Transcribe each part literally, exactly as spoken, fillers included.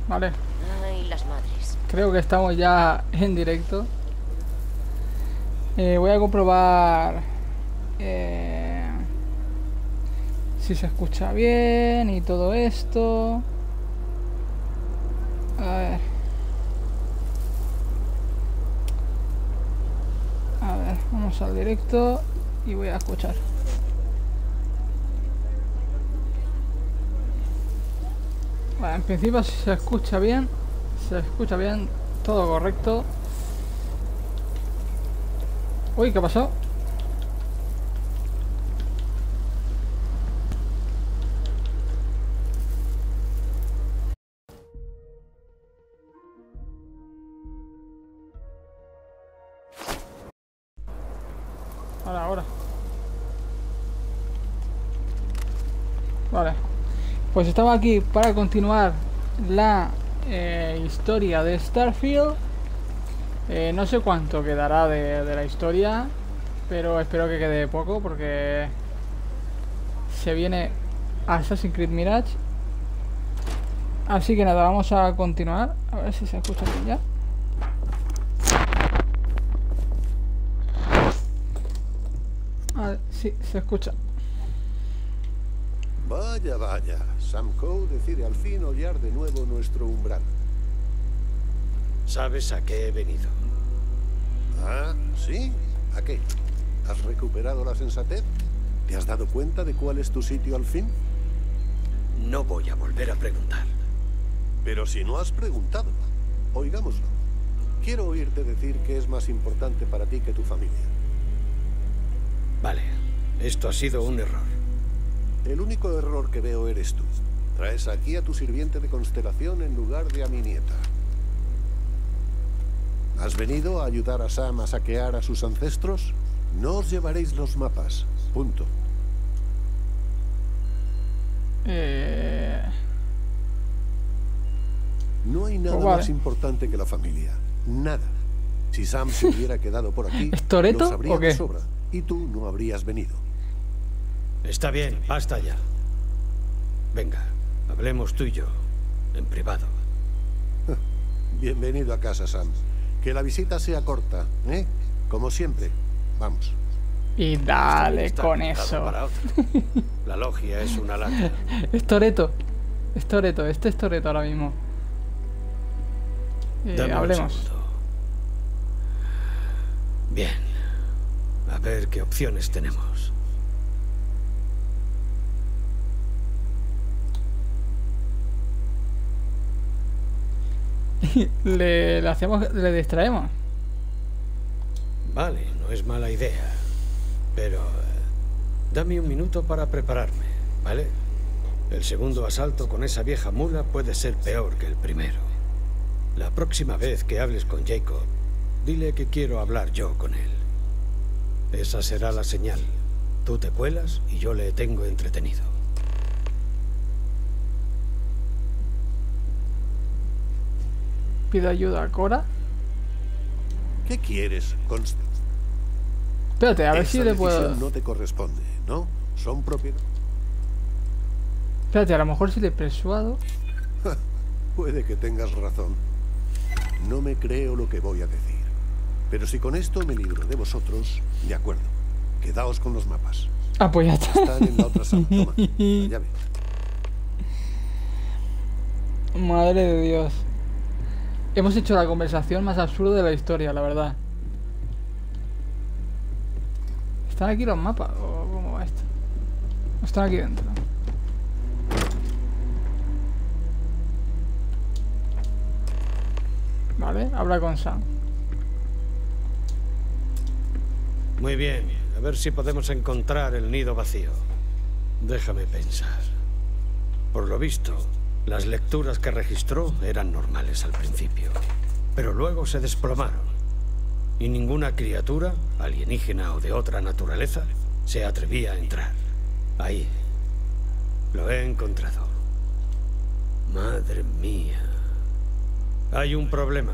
Vale. Ay, las madres. Creo que estamos ya en directo. Eh, voy a comprobar eh, si se escucha bien y todo esto. A ver. A ver, vamos al directo y voy a escuchar. Vale, en principio si se escucha bien, se escucha bien, todo correcto. Uy, ¿qué pasó? Ahora, ahora. Vale. Pues estaba aquí para continuar la eh, historia de Starfield. Eh, no sé cuánto quedará de, de la historia, pero espero que quede poco porque se viene Assassin's Creed Mirage. Así que nada, vamos a continuar. A ver si se escucha bien ya. A ver, sí, se escucha. Vaya, vaya. Sam Coe decide al fin hollar de nuevo nuestro umbral. ¿Sabes a qué he venido? Ah, ¿sí? ¿A qué? ¿Has recuperado la sensatez? ¿Te has dado cuenta de cuál es tu sitio al fin? No voy a volver a preguntar. Pero si no has preguntado, oigámoslo. Quiero oírte decir que es más importante para ti que tu familia. Vale, esto ha sido un error. El único error que veo eres tú. Traes aquí a tu sirviente de constelación en lugar de a mi nieta. ¿Has venido a ayudar a Sam a saquear a sus ancestros? No os llevaréis los mapas. Punto. Eh... No hay nada Pues vale. más importante que la familia. Nada. Si Sam se hubiera quedado por aquí, ¿Es Toretto lo sabría o qué? de sobra. Y tú no habrías venido. Está bien, basta ya. Venga, hablemos tú y yo, en privado. Bienvenido a casa, Sam. Que la visita sea corta, ¿eh? Como siempre. Vamos. Y dale Está con pintado eso. para otro. La logia es una lata. Es Toretto. Es Toretto, este es Toretto ahora mismo. Eh, Dame un hablemos. segundo. Bien. A ver qué opciones tenemos. le, le hacemos, le distraemos. Vale, no es mala idea. Pero... eh, dame un minuto para prepararme, ¿vale? El segundo asalto con esa vieja mula puede ser peor que el primero. La próxima vez que hables con Jacob, dile que quiero hablar yo con él. Esa será la señal. Tú te cuelas y yo le tengo entretenido. Pido ayuda a Cora. ¿Qué quieres, Const? Espérate, a ver Esa si le puedo... decisión no te corresponde, ¿no? Son propiedad. Espérate, a lo mejor si le persuado... Puede que tengas razón. No me creo lo que voy a decir. Pero si con esto me libro de vosotros, de acuerdo. Quedaos con los mapas. Ah, pues ya está. Están en la otra sala. Toma, la llave. Madre de Dios. Hemos hecho la conversación más absurda de la historia, la verdad. ¿Están aquí los mapas? ¿O cómo va esto? ¿O están aquí dentro? Vale, habla con Sam. Muy bien, a ver si podemos encontrar el nido vacío. Déjame pensar. Por lo visto, las lecturas que registró eran normales al principio, pero luego se desplomaron. Y ninguna criatura, alienígena o de otra naturaleza, se atrevía a entrar. Ahí. Lo he encontrado. Madre mía. Hay un problema.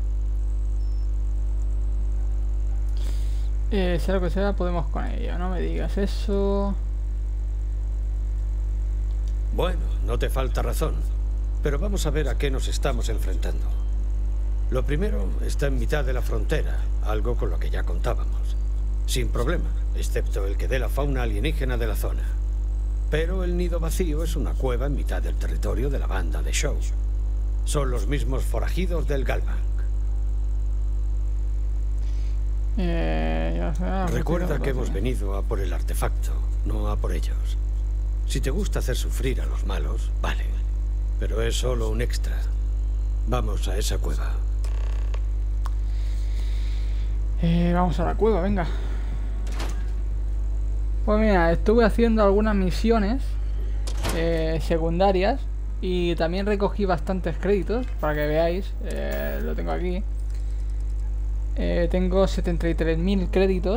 Eh, sea lo que sea, podemos con ello. No me digas eso. Bueno, no te falta razón. pero vamos a ver a qué nos estamos enfrentando. Lo primero está en mitad de la frontera, algo con lo que ya contábamos. Sin problema, excepto el que dé la fauna alienígena de la zona. Pero el nido vacío es una cueva en mitad del territorio de la banda de Shaw. Son los mismos forajidos del Galbank. Eh, ya sé, Recuerda que hemos venido a por el artefacto, no a por ellos. Si te gusta hacer sufrir a los malos, vale. Pero es solo un extra. Vamos a esa cueva. Eh, vamos a la cueva, venga. Pues mira, estuve haciendo algunas misiones eh, secundarias y también recogí bastantes créditos para que veáis. Eh, lo tengo aquí. Eh, tengo setenta y tres mil créditos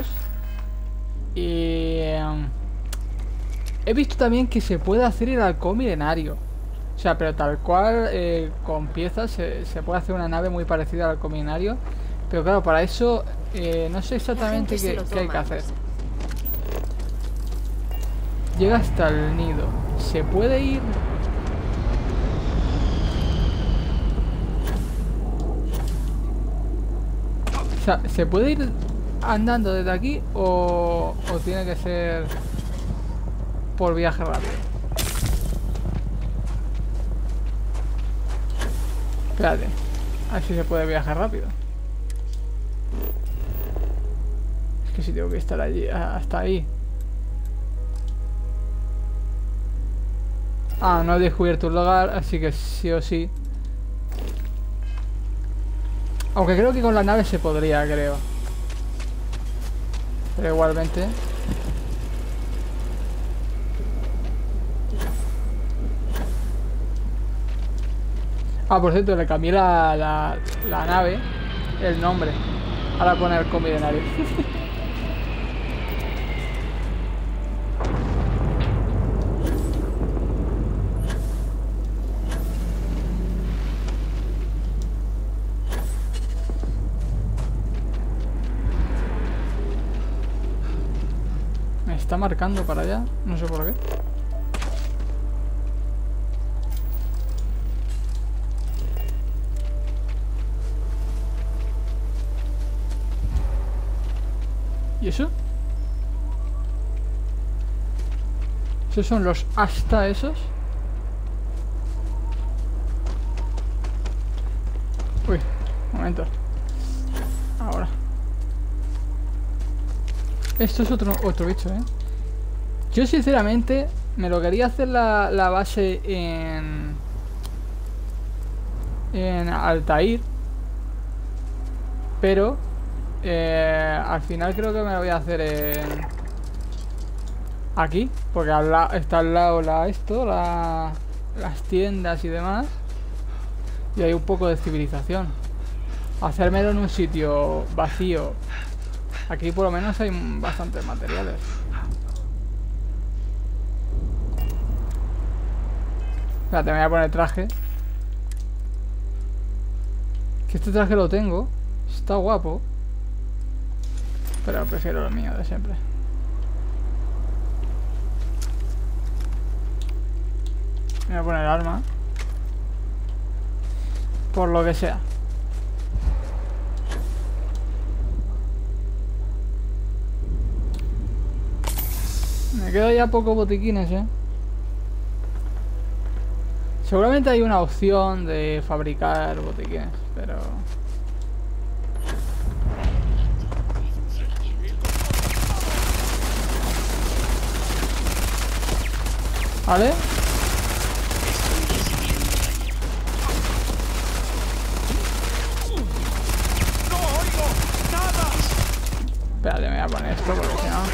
y eh, he visto también que se puede hacer el halcón milenario. O sea, pero tal cual, eh, con piezas se, se puede hacer una nave muy parecida al halcón milenario. Pero claro, para eso eh, no sé exactamente qué, qué hay que hacer. Llega hasta el nido. ¿Se puede ir? O sea, ¿se puede ir andando desde aquí o, o tiene que ser por viaje rápido? Espérate. A ver si se puede viajar rápido. Es que si tengo que estar allí, hasta ahí. Ah, no he descubierto un lugar, así que sí o sí. Aunque creo que con la nave se podría, creo. Pero igualmente. Ah, por cierto, le cambié la, la, la nave, el nombre. Ahora poner halcón milenario. Me está marcando para allá, no sé por qué. ¿Y eso? ¿Esos son los hasta esos? Uy, un momento. Ahora. Esto es otro, otro bicho, ¿eh? Yo sinceramente me lo quería hacer la, la base en... En Altair. Pero... Eh, al final creo que me lo voy a hacer en... Aquí, porque al la, está al lado la, esto, la, las tiendas y demás. Y hay un poco de civilización. Hacérmelo en un sitio vacío. Aquí por lo menos hay bastantes materiales. Espérate, me voy a poner traje. Que este traje lo tengo. Está guapo. Pero prefiero lo mío de siempre. Me voy a poner arma. Por lo que sea. Me quedo ya pocos botiquines, eh. Seguramente hay una opción de fabricar botiquines, pero... ¿Vale? ¡No oigo nada! Espérate, me voy a poner esto porque si no...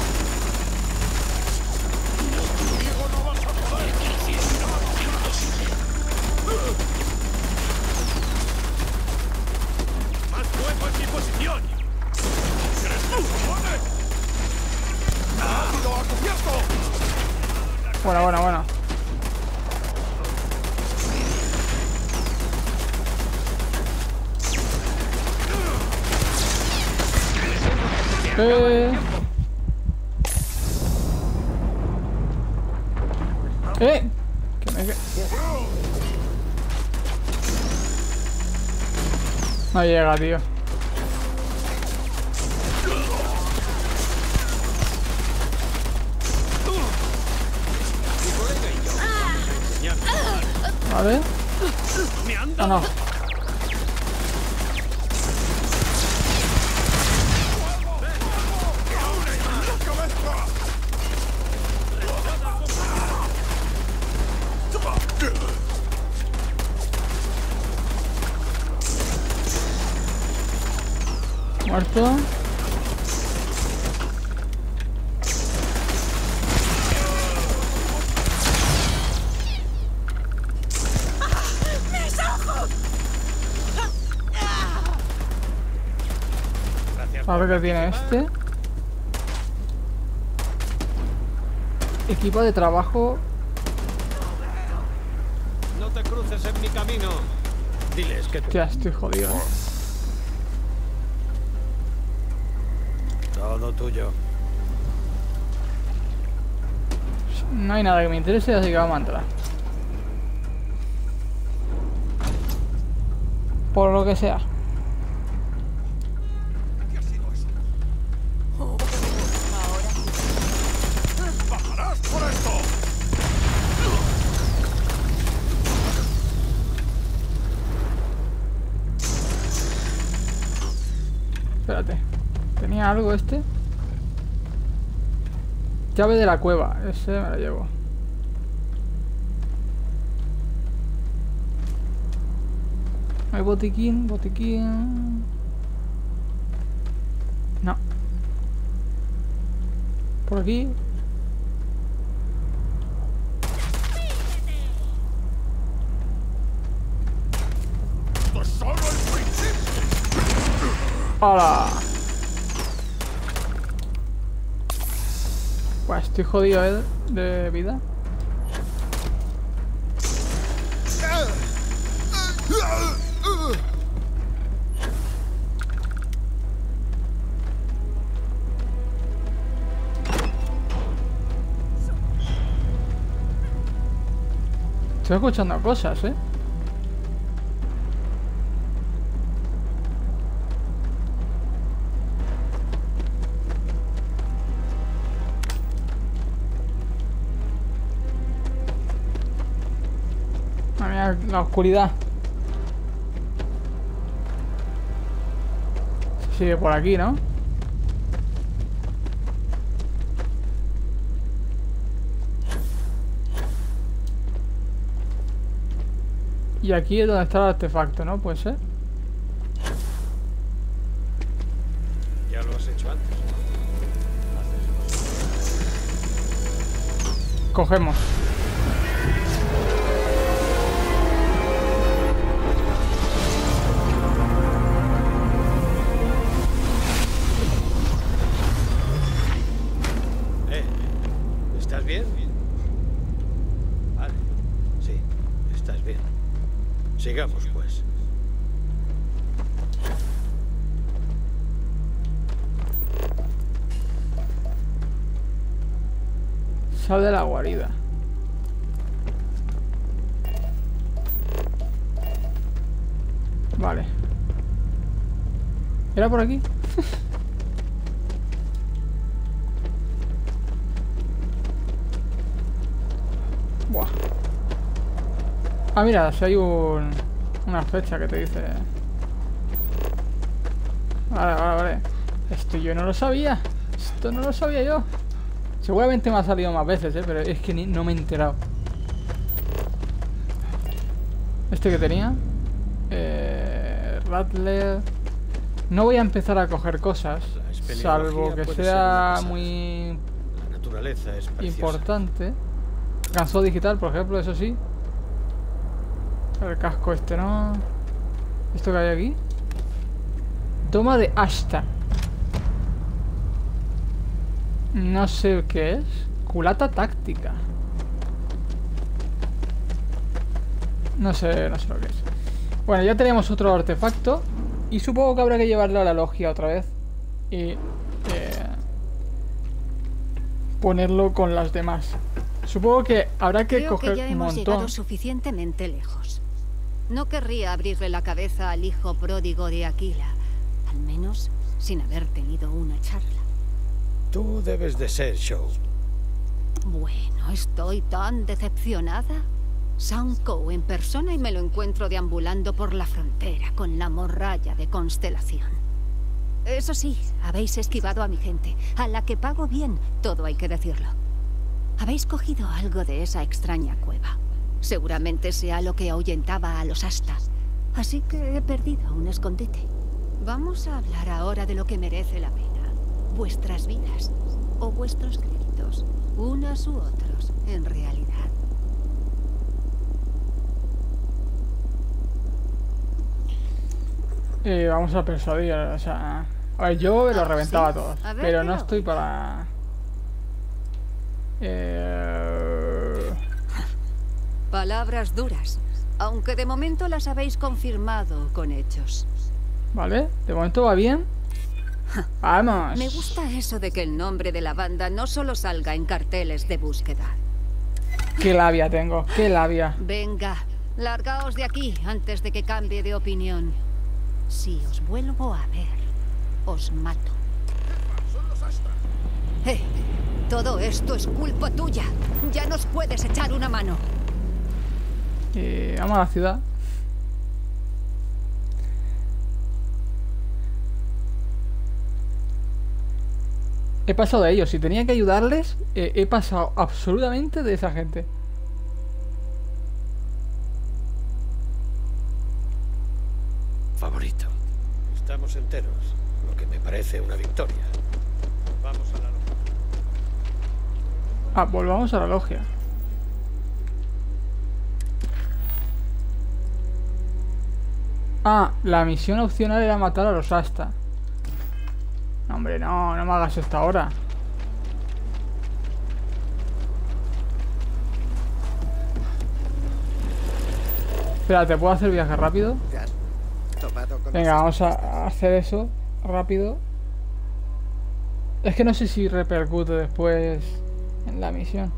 ¡Más fuego en mi posición! ¡Rápido, a cubierto! Bueno, bueno, bueno. Eh. Eh. Que me... No llega, tío. Vale. Ah, no. Muerto. A ver qué tiene este. Equipo de trabajo. No te cruces en mi camino. Diles que Ya estoy jodido. ¿eh? todo tuyo. No hay nada que me interese, así que vamos a entrar. Por lo que sea. ¡Pagarás por esto! Espérate. ¿Tenía algo este? Llave de la cueva. Ese me lo llevo. Hay botiquín, botiquín. No. Por aquí. ¡Esto es solo el principio! ¡Hala! Pues estoy jodido, ¿eh? De vida. Estoy escuchando cosas, ¿eh? Ah, mira, la oscuridad. Sigue por aquí, ¿no? Y aquí es donde está el artefacto, ¿no? Puede ser. Ya lo has hecho antes. Cogemos. Eh, ¿estás bien? Vale. Sí, estás bien. Sigamos, pues. Sal de la guarida. Vale. ¿Era por aquí? Buah. Ah, mira, si hay un... una flecha que te dice... Vale, vale, vale. Esto yo no lo sabía. Esto no lo sabía yo. Seguramente me ha salido más veces, ¿eh? Pero es que ni, no me he enterado. ¿Este que tenía? Eh, Rattler... No voy a empezar a coger cosas. Salvo que sea muy... La naturaleza es preciosa. Importante. Ganso digital, por ejemplo, eso sí. El casco este, ¿no? ¿Esto que hay aquí? Toma de Ashta. No sé qué es. Culata táctica. No sé, no sé lo que es. Bueno, ya tenemos otro artefacto. Y supongo que habrá que llevarlo a la logia otra vez. Y... Eh, ponerlo con las demás. Supongo que habrá que Creo coger que ya un hemos montón. llegado suficientemente lejos. No querría abrirle la cabeza al hijo pródigo de Aquila, al menos sin haber tenido una charla. Tú debes de ser Shaw. Bueno, estoy tan decepcionada. Sanko en persona y me lo encuentro deambulando por la frontera con la morralla de Constelación. Eso sí, habéis esquivado a mi gente, a la que pago bien, todo hay que decirlo. Habéis cogido algo de esa extraña cueva. Seguramente sea lo que ahuyentaba a los Asta. Así que he perdido un escondite. Vamos a hablar ahora de lo que merece la pena. Vuestras vidas. O vuestros créditos. Unos u otros, en realidad. Eh, vamos a persuadir, o sea... A ver, yo lo Ah, reventaba ¿sí? a todos. A ver, Pero no pero- estoy para... Eh... Palabras duras. Aunque de momento las habéis confirmado con hechos. Vale, de momento va bien. Vamos. Me gusta eso de que el nombre de la banda no solo salga en carteles de búsqueda. Qué labia tengo, qué labia. Venga, largaos de aquí antes de que cambie de opinión. Si os vuelvo a ver, os mato. Eh, todo esto es culpa tuya. Ya nos puedes echar una mano. Eh, vamos a la ciudad. He pasado de ellos. Si tenía que ayudarles, eh, he pasado absolutamente de esa gente. Favorito. Estamos enteros, lo que me parece una victoria. Vamos a la logia. Ah, volvamos a la logia. Ah, la misión opcional era matar a los Asta. No, hombre, no, no me hagas esto ahora. Espera, ¿te puedo hacer viaje rápido? ¿Te has topado con Venga, los- vamos a hacer eso rápido. Es que no sé si repercute después en la misión.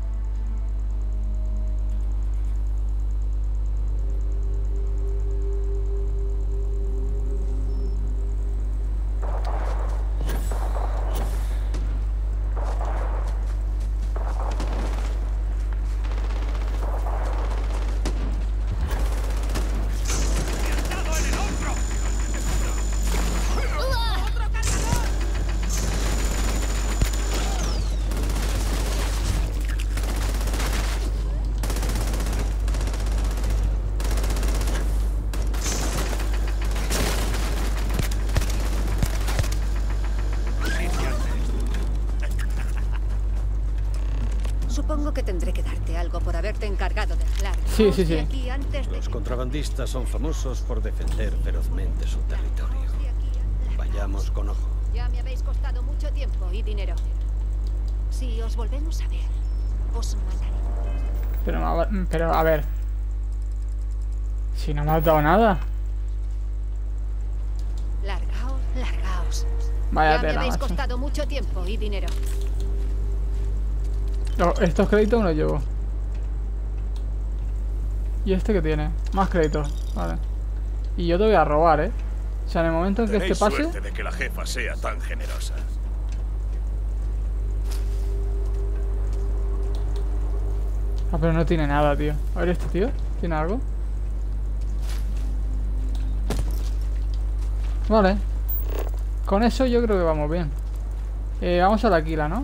Supongo que tendré que darte algo por haberte encargado de arreglar. Sí, sí, sí. Aquí antes de Los que- contrabandistas son famosos por defender ferozmente su territorio. Vayamos con ojo. Ya me habéis costado mucho tiempo y dinero. Si os volvemos a ver, os mataré. Pero, a- pero a ver. Si no me has dado nada. Largaos, largaos. Vaya ya me tela, habéis macho. costado mucho tiempo y dinero. No, estos créditos me los llevo. ¿Y este qué tiene? Más créditos, vale. Y yo te voy a robar, ¿eh? O sea, en el momento en que este Tenéis pase... suerte de que la jefa sea tan generosa. Ah, pero no tiene nada, tío. A ver, este tío, ¿tiene algo? Vale. Con eso yo creo que vamos bien. Eh, vamos a la Aquila, ¿no?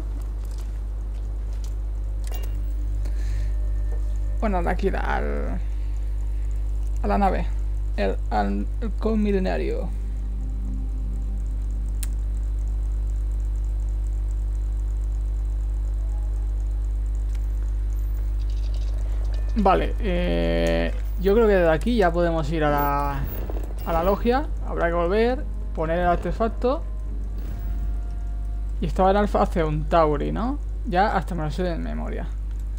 Bueno, a la Aquila, al... A la nave. El, al, el Conmilenario. Vale, eh, yo creo que desde aquí ya podemos ir a la, a la logia. Habrá que volver, poner el artefacto. Y estaba en Alfa hace un Tauri, ¿no? Ya hasta me lo sé de memoria.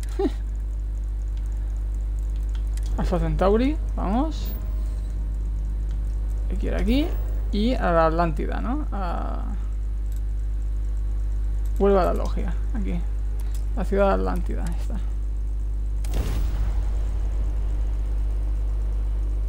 Alfa Centauri, vamos. Hay que ir aquí. Y a la Atlántida, ¿no? A... Vuelve a la logia, aquí. La ciudad de Atlántida, ahí está.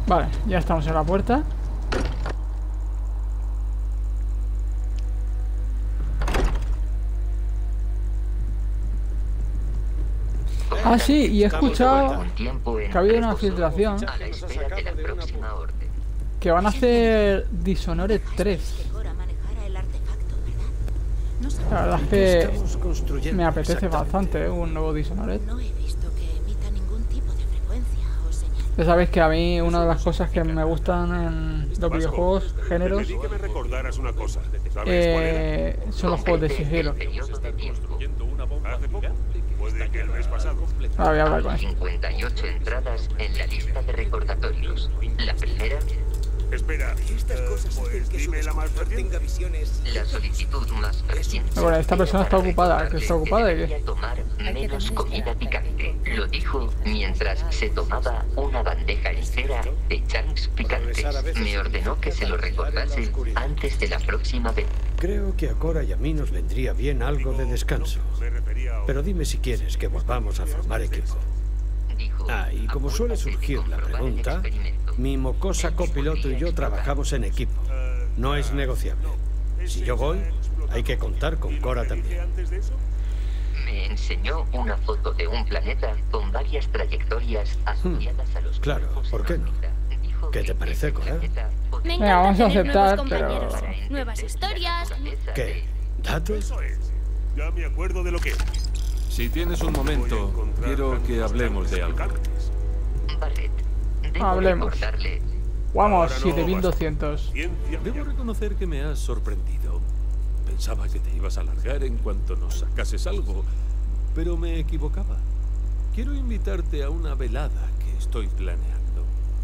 Vale, ya estamos en la puerta. Ah, sí, y he escuchado que ha habido una filtración que van a hacer Dishonored tres. La verdad es que me apetece bastante, ¿eh? Un nuevo Dishonored. No he visto que emita ningún tipo de frecuencia o señal. Ya sabéis que a mí una de las cosas que me gustan en los videojuegos, géneros, Pedí que me recordaras una cosa. ¿Sabes cuál era? eh, son los juegos de sigilo. ¿Hace poco? Puede que el mes pasado. Ahora voy a hablar con él. cincuenta y ocho entradas en la lista de recordatorios. La primera, Espera, Estas eh, cosas hacen pues que su dime la más descriptor reciente. tenga visiones. la solicitud más reciente. Bueno, esta persona está ocupada. ¿Que está ocupada de qué? Debería tomar menos comida picante. Lo dijo mientras se tomaba una bandeja ligera de chunks picantes. Me ordenó que se lo recordase antes de la próxima vez. Creo que a Cora y a mí nos vendría bien algo de descanso. Me refería a... Pero dime si quieres que volvamos a formar equipo. Dijo, Ah, y como suele surgir la pregunta, mi mocosa copiloto y yo trabajamos en equipo. No es negociable. Si yo voy, hay que contar con Cora también. antes de eso? me enseñó una foto de un planeta con varias trayectorias asociadas a los claro, cuerpos ¿por qué en no? órbita. Dijo ¿Qué te que parece, ese Cora? planeta podría Me Venga, encanta vamos a tener aceptar, nuevos pero- compañeros, nuevas historias. ¿Qué? ¿Datos? Eso es. Ya me acuerdo de lo que... Si tienes un momento, quiero que hablemos de algo. Barret, debo Hablemos. recordarle Vamos, Ahora no siete mil basta. doscientos. Ciencia. Debo reconocer que me has sorprendido. Pensaba que te ibas a largar en cuanto nos sacases algo, pero me equivocaba. Quiero invitarte a una velada que estoy planeando.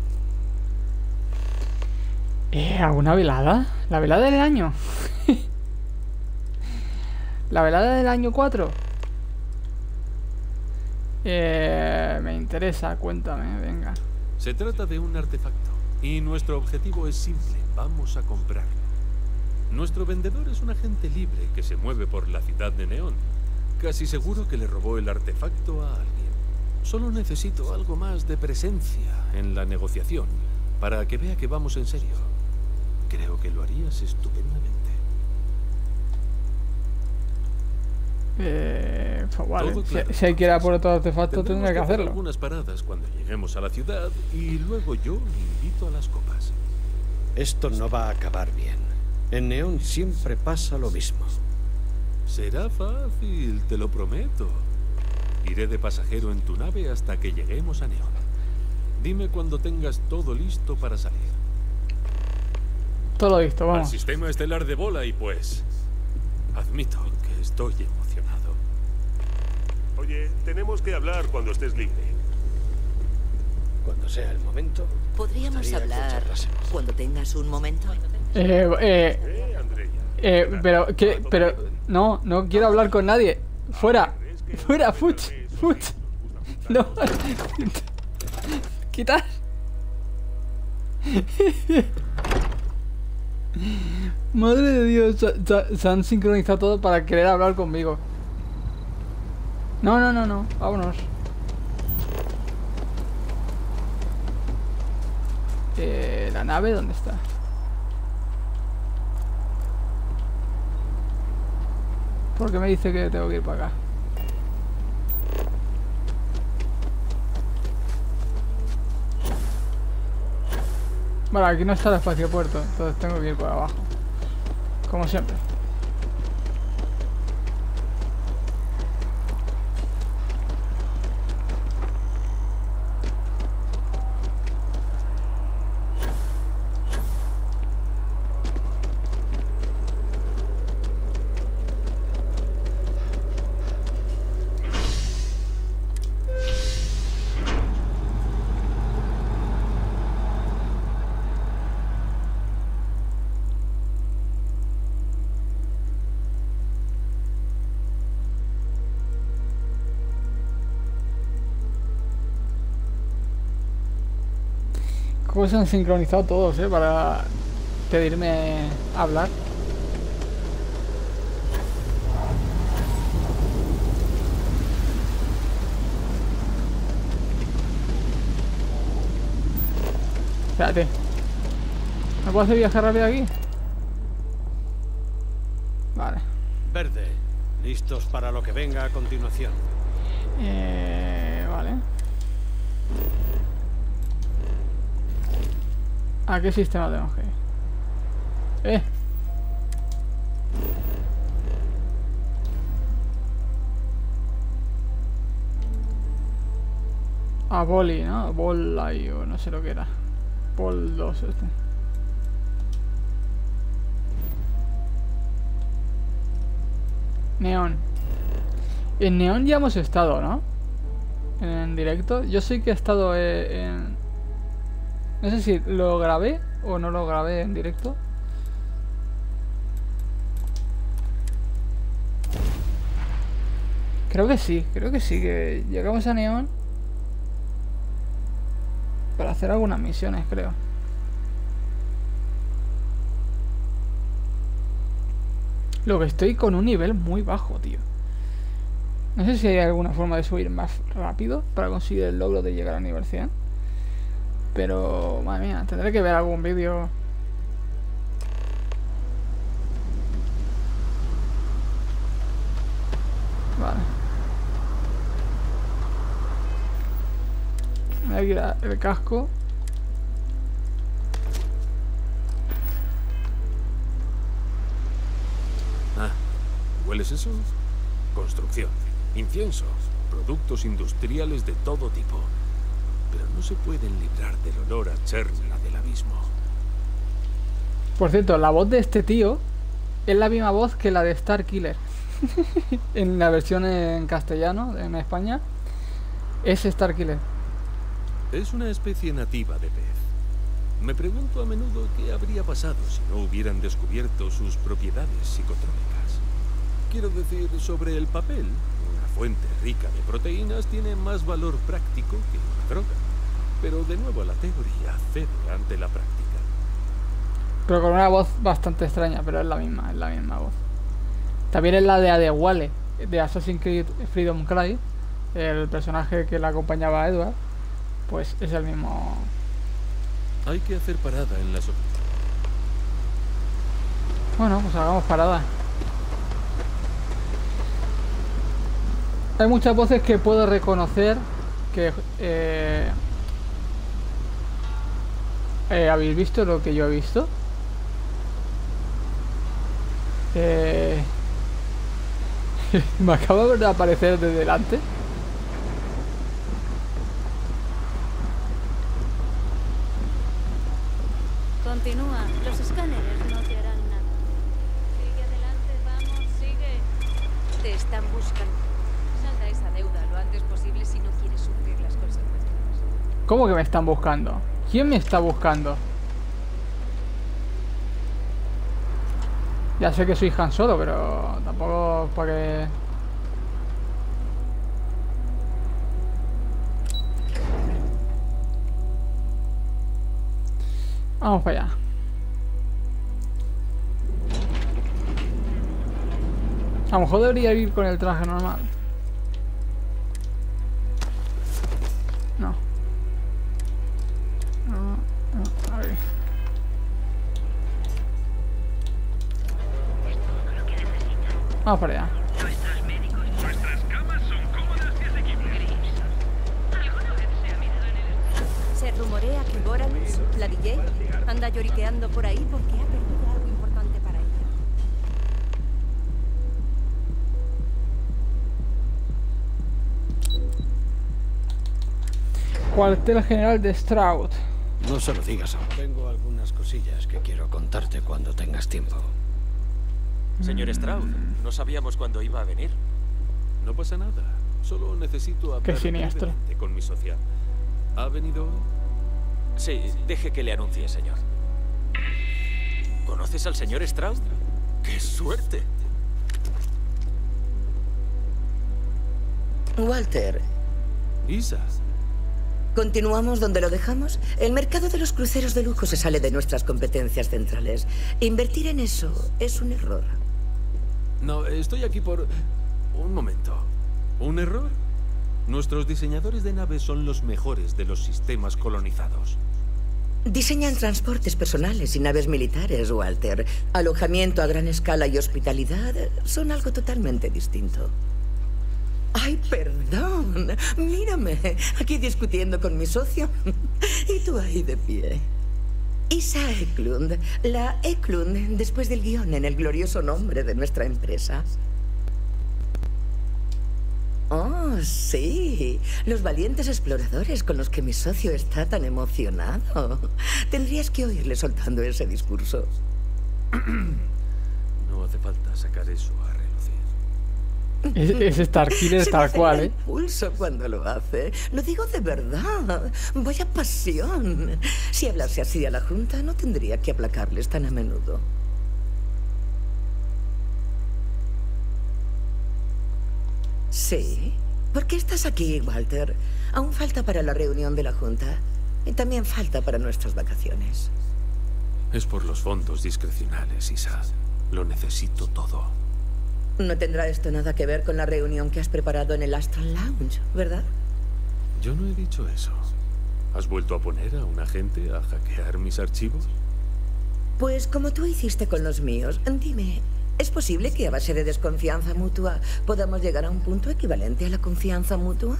Eh, ¿alguna velada? ¿La velada del año? ¿La velada del año cuatro? Eh, me interesa, cuéntame, venga. Se trata de un artefacto y nuestro objetivo es simple. Vamos a comprarlo. Nuestro vendedor es un agente libre que se mueve por la ciudad de Neón. Casi seguro que le robó el artefacto a alguien. Solo necesito algo más de presencia en la negociación para que vea que vamos en serio. Creo que lo harías estupendamente. Eh, pues vale, Todo si, claro, si hay que ir a por otro entonces. artefacto Tendremos tendré que hacer hacerlo. algunas paradas cuando lleguemos a la ciudad y luego yo invito a las copas. Esto no va a acabar bien. En Neón siempre pasa lo mismo. Será fácil, te lo prometo. Iré de pasajero en tu nave hasta que lleguemos a Neón. Dime cuando tengas todo listo para salir. Todo listo, Al vamos. sistema estelar de bola y pues... admito que estoy emocionado. Oye, tenemos que hablar cuando estés libre. Cuando sea el momento, Podríamos gustaría que hablar charlásemos. cuando tengas un momento. Eh, eh, Eh, Andrea. eh, pero, ¿qué? Pero, no, no quiero hablar con nadie. Fuera, fuera, fuch, fuch. No, quitar. Madre de Dios, se, se- se han sincronizado todo para querer hablar conmigo. No, no, no, no, vámonos. Eh, ¿la nave dónde está? ¿Por qué me dice que tengo que ir para acá? Vale, aquí no está el espacio puerto, entonces tengo que ir por abajo. Como siempre. ¿Cómo se han sincronizado todos, eh? Para pedirme hablar. Espérate. ¿Me puedo hacer viaje rápido aquí? Vale. Verde. Listos para lo que venga a continuación. Eh, vale. ¿A qué sistema tenemos que ir? Eh. A Boli, ¿no? Bolai o no sé lo que era. Bol dos este. Neón. En Neón ya hemos estado, ¿no? En directo. Yo sí que he estado eh, en... No sé si lo grabé o no lo grabé en directo. Creo que sí, creo que sí, que llegamos a Neón para hacer algunas misiones, creo. Lo que estoy con un nivel muy bajo, tío. No sé si hay alguna forma de subir más rápido para conseguir el logro de llegar a nivel cien. Pero, madre mía, tendré que ver algún vídeo. Vale. Me voy a quitar el casco. Ah, ¿hueles eso? Construcción, incienso, productos industriales de todo tipo. Pero no se pueden librar del olor a Chernla del abismo. Por cierto, la voz de este tío es la misma voz que la de Starkiller. En la versión en castellano, en España, es Starkiller. Es una especie nativa de pez. Me pregunto a menudo qué habría pasado si no hubieran descubierto sus propiedades psicotrópicas. Quiero decir, sobre el papel, una fuente rica de proteínas tiene más valor práctico que una droga. Pero de nuevo la teoría cede ante la práctica. Pero con una voz bastante extraña, pero es la misma, es la misma voz. También es la de Adewale, de Assassin's Creed Freedom Cry, el personaje que le acompañaba a Edward, pues es el mismo. Hay que hacer parada en la so- Bueno, pues hagamos parada. Hay muchas voces que puedo reconocer que eh, eh, ¿habéis visto lo que yo he visto? Eh, me acaba de aparecer de delante. Continúa, los escáneres no te harán nada. Sigue adelante, vamos, sigue. Te están buscando. Salda esa deuda lo antes posible si no quieres sufrir las consecuencias. ¿Cómo que me están buscando? ¿Quién me está buscando? Ya sé que soy Han Solo, pero tampoco para que... Vamos para allá. A lo mejor debería ir con el traje normal. No. No, no, a ver. Vamos para allá. Nuestros médicos, nuestras camas son cómodas y asequibles. ¿Alguna vez se ha mirado en el... Se rumorea que Boranis, la D J, anda lloriqueando por ahí porque ha perdido algo importante para ella. Cuartel general de Stroud. No se lo digas aún. Tengo algunas cosillas que quiero contarte cuando tengas tiempo. Señor Stroud, no sabíamos cuándo iba a venir. No pasa nada. Solo necesito hablar Qué siniestro. brevemente con mi social. ¿Ha venido hoy? Sí, deje que le anuncie, señor. ¿Conoces al señor Stroud? ¡Qué suerte! Walter. Isa. ¿Continuamos donde lo dejamos? El mercado de los cruceros de lujo se sale de nuestras competencias centrales. Invertir en eso es un error. No, estoy aquí por... Un momento. ¿Un error? Nuestros diseñadores de naves son los mejores de los sistemas colonizados. Diseñan transportes personales y naves militares, Walter. Alojamiento a gran escala y hospitalidad son algo totalmente distinto. ¡Ay, perdón! Mírame, aquí discutiendo con mi socio. Y tú ahí de pie. Isa Eklund, la Eklund después del guión en el glorioso nombre de nuestra empresa. Oh, sí. Los valientes exploradores con los que mi socio está tan emocionado. Tendrías que oírle soltando ese discurso. No hace falta sacar eso a relucir. Es, es Starkiller tal cual, ¿eh? Pulso cuando lo hace. Lo digo de verdad. Vaya pasión. Si hablase así a la Junta, no tendría que aplacarles tan a menudo. Sí. ¿Por qué estás aquí, Walter? Aún falta para la reunión de la Junta. Y también falta para nuestras vacaciones. Es por los fondos discrecionales, Isa. Lo necesito todo. No tendrá esto nada que ver con la reunión que has preparado en el Astral Lounge, ¿verdad? Yo no he dicho eso. ¿Has vuelto a poner a un agente a hackear mis archivos? Pues como tú hiciste con los míos, dime, ¿es posible que a base de desconfianza mutua podamos llegar a un punto equivalente a la confianza mutua?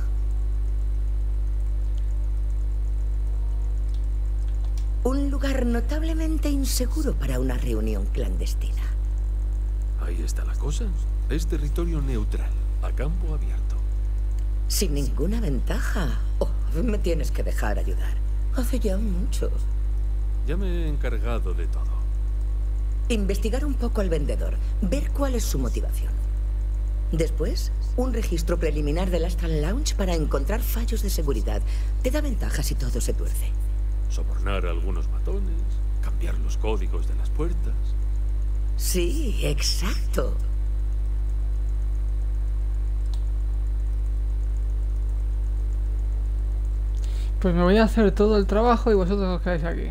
Un lugar notablemente inseguro para una reunión clandestina. Ahí está la cosa. Es territorio neutral, a campo abierto. Sin ninguna ventaja. Oh, me tienes que dejar ayudar. Hace ya mucho. Ya me he encargado de todo. Investigar un poco al vendedor, ver cuál es su motivación. Después, un registro preliminar del Astral Lounge para encontrar fallos de seguridad. Te da ventaja si todo se tuerce. Sobornar a algunos matones, cambiar los códigos de las puertas. Sí, exacto. Pues me voy a hacer todo el trabajo y vosotros os quedáis aquí.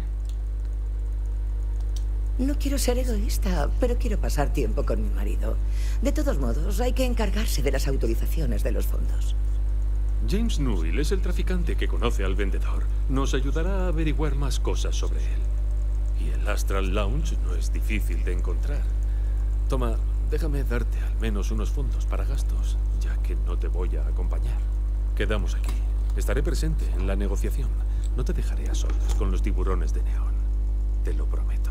No quiero ser egoísta, pero quiero pasar tiempo con mi marido. De todos modos, hay que encargarse de las autorizaciones de los fondos. James Newell es el traficante que conoce al vendedor. Nos ayudará a averiguar más cosas sobre él. Y el Astral Lounge no es difícil de encontrar. Toma, déjame darte al menos unos fondos para gastos, ya que no te voy a acompañar. Quedamos aquí. Estaré presente en la negociación. No te dejaré a solas con los tiburones de neón. Te lo prometo.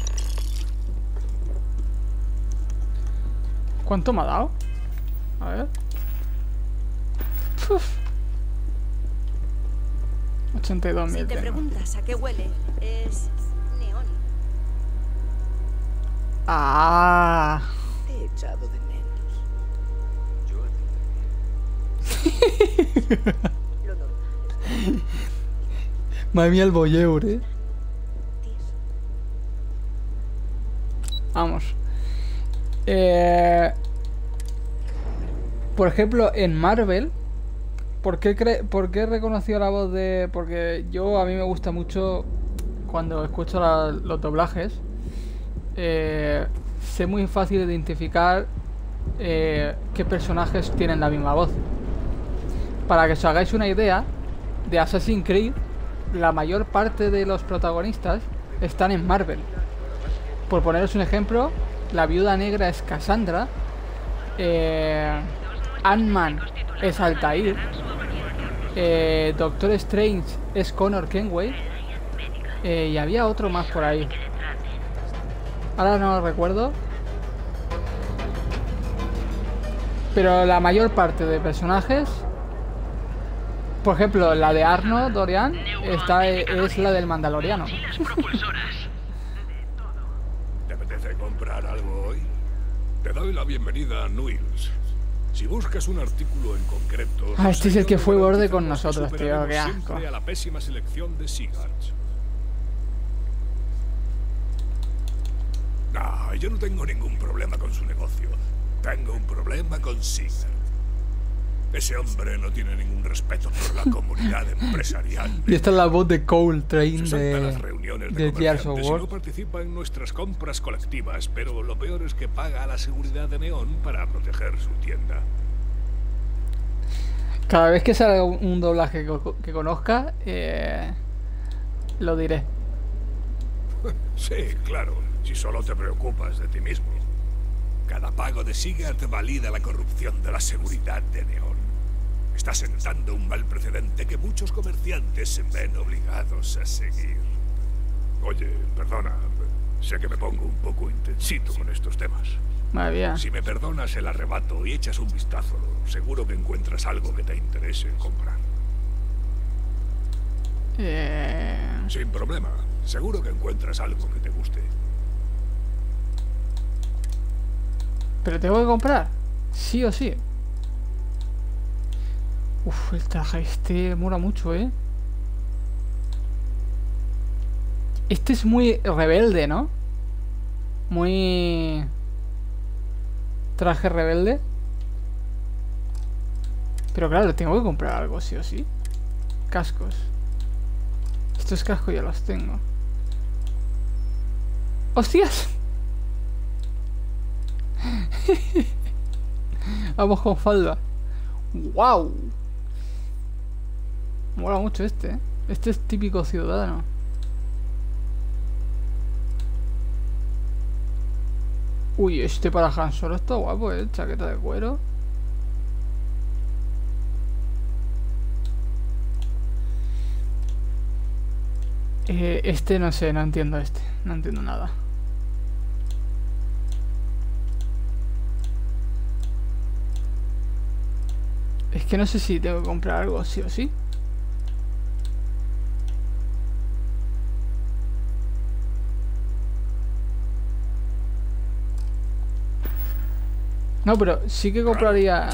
¿Cuánto me ha dado? A ver. Uf. ochenta y dos mil. Si te preguntas a qué huele, es neón. Ah. Te he echado de menos. Madre mía, el bolleur, eh. Vamos. Eh, por ejemplo, en Marvel, ¿por qué, cre ¿por qué he reconocido la voz de...? Porque yo, a mí me gusta mucho cuando escucho la, los doblajes. Eh, sé muy fácil identificar eh, qué personajes tienen la misma voz. Para que os hagáis una idea, de Assassin's Creed, la mayor parte de los protagonistas están en Marvel. Por poneros un ejemplo, la Viuda Negra es Cassandra, eh, Ant-Man es Altair, eh, Doctor Strange es Connor Kenway, eh, y había otro más por ahí. Ahora no lo recuerdo. Pero la mayor parte de personajes, por ejemplo, la de Arno Dorian, esta es la del Mandaloriano. ¿Te apetece comprar algo hoy? Te doy la bienvenida a Newell's. Si buscas un artículo en concreto... Ah, este es el que fue borde con nosotros, tío, qué asco. A la pésima selección de Seaguards. No, yo no tengo ningún problema con su negocio. Tengo un problema con Sigurd. Ese hombre no tiene ningún respeto por la comunidad empresarial. Y esta es la voz de Coltrane de, las reuniones de, de Gears of War. No participa en nuestras compras colectivas, pero lo peor es que paga a la seguridad de Neón para proteger su tienda. Cada vez que salga un doblaje que, que conozca, eh, lo diré. Sí, claro, si solo te preocupas de ti mismo. Cada pago de Sigurd valida la corrupción de la seguridad de Neón. Está sentando un mal precedente que muchos comerciantes se ven obligados a seguir. Oye, perdona, sé que me pongo un poco intensito con estos temas. Madre mía. Si me perdonas el arrebato y echas un vistazo, seguro que encuentras algo que te interese comprar. Eh... Sin problema. Seguro que encuentras algo que te guste. Pero tengo que comprar. Sí o sí. Uf, el traje este mola mucho, ¿eh? Este es muy rebelde, ¿no? Muy... traje rebelde. Pero claro, tengo que comprar algo, sí o sí. Cascos. Estos cascos ya los tengo. ¡Hostias! Vamos con falda. ¡Wow! Mola mucho este, ¿eh? Este es típico ciudadano. Uy, este para Han Solo está guapo, ¿eh? Chaqueta de cuero. Eh, este no sé, no entiendo este. No entiendo nada. Es que no sé si tengo que comprar algo sí o sí. No, pero sí que compraría...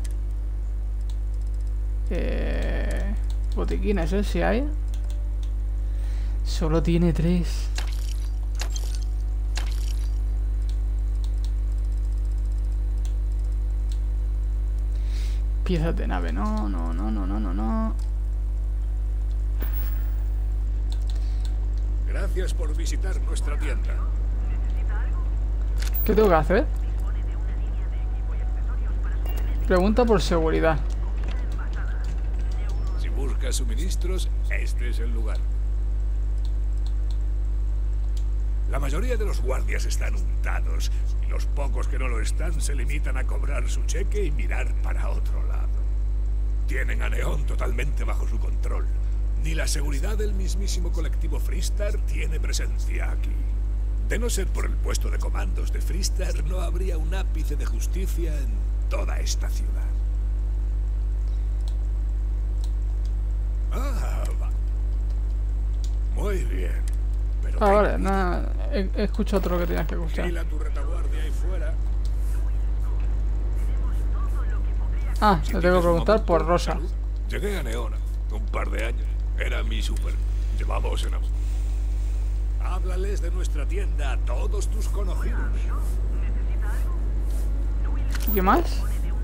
Eh, botiquines, ¿eh? Si hay. Solo tiene tres. Piezas de nave, no, no, no, no, no, no, no. Gracias por visitar nuestra tienda. ¿Qué tengo que hacer? Pregunta por seguridad. Si buscas suministros, este es el lugar. La mayoría de los guardias están untados y los pocos que no lo están se limitan a cobrar su cheque y mirar para otro lado. Tienen a Neón totalmente bajo su control. Ni la seguridad del mismísimo colectivo Freestar tiene presencia aquí. De no ser por el puesto de comandos de Freestar, no habría un ápice de justicia en toda esta ciudad. Ah, va. Muy bien. Pero ah, vale, nada. He, he escuchado otro que tenías que escuchar. Vigila tu retaguardia ahí fuera. Ah, le tengo que preguntar por Rosa. Llegué a Neón un par de años. Era mi super. Llevamos en amor. Háblales de nuestra tienda a todos tus conocidos. ¿Y qué más?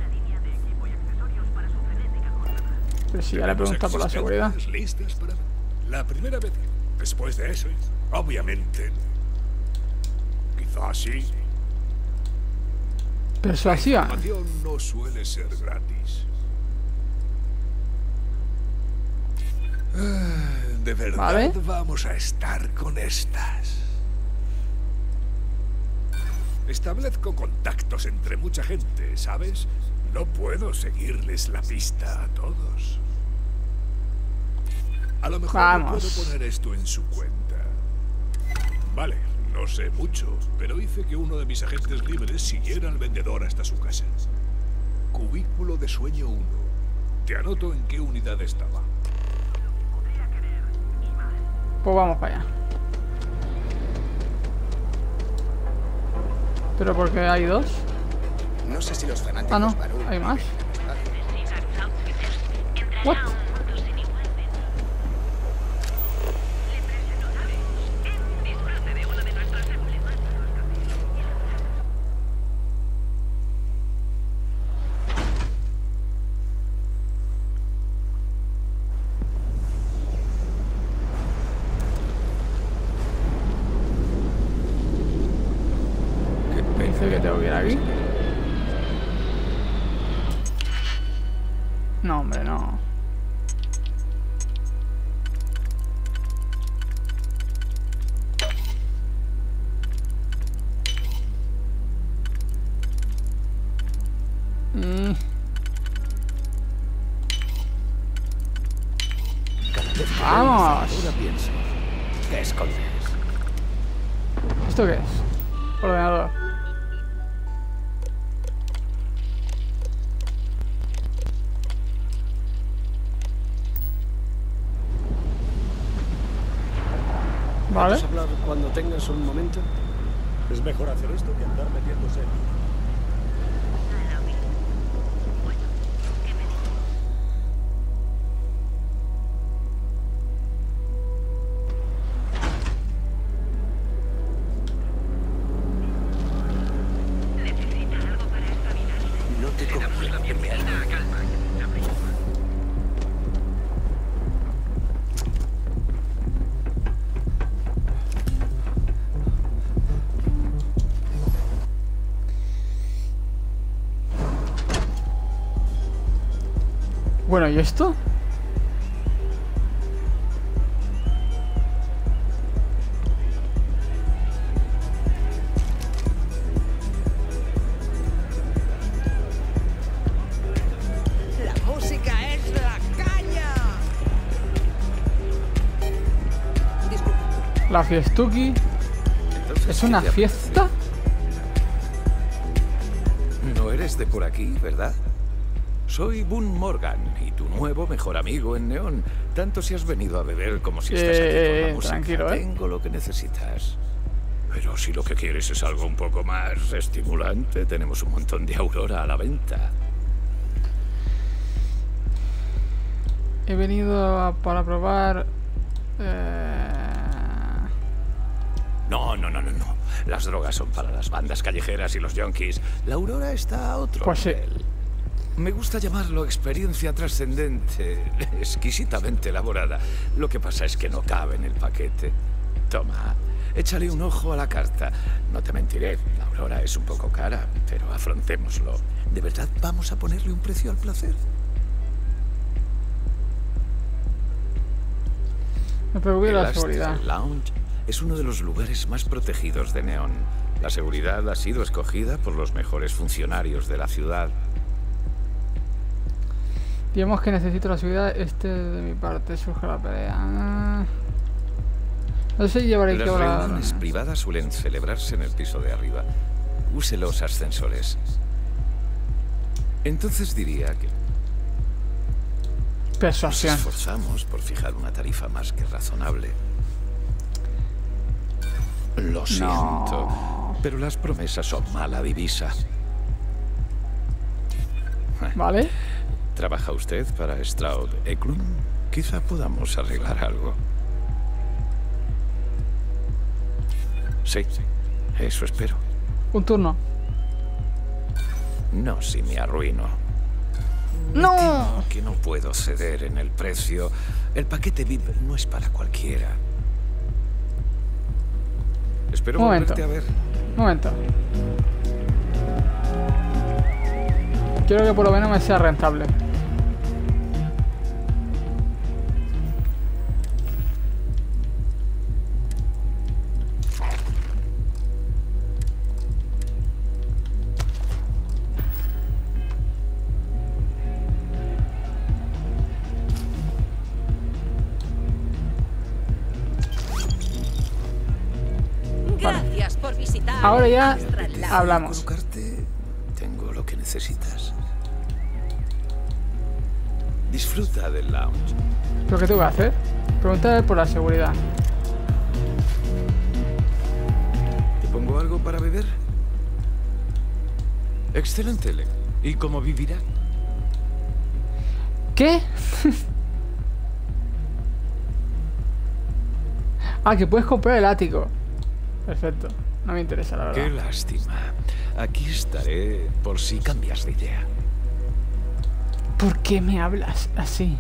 Pero si ya le pregunta por la seguridad. Listas para la primera vez. Después de eso, obviamente. Quizás sí. Persuasión. La información no suele ser gratis. De verdad, ¿vale? Vamos a estar con estas. Establezco contactos entre mucha gente, ¿sabes? No puedo seguirles la pista a todos. A lo mejor no puedo poner esto en su cuenta. Vale, no sé mucho, pero hice que uno de mis agentes libres siguiera al vendedor hasta su casa. Cubículo de sueño uno. Te anoto en qué unidad estaba. Pues vamos para allá. ¿Pero porque hay dos? No sé si los fanáticos. Ah, no, hay más. What? Que tengo que ir aquí. No, hombre, no. te escondes? ¿Esto qué es? Ordenador. Vale. ¿Puedes hablar cuando tengas un momento? Es mejor hacer esto que andar metiéndose en... Bueno, ¿y esto? La música es la caña. Disculpa. La fiestuki. ¿Es una fiesta? No eres de por aquí, ¿verdad? Soy Boone Morgan y tu nuevo mejor amigo en Neón. Tanto si has venido a beber como si estás aquí Eh, con la música. tranquilo, ¿eh? Tengo lo que necesitas. Pero si lo que quieres es algo un poco más estimulante, tenemos un montón de Aurora a la venta. He venido a- para probar... Eh... No, no, no, no, no. Las drogas son para las bandas callejeras y los junkies. La Aurora está a otro Pues sí. nivel. Me gusta llamarlo experiencia trascendente, exquisitamente elaborada. Lo que pasa es que no cabe en el paquete. Toma, échale un ojo a la carta. No te mentiré, la Aurora es un poco cara, pero afrontémoslo. ¿De verdad vamos a ponerle un precio al placer? Me preocupa El la Astor seguridad. Lounge es uno de los lugares más protegidos de Neón. La seguridad ha sido escogida por los mejores funcionarios de la ciudad. Digamos que necesito la seguridad. Este de mi parte surge la pelea. Ah. No sé si llevaré que Las hablar. reuniones privadas suelen celebrarse en el piso de arriba. Use los ascensores. Entonces diría que nos Persuasión. esforzamos por fijar una tarifa más que razonable. Lo siento, pero las promesas son mala divisa. ¿Vale? ¿Trabaja usted para Stroud Eklund? Quizá podamos arreglar algo. Sí, eso espero. Un turno. No, si me arruino. ¡No! Me temo que no puedo ceder en el precio. El paquete V I P no es para cualquiera. Espero Un momento. volverte a ver. Un momento. Quiero que por lo menos me sea rentable. Gracias por visitar. Ahora ya Astral Lounge. hablamos. Colocarte, tengo lo que necesitas. Disfruta del lounge. ¿Pero qué tengo que hacer? Preguntar por la seguridad. ¿Te pongo algo para beber? Excelente, Lek. ¿Y cómo vivirá? ¿Qué? Ah, que puedes comprar el ático. Perfecto. No me interesa, la verdad. Qué lástima. Aquí estaré por si cambias de idea. ¿Por qué me hablas así?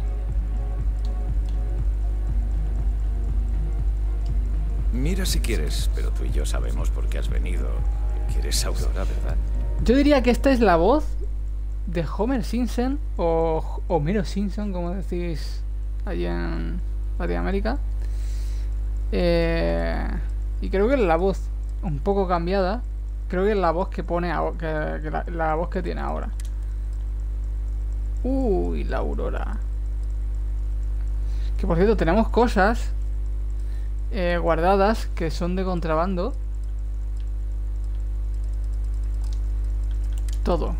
Mira si quieres, pero tú y yo sabemos por qué has venido. Quieres Aurora, ¿verdad? Yo diría que esta es la voz de Homer Simpson o Homero Simpson, como decís allí en Latinoamérica. Eh, y creo que es la voz un poco cambiada. Creo que es la voz que pone ahora, que, que la, la voz que tiene ahora. Uy, la Aurora. Que por cierto, tenemos cosas eh, guardadas que son de contrabando. Todo.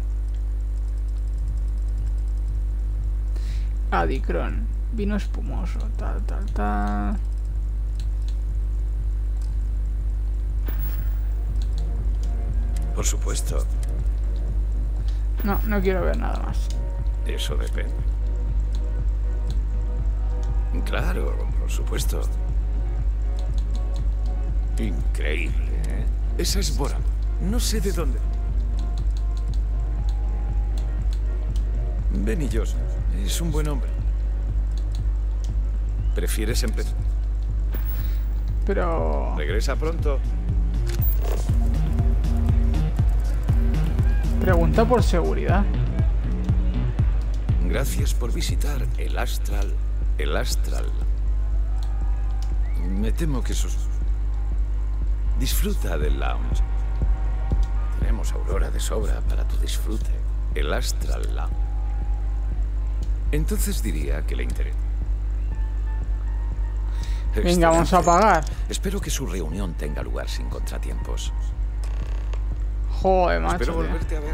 Adicron, vino espumoso, tal, tal, tal. Por supuesto. No, no quiero ver nada más. Eso depende. Claro, por supuesto. Increíble, ¿eh? Esa es Bora. No sé de dónde. Benny Jones es un buen hombre. ¿Prefieres empezar? Pero... Regresa pronto. Pregunta por seguridad. Gracias por visitar el Astral. El Astral. Me temo que sus... Disfruta del lounge. Tenemos aurora de sobra para tu disfrute. El Astral Lounge. Entonces diría que le interesa. Venga, vamos a pagar. Espero que su reunión tenga lugar sin contratiempos. Joder, macho. Espero volverte a ver.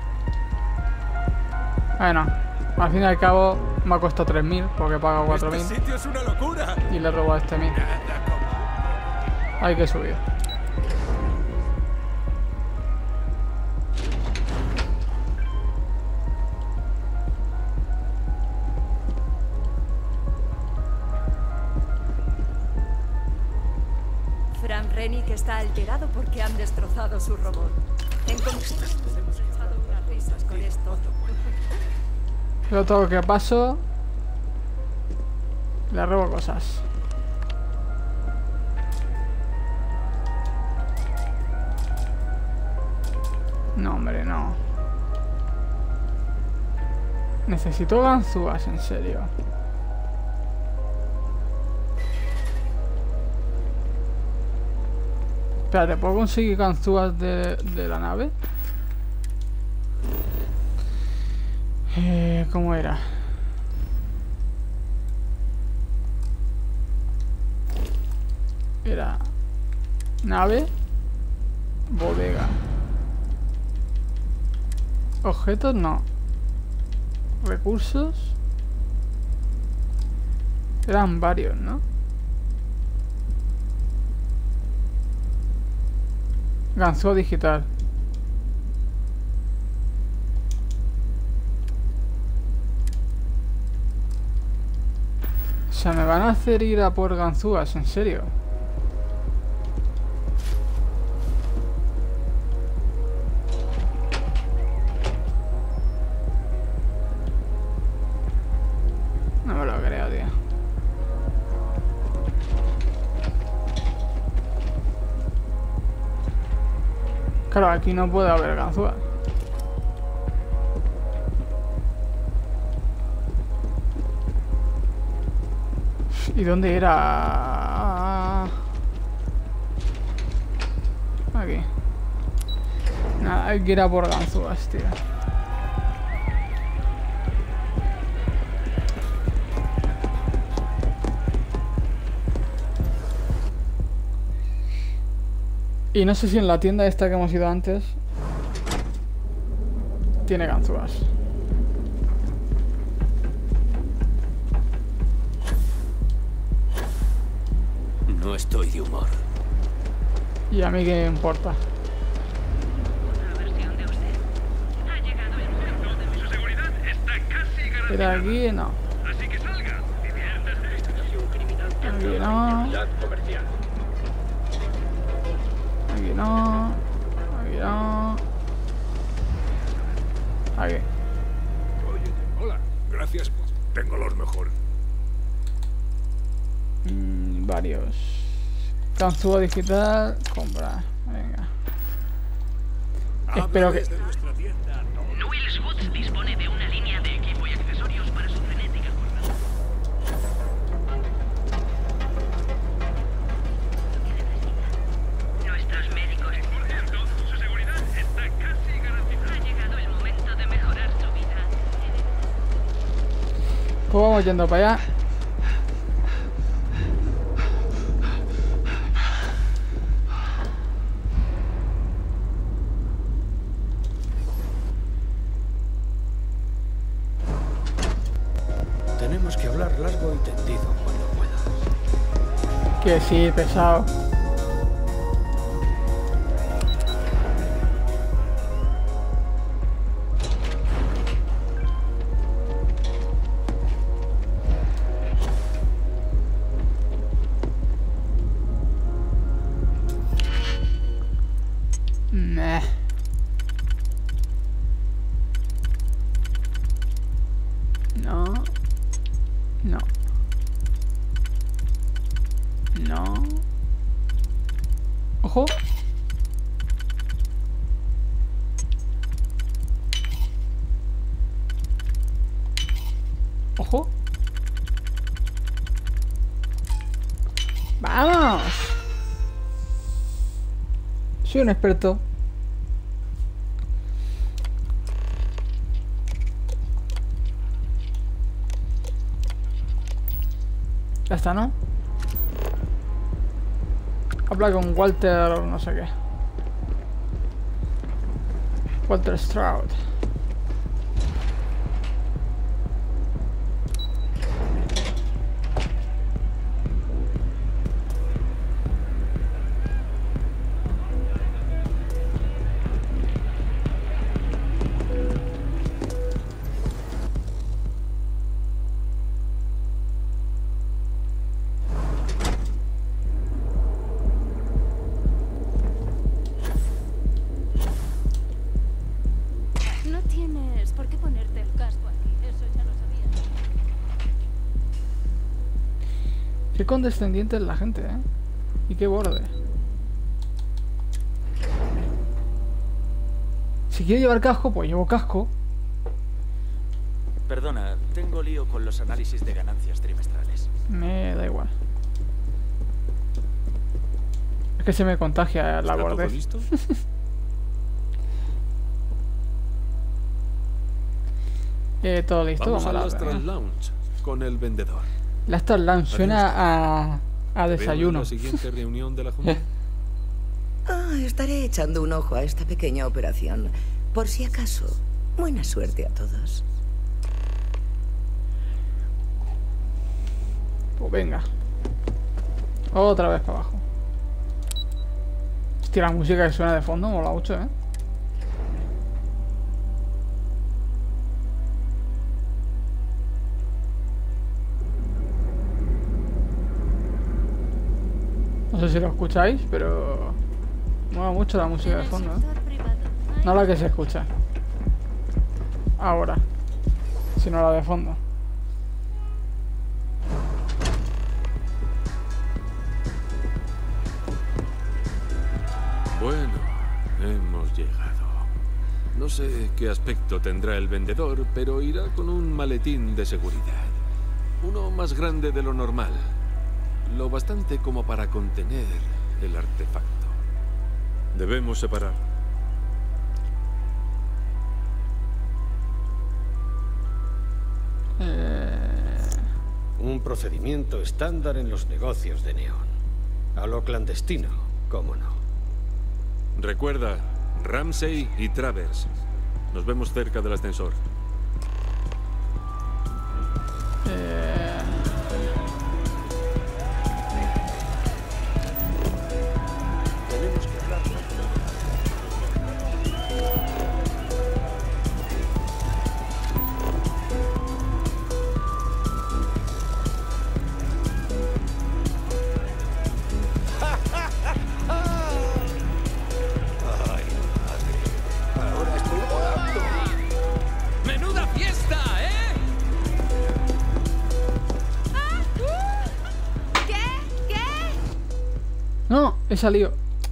Bueno, al fin y al cabo me ha costado tres mil porque he pagado cuatro mil. Este sitio es una locura. Y le he robado este mil. Hay que subir. Frank Rennick está alterado porque han destrozado su robot. En condiciones hemos echado unas risas con esto. Yo todo lo que paso le robo cosas. No, hombre, no. Necesito ganzúas, en serio. Espérate, ¿puedo conseguir ganzúas de, de la nave? Eh, ¿Cómo era? Era... Nave... Bodega. Objetos no. Recursos. Eran varios, ¿no? Ganzúa digital. O sea, me van a hacer ir a por ganzúas, en serio. No me lo creo, tío. Claro, aquí no puede haber ganzúas. ¿Y dónde era? Aquí. Nada, hay que ir a por ganzúas, tío. Y no sé si en la tienda esta que hemos ido antes tiene ganzúas. No estoy de humor. Y a mí qué me importa. Pero aquí no. Así que salga. Aquí no. Aquí no. Aquí no. Aquí. Oye, hola. Gracias. Tengo los mejor. Mm, varios. Ganzúa digital. Compra. Venga. Espero que... Noel's Goods dispone de una línea de equipo y accesorios para su frenética jornada. Nuestros médicos... Por cierto, su seguridad está casi garantizada. Ha llegado el momento de mejorar su vida. Pues vamos yendo para allá. Tenemos que hablar largo y tendido cuando puedas. Que sí, pesado. Meh. No. No. No. Ojo. Ojo. ¡Vamos! Soy un experto. Ya está, ¿no? Habla con Walter, no sé qué. Walter Stroud. No tienes por qué ponerte el casco aquí, eso ya lo sabía. Qué condescendiente es la gente, ¿eh? Y qué borde. Si quiero llevar casco, pues llevo casco. Perdona, tengo lío con los análisis de ganancias trimestrales. Me da igual. Es que se me contagia la bordez. ¿Listo? eh, todo listo. Vamos, Vamos al a Astral la Lounge con el vendedor. La Astral Lounge suena a, a desayuno. ¿Veo en la siguiente reunión de la Junta? Ah, estaré echando un ojo a esta pequeña operación. Por si acaso. Buena suerte a todos. Pues venga. Otra vez para abajo. Hostia, la música que suena de fondo mola mucho, ¿eh? No sé si lo escucháis, pero mola mucho la música de fondo, ¿eh? No la que se escucha ahora, sino la de fondo. Bueno, hemos llegado. No sé qué aspecto tendrá el vendedor, pero irá con un maletín de seguridad. Uno más grande de lo normal. Lo bastante como para contener el artefacto. Debemos separar. Eh... Un procedimiento estándar en los negocios de Neón. A lo clandestino, cómo no. Recuerda, Ramsey y Travers. Nos vemos cerca del ascensor. Eh... Tenemos que hablar. Ay, madre. Ahora estoy volando. ¡Menuda fiesta, eh! ¿Qué? ¿Qué? No, he salido.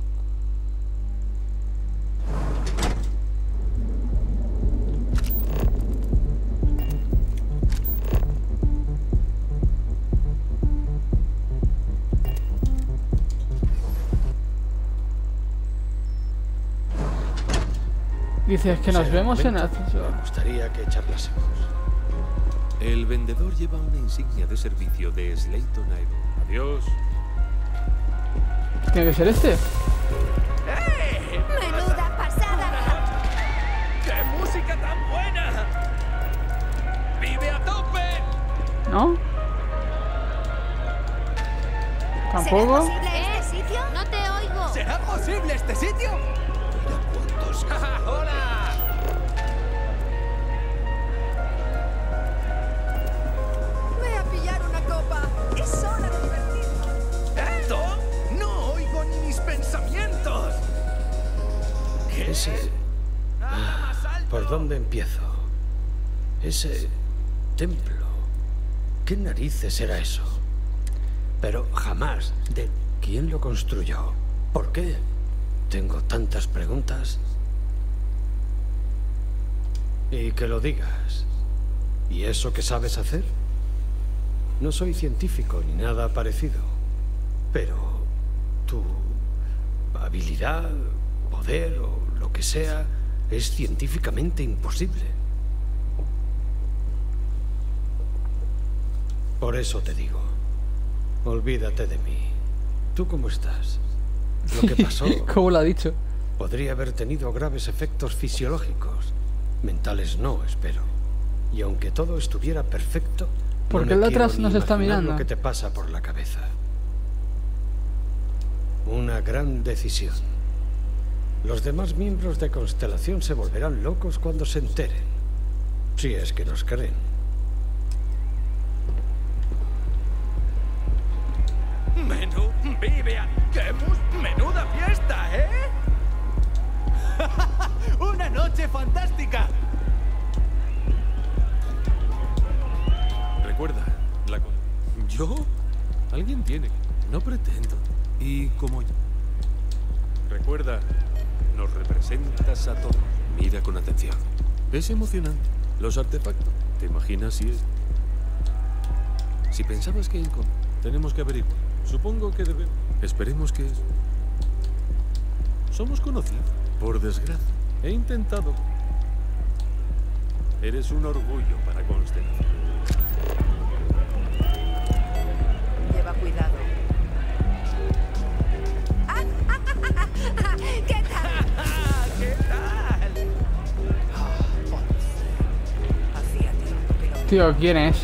Dices que nos vemos en el ascensor. Me gustaría que charlásemos. El vendedor lleva una insignia de servicio de Slayton Iron. Adiós. Tiene que ser este. ¡Menuda pasada! ¡Qué música tan buena! ¡Vive a tope! ¿No? fuego. ¿Eh? ¿Sitio? No te oigo. ¿Será posible este sitio? Mira cuántos... ¡Hola! Ve a pillar una copa. Es hora de divertirnos. ¿Esto? No oigo ni mis pensamientos. ¿Qué? Ese... Ah, ¿por dónde empiezo? Ese templo. ¿Qué narices era eso? Pero jamás de quién lo construyó. ¿Por qué? Tengo tantas preguntas. Y que lo digas. ¿Y eso qué sabes hacer? No soy científico ni nada parecido. Pero tu habilidad, poder o lo que sea es científicamente imposible. Por eso te digo, olvídate de mí. ¿Tú cómo estás? Lo que pasó... ¿Cómo lo ha dicho? Podría haber tenido graves efectos fisiológicos. Mentales no, espero. Y aunque todo estuviera perfecto... ¿Por qué no el me de atrás quiero nos ni está imaginar mirando? lo que te pasa por la cabeza. Una gran decisión. Los demás miembros de Constelación se volverán locos cuando se enteren. Si es que nos creen. Menú, Vivian, qué mus, menuda fiesta, ¿eh? ¡Una noche fantástica! Recuerda, la co- ¿Yo? Alguien tiene. No pretendo. Y como yo. Recuerda, nos representas a todos. Mira con atención. Es emocionante. Los artefactos. ¿Te imaginas si es? Si pensabas que encon... Tenemos que averiguar. Supongo que debemos. Esperemos que es. Somos conocidos. Por desgracia. He intentado. Eres un orgullo para Constelación. Lleva cuidado. ¿Qué tal? ¿Qué tal? Hacía tiempo que no... Tío, ¿quién es?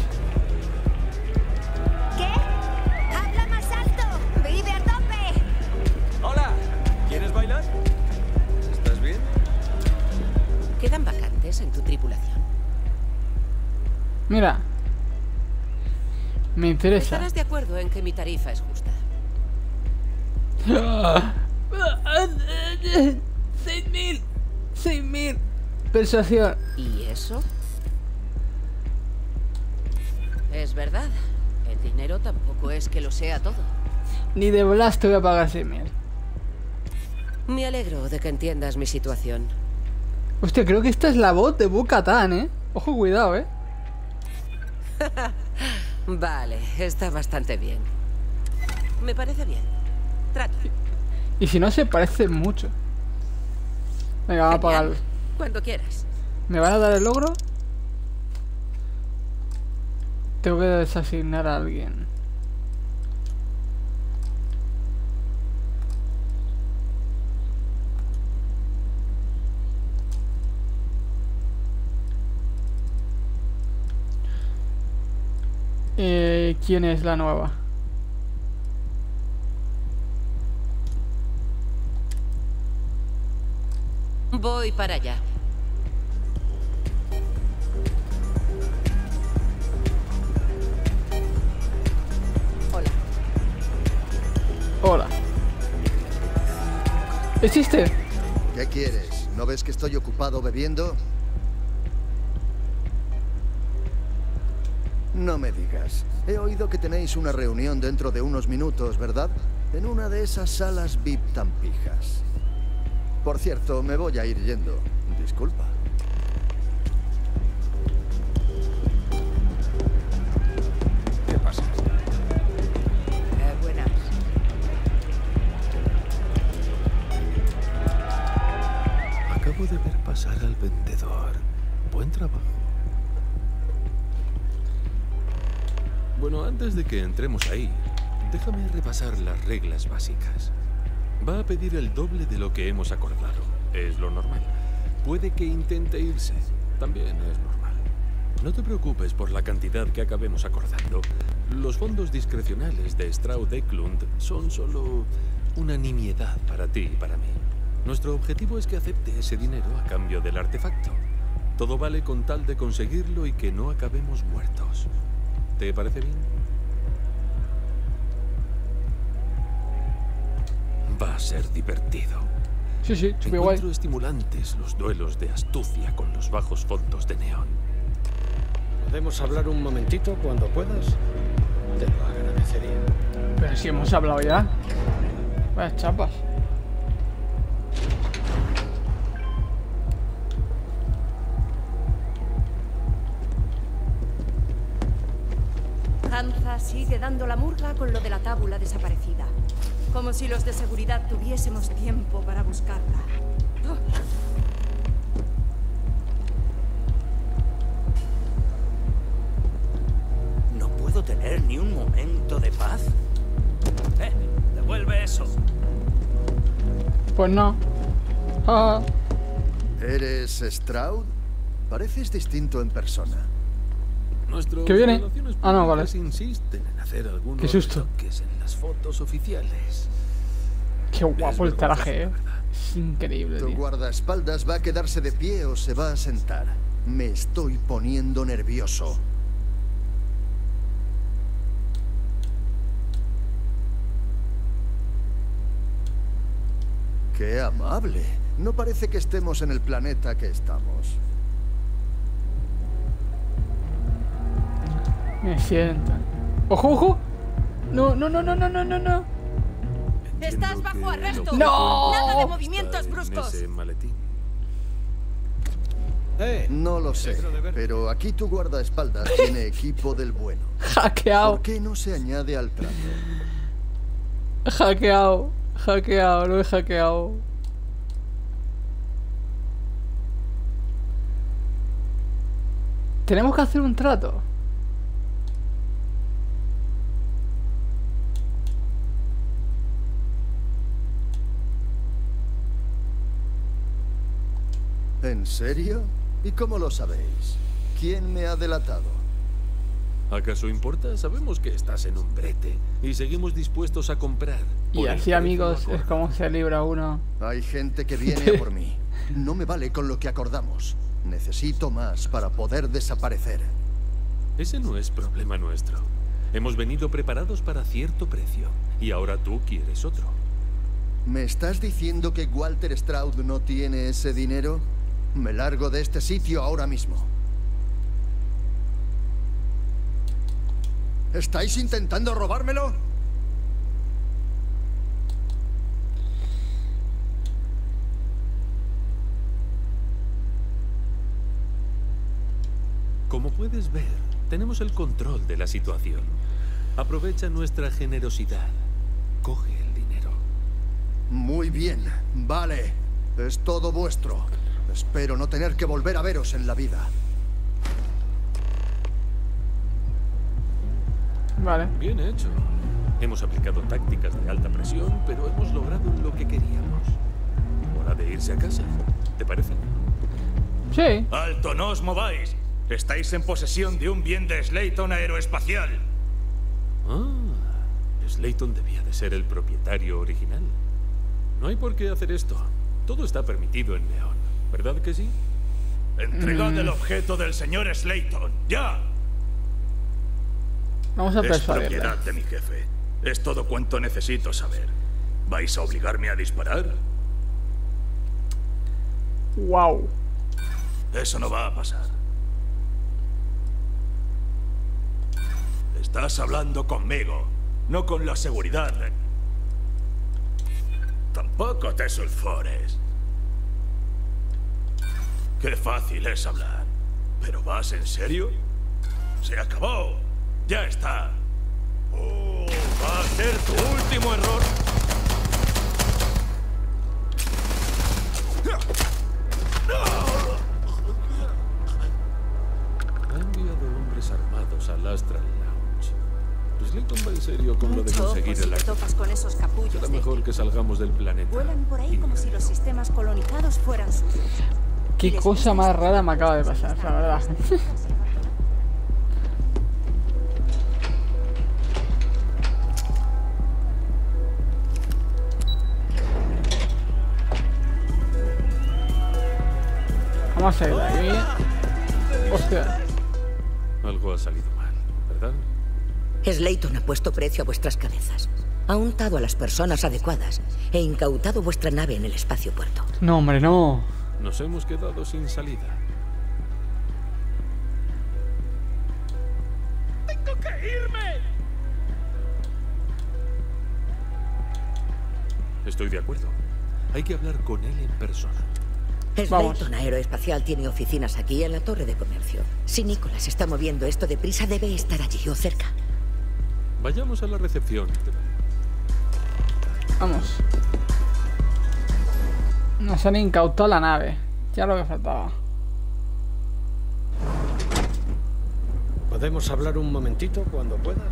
¿Qué? ¡Habla más alto! ¡Vive a tope! Hola, ¿quieres bailar? ¿Estás bien? ¿Quedan vacantes en tu tripulación? Mira. Me interesa. Estarás de acuerdo en que mi tarifa es justa. Seis mil. Seis mil. Persuasión. ¿Y eso? Es verdad. El dinero tampoco es que lo sea todo. Ni de Blas te voy a pagar seis mil. Me alegro de que entiendas mi situación. Hostia, creo que esta es la voz de Bo-Katan, ¿eh? Ojo, cuidado, ¿eh? Vale, está bastante bien. Me parece bien. Trato. Y si no, se parece mucho. Venga, vamos a pagarlo. Cuando quieras. ¿Me van a dar el logro? Tengo que desasignar a alguien. Eh, ¿quién es la nueva? Voy para allá. Hola. Hola. ¿Existe? ¿Qué quieres? ¿No ves que estoy ocupado bebiendo? No me digas. He oído que tenéis una reunión dentro de unos minutos, ¿verdad? En una de esas salas V I P tan pijas. Por cierto, me voy a ir yendo. Disculpa. ¿Qué pasa? Eh, buenas. Acabo de ver pasar al vendedor. Buen trabajo. Bueno, antes de que entremos ahí, déjame repasar las reglas básicas. Va a pedir el doble de lo que hemos acordado. Es lo normal. Puede que intente irse. También es normal. No te preocupes por la cantidad que acabemos acordando. Los fondos discrecionales de Stroud Eklund son solo una nimiedad para ti y para mí. Nuestro objetivo es que acepte ese dinero a cambio del artefacto. Todo vale con tal de conseguirlo y que no acabemos muertos. ¿Te parece bien? Va a ser divertido. Sí, sí, súper Encuentro guay. estimulantes los duelos de astucia con los bajos fondos de neón. ¿Podemos hablar un momentito cuando puedas? Te lo agradecería. Pero si hemos hablado ya. Vaya chapas. Hansa sigue dando la murga con lo de la tábula desaparecida. Como si los de seguridad tuviésemos tiempo para buscarla. Oh. ¿No puedo tener ni un momento de paz? ¡Eh! ¡Devuelve eso! Pues no. Ah. ¿Eres Stroud? Pareces distinto en persona. Nuestros ¿Qué viene? relaciones Ah, no, vale. públicas insisten en hacer algunos Qué susto. retoques en las fotos oficiales. Qué guapo el traje, eh. Es increíble, Tu tío. guardaespaldas va a quedarse de pie o se va a sentar. Me estoy poniendo nervioso. ¡Qué amable! No parece que estemos en el planeta que estamos. Me siento. ¡Ojo, ojo! No, no, no, no, no, no, no, no. ¡Estás bajo arresto! ¡No! ¡Nada de movimientos bruscos! Ese maletín. No lo sé, pero aquí tu guardaespaldas tiene equipo del bueno. Hackeado. ¿Por qué no se añade al trato? Hackeado. Hackeado, lo he hackeado. Tenemos que hacer un trato. ¿En serio? ¿Y cómo lo sabéis? ¿Quién me ha delatado? ¿Acaso importa? Sabemos que estás en un brete y seguimos dispuestos a comprar. Y por el así, precio amigos, es acordado. como se libra uno. Hay gente que viene a por mí. No me vale con lo que acordamos. Necesito más para poder desaparecer. Ese no es problema nuestro. Hemos venido preparados para cierto precio y ahora tú quieres otro. ¿Me estás diciendo que Walter Stroud no tiene ese dinero? Me largo de este sitio ahora mismo. ¿Estáis intentando robármelo? Como puedes ver, tenemos el control de la situación. Aprovecha nuestra generosidad. Coge el dinero. Muy bien, vale. Es todo vuestro. Espero no tener que volver a veros en la vida. Vale. Bien hecho. Hemos aplicado tácticas de alta presión, pero hemos logrado lo que queríamos. Hora de irse a casa. ¿Te parece? Sí. ¡Alto, no os mováis! Estáis en posesión de un bien de Slayton Aeroespacial. Ah, Slayton debía de ser el propietario original. No hay por qué hacer esto. Todo está permitido en Neón, ¿verdad que sí? Entregad Mm. el objeto del señor Slayton. ¡Ya! Vamos a Es persuadirle. propiedad de mi jefe. Es todo cuanto necesito saber. ¿Vais a obligarme a disparar? Wow. Eso no va a pasar. Estás hablando conmigo, no con la seguridad. Tampoco te sulfures. Qué fácil es hablar. ¿Pero vas en serio? Se acabó. Ya está. Oh, va a ser tu último error. Ha enviado hombres armados al Astral Lounge. Slayton va en serio con lo de Mucho conseguir ojo si el te topas con esos capullos Será de mejor que salgamos del planeta. Vuelan por ahí como si los sistemas colonizados fueran suyos. Qué cosa más rara me acaba de pasar, la verdad. Vamos a ir de aquí. Hostia. Algo ha salido mal, ¿verdad? Slayton ha puesto precio a vuestras cabezas. Ha untado a las personas adecuadas e incautado vuestra nave en el espacio puerto. No, hombre, no. Nos hemos quedado sin salida. ¡Tengo que irme! Estoy de acuerdo. Hay que hablar con él en persona. Slayton Aeroespacial tiene oficinas aquí en la Torre de Comercio. Si Nicholas está moviendo esto deprisa, debe estar allí o cerca. Vayamos a la recepción. Vamos. Nos han incautado la nave. Ya lo que faltaba. ¿Podemos hablar un momentito cuando puedas?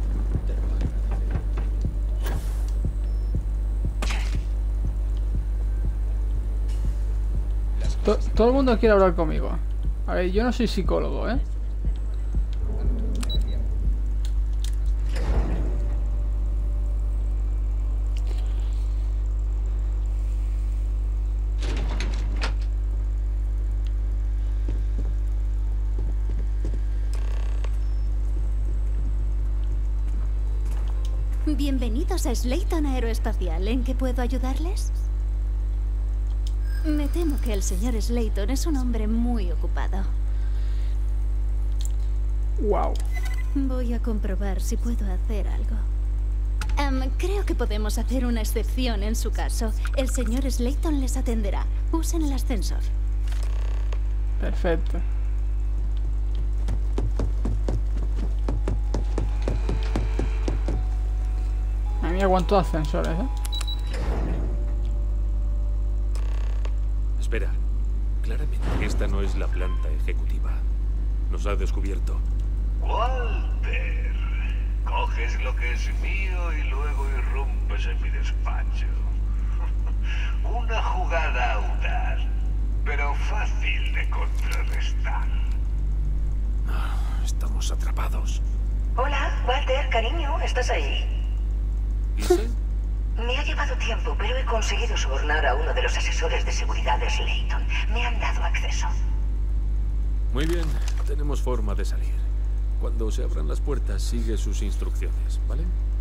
To- todo el mundo quiere hablar conmigo. A ver, yo no soy psicólogo, ¿eh? Bienvenidos a Slayton Aeroespacial. ¿En qué puedo ayudarles? Me temo que el señor Slayton es un hombre muy ocupado. Wow. Voy a comprobar si puedo hacer algo. Um, creo que podemos hacer una excepción en su caso. El señor Slayton les atenderá. Usen el ascensor. Perfecto. A mí aguanto ascensores, ¿eh? Espera. Claramente esta no es la planta ejecutiva. Nos ha descubierto. Walter, coges lo que es mío y luego irrumpes en mi despacho. Una jugada audaz, pero fácil de contrarrestar. Ah, estamos atrapados. Hola, Walter, cariño, ¿estás ahí? ¿Lisa? Me ha llevado tiempo, pero he conseguido sobornar a uno de los asesores de seguridad de Slayton. Me han dado acceso. Muy bien, tenemos forma de salir. Cuando se abran las puertas, sigue sus instrucciones, ¿vale?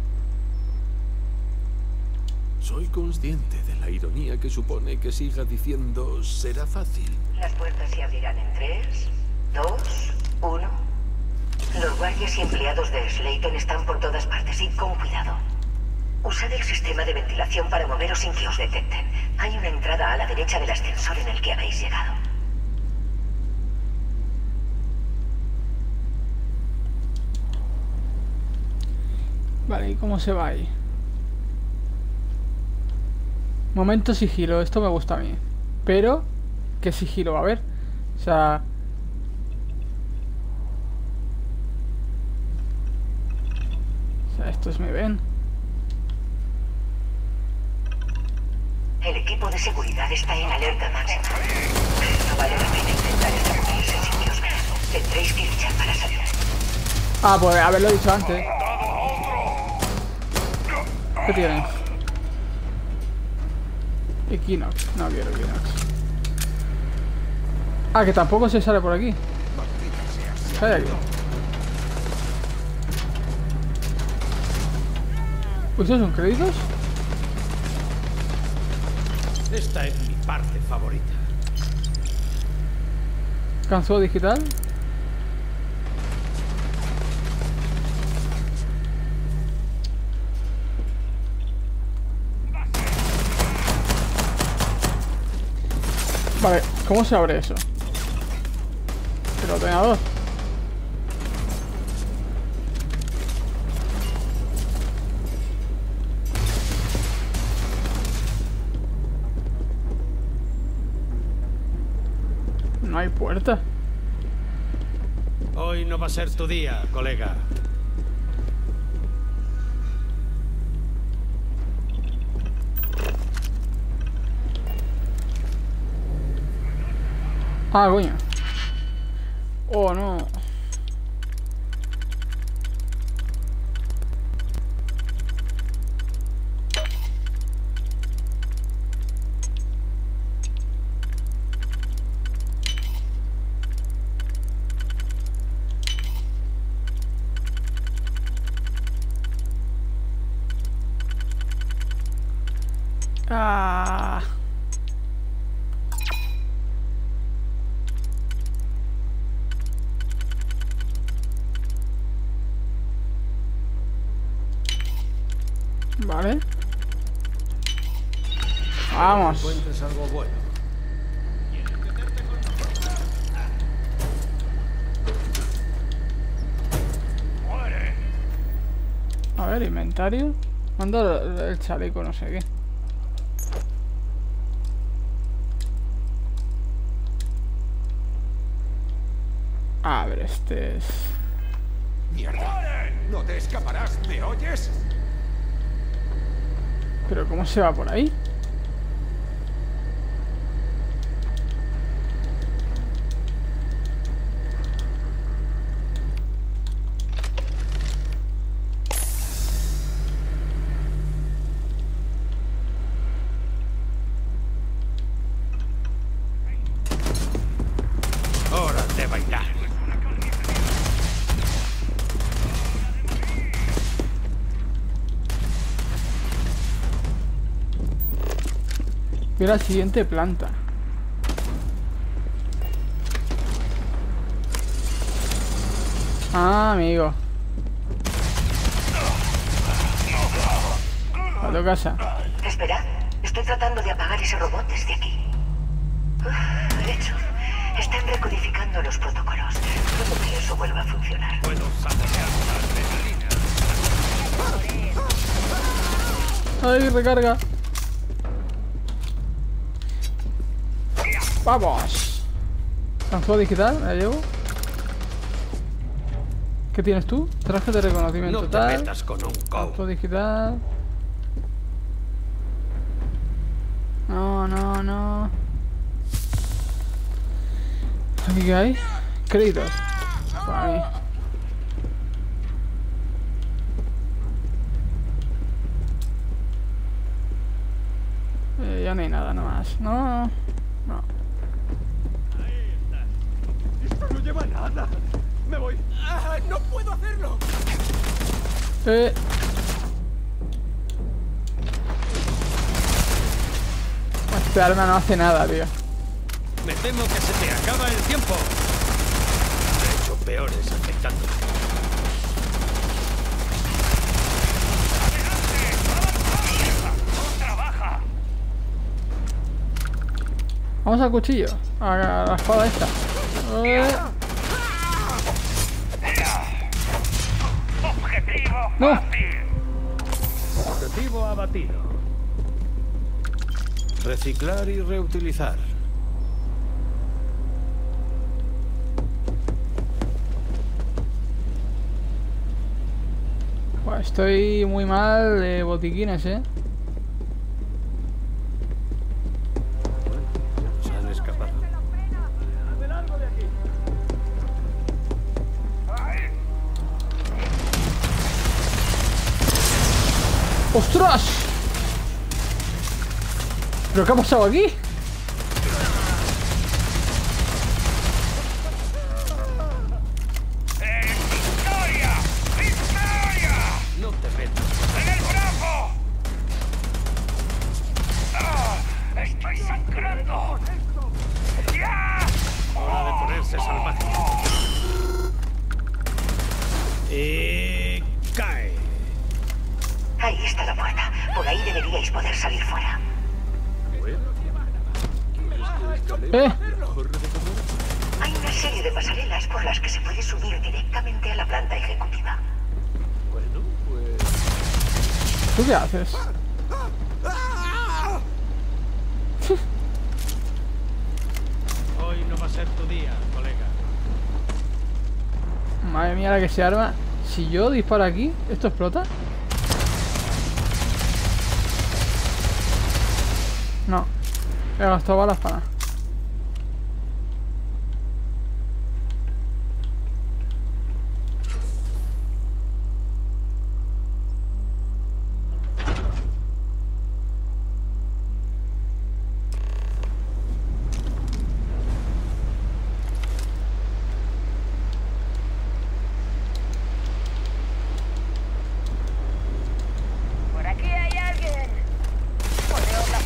Soy consciente de la ironía que supone que siga diciendo será fácil. Las puertas se abrirán en tres, dos, uno. Los guardias y empleados de Slayton están por todas partes y con cuidado. Usad el sistema de ventilación para moveros sin que os detecten. Hay una entrada a la derecha del ascensor en el que habéis llegado. Vale, ¿y cómo se va ahí? Momento sigilo, esto me gusta a mí. Pero, ¿qué sigilo va a haber? O sea... O sea, estos me ven. El equipo de seguridad está en alerta máxima. No vale la pena intentar establecerse en sitios. Tendréis que luchar para salir. Ah, pues haberlo dicho antes. ¿Qué tienen? Equinox. No quiero Equinox. Ah, que tampoco se sale por aquí. ¿Qué hay aquí? ¿Pues esos son créditos? Esta es mi parte favorita. ¿Canso digital? Vale, ¿cómo se abre eso? El ordenador. No hay puerta. Hoy no va a ser tu día, colega. Ah, coño. Oh, no. Ah. Vale. Vamos. Encuentres algo bueno. A ver, inventario. Mando el, el chaleco, no sé qué. A ver, este es... ¡Mierda! ¡No te escaparás! ¿Me oyes? ¿Pero cómo se va por ahí? Hora de bailar. Y la siguiente planta. Ah, amigo. A tu casa. Espera, estoy tratando de apagar ese robot desde aquí. Uf, hecho. Están recodificando los protocolos. Puedo que eso vuelva a funcionar. Puedo sabotear la adrenalina. Ay, recarga. Vamos. Lanzado digital, la llevo. ¿Qué tienes tú? Traje de reconocimiento No te tal. metas con un cow. Lanzado digital. No, no, no. ¿Aquí qué hay? Créditos. Para mí. Eh, ya no hay nada nomás. No, no. ¡Esto no lleva nada! ¡Me voy! ¡Ah, ¡no puedo hacerlo! Eh. Este arma no hace nada, tío. Me temo que se te acaba el tiempo. De hecho, peores afectando. Vamos al cuchillo. A la espada esta. Eh. No. Objetivo abatido. Reciclar y reutilizar. Buah, estoy muy mal de botiquines, eh. Se han escapado. ¡Ostras! ¿Pero qué ha pasado aquí? ¡Victoria! ¡Victoria! No te metas. ¡En el brazo! ¡Ah! ¡Estoy sangrando! ¡Ya! Hora de ponerse salvaje. Y cae. Ahí está la puerta. Por ahí deberíais poder salir fuera. ¿Eh? Hay una serie de pasarelas por las que se puede subir directamente a la planta ejecutiva. Bueno, pues... ¿Tú qué haces? Hoy no va a ser tu día, colega. Madre mía, la que se arma. Si yo disparo aquí, ¿esto explota? No. He gastado balas para nada. Por aquí hay alguien. Poneos la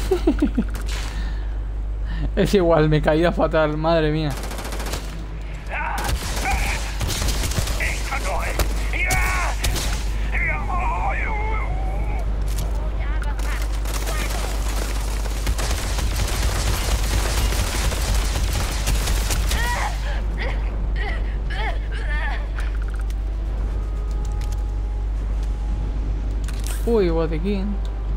Es igual, me caía fatal, madre mía. Uy, botiquín.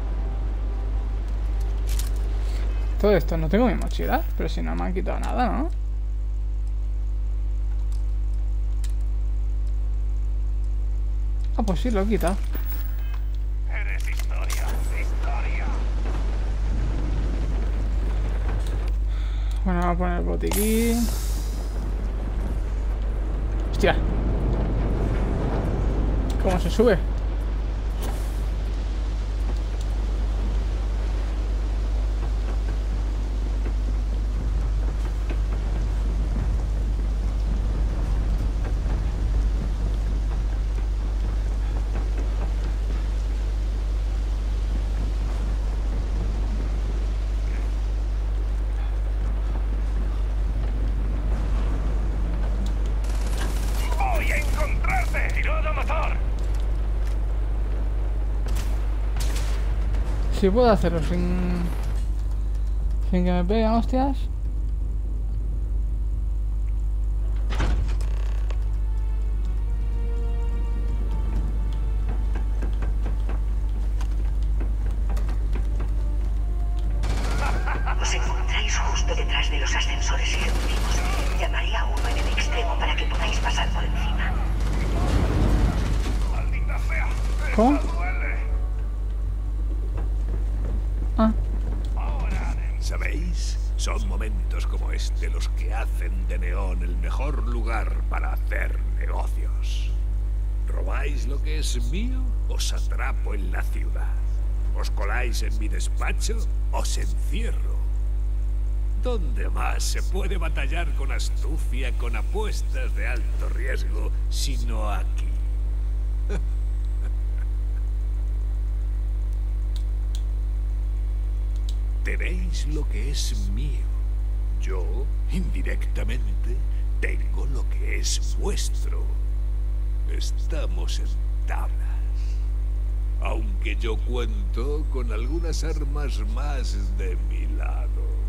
Todo esto, no tengo mi mochila, pero si no me han quitado nada, ¿no? Ah, pues sí, lo he quitado. Eres historia, historia. Bueno, vamos a poner el botiquín. Hostia. ¿Cómo se sube? Si puedo hacerlo sin... sin que me peguen hostias. Os encontráis justo detrás de los ascensores ejecutivos. Llamaré a uno en el extremo para que podáis pasar por encima. ¿Cómo? ¿Sabéis? Son momentos como este los que hacen de Neón el mejor lugar para hacer negocios. ¿Robáis lo que es mío? Os atrapo en la ciudad. ¿Os coláis en mi despacho? Os encierro. ¿Dónde más se puede batallar con astucia, con apuestas de alto riesgo, sino aquí? Tenéis lo que es mío. Yo, indirectamente, tengo lo que es vuestro. Estamos en tablas. Aunque yo cuento con algunas armas más de mi lado.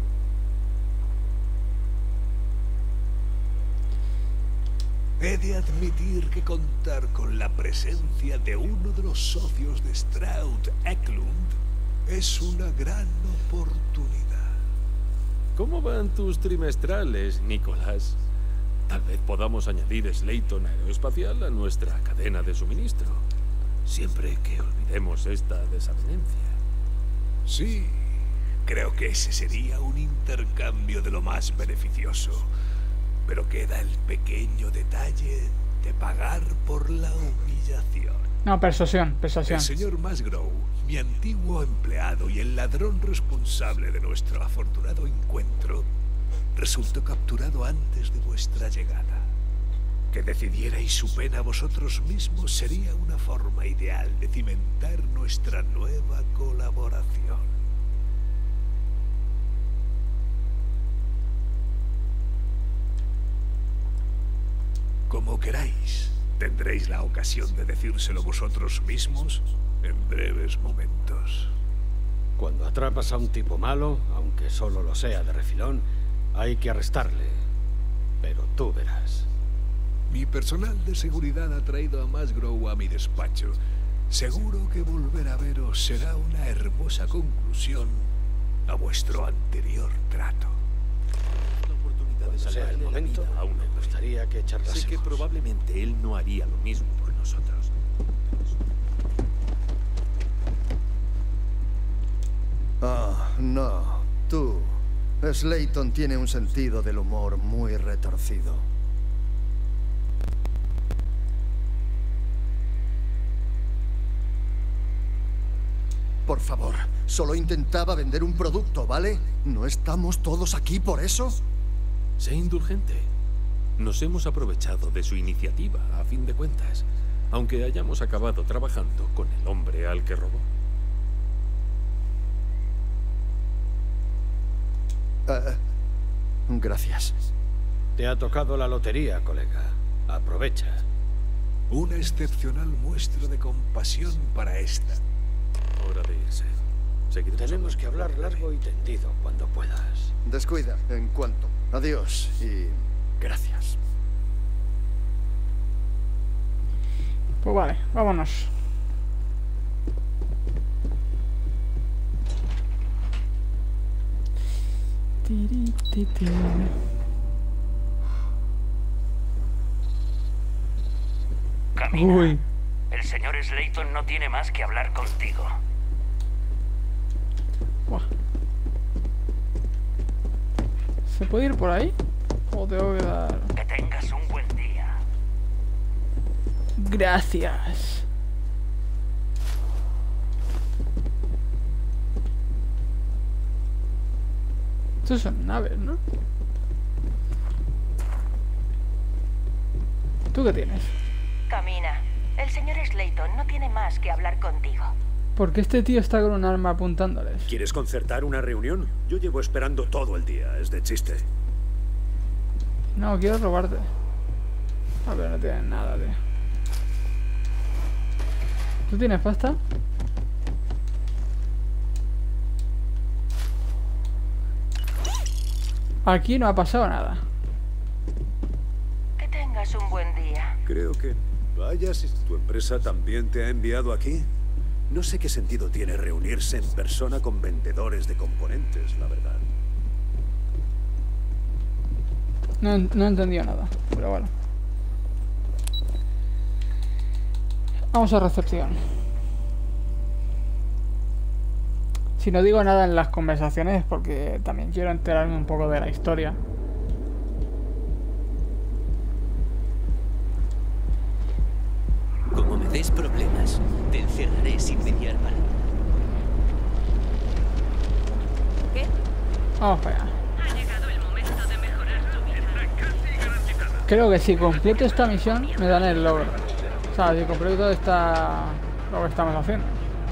He de admitir que contar con la presencia de uno de los socios de Stroud Eklund es una gran oportunidad. ¿Cómo van tus trimestrales, Nicolás? Tal vez podamos añadir Slayton Aeroespacial a nuestra cadena de suministro. Siempre que olvidemos esta desavenencia. Sí, creo que ese sería un intercambio de lo más beneficioso. Pero queda el pequeño detalle de pagar por la humillación. No, persuasión, persuasión. El señor Musgrove, mi antiguo empleado y el ladrón responsable de nuestro afortunado encuentro, resultó capturado antes de vuestra llegada. Que decidierais su pena vosotros mismos sería una forma ideal de cimentar nuestra nueva colaboración. Como queráis, tendréis la ocasión de decírselo vosotros mismos en breves momentos. Cuando atrapas a un tipo malo, aunque solo lo sea de refilón, hay que arrestarle. Pero tú verás. Mi personal de seguridad ha traído a Musgrove a mi despacho. Seguro que volver a veros será una hermosa conclusión a vuestro anterior trato. La oportunidad de sea el momento, aún me gustaría que charlásemos. Sé que probablemente él no haría lo mismo por nosotros. Ah, no. Tú. Slayton tiene un sentido del humor muy retorcido. Por favor, solo intentaba vender un producto, ¿vale? ¿No estamos todos aquí por eso? Sé indulgente. Nos hemos aprovechado de su iniciativa, a fin de cuentas, aunque hayamos acabado trabajando con el hombre al que robó. Uh, gracias. Te ha tocado la lotería, colega. Aprovecha. Una excepcional muestra de compasión para esta. Hora de irse. Seguiremos Tenemos que hablar largo y tendido cuando puedas. Descuida, en cuanto. Adiós y gracias. Pues vale, vámonos. Camina. Uy. El señor Slayton no tiene más que hablar contigo. Buah. ¿Se puede ir por ahí? ¿O tengo que dar...? Que tengas un buen día. Gracias. Estos son naves, ¿no? ¿Tú qué tienes? Camina. El señor Slayton no tiene más que hablar contigo. ¿Por qué este tío está con un arma apuntándoles? ¿Quieres concertar una reunión? Yo llevo esperando todo el día, es de chiste. No, quiero robarte. A ver, no tienen nada, tío. ¿Tú tienes pasta? Aquí no ha pasado nada. Que tengas un buen día. Creo que... Vaya, si tu empresa también te ha enviado aquí. No sé qué sentido tiene reunirse en persona con vendedores de componentes, la verdad. No, no he entendido nada, pero bueno. Vamos a recepción. Si no digo nada en las conversaciones es porque también quiero enterarme un poco de la historia. Como me des problemas, te encerraré sin mediar palabra. ¿Qué? Vamos para allá. Creo que si completo esta misión me dan el logro. O sea, si completo esta... lo que estamos haciendo.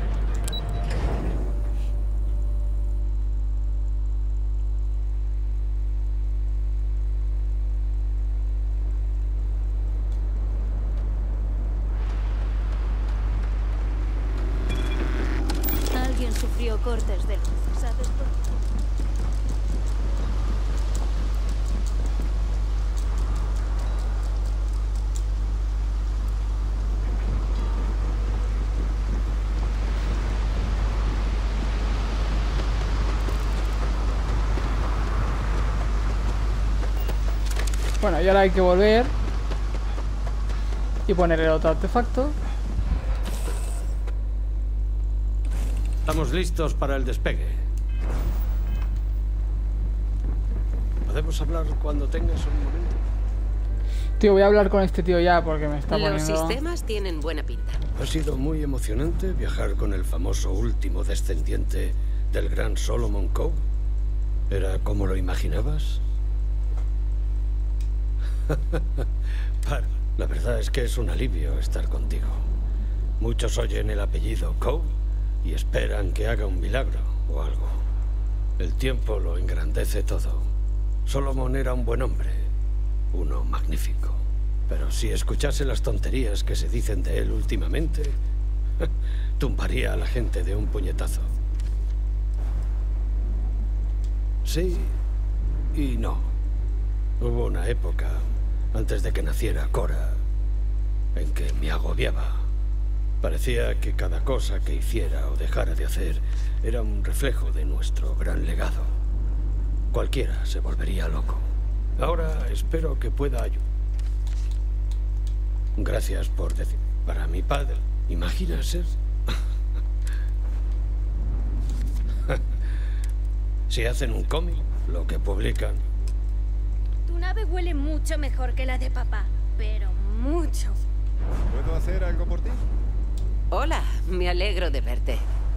Alguien sufrió cortes de luz, ¿sabes por qué? Bueno, y ahora hay que volver y poner el otro artefacto. Estamos listos para el despegue. ¿Podemos hablar cuando tengas un momento? Tío, voy a hablar con este tío ya porque me está Los poniendo... sistemas tienen buena pinta. Ha sido muy emocionante viajar con el famoso último descendiente del gran Solomon Coe. ¿Era como lo imaginabas? La verdad es que es un alivio estar contigo. Muchos oyen el apellido Coe y esperan que haga un milagro o algo. El tiempo lo engrandece todo. Solomon era un buen hombre, uno magnífico. Pero si escuchase las tonterías que se dicen de él últimamente, tumbaría a la gente de un puñetazo. Sí y no. Hubo una época, antes de que naciera Cora, en que me agobiaba. Parecía que cada cosa que hiciera o dejara de hacer era un reflejo de nuestro gran legado. Cualquiera se volvería loco. Ahora espero que pueda ayudar. Gracias por decir. Para mi padre, ¿imaginas ser? Si hacen un cómic, lo que publican. Tu nave huele mucho mejor que la de papá, pero mucho. ¿Puedo hacer algo por ti? Hola, me alegro de verte.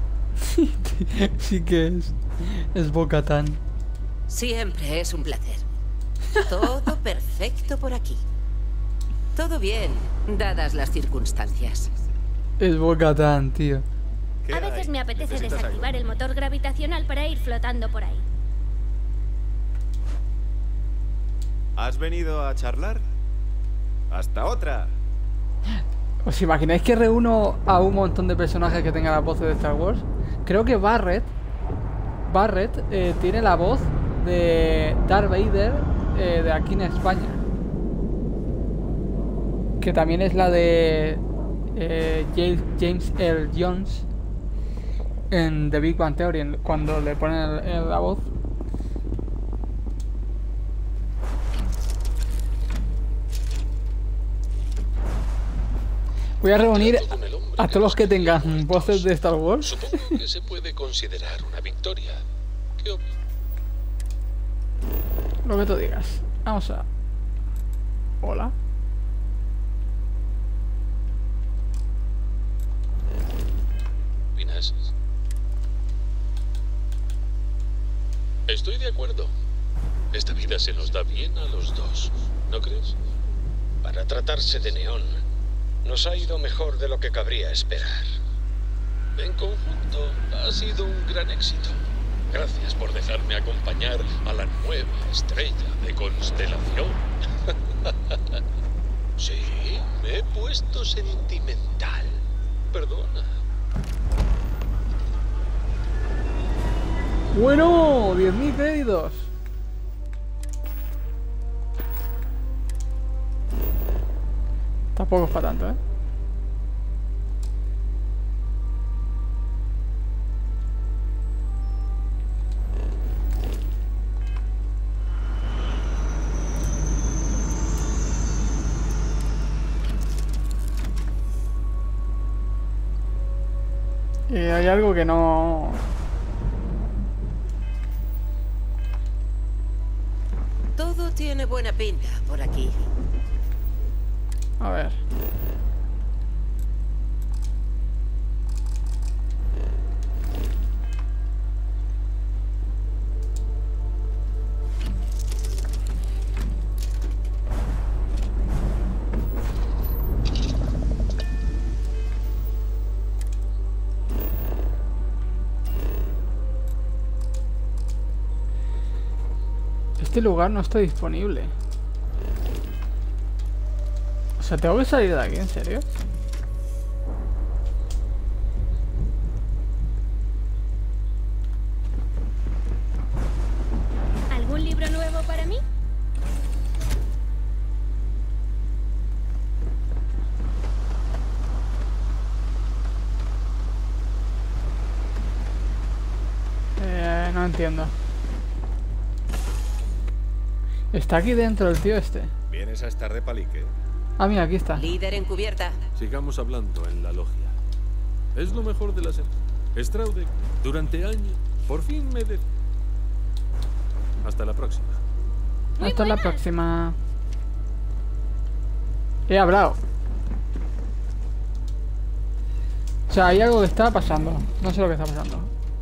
Sí que es. Es Bo-Katan. Siempre es un placer. Todo perfecto por aquí. Todo bien, dadas las circunstancias. Es Bo-Katan, tío. A veces me apetece desactivar el motor gravitacional para ir flotando por ahí. ¿Has venido a charlar? ¡Hasta otra! ¿Os imagináis que reúno a un montón de personajes que tengan las voces de Star Wars? Creo que Barrett Barrett eh, tiene la voz de Darth Vader eh, de aquí en España, que también es la de eh, James, James Earl Jones en The Big Bang Theory, cuando le ponen el, el, la voz. Voy a reunir a todos los que tengan voces de Star Wars. Supongo que se puede considerar una victoria. ¿Qué op- Lo que tú digas. Vamos a... Hola. opinas? Estoy de acuerdo. Esta vida se nos da bien a los dos, ¿no crees? Para tratarse de Neón, nos ha ido mejor de lo que cabría esperar. En conjunto, ha sido un gran éxito. Gracias por dejarme acompañar a la nueva estrella de Constelación. Sí, me he puesto sentimental. Perdona. Bueno, diez mil créditos. Tampoco es para tanto, ¿eh? Y hay algo que no... Todo tiene buena pinta por aquí. A ver. Este lugar no está disponible. O sea, tengo que salir de aquí, ¿en serio? ¿Algún libro nuevo para mí? Eh, no entiendo. Está aquí dentro el tío este. ¿Vienes a estar de palique? Ah, mira, aquí está. Líder encubierta. Sigamos hablando en la logia. Es lo mejor de la semana. Straude, durante años, por fin me de... Hasta la próxima. Hasta la próxima. He hablado. O sea, hay algo que está pasando. No sé lo que está pasando.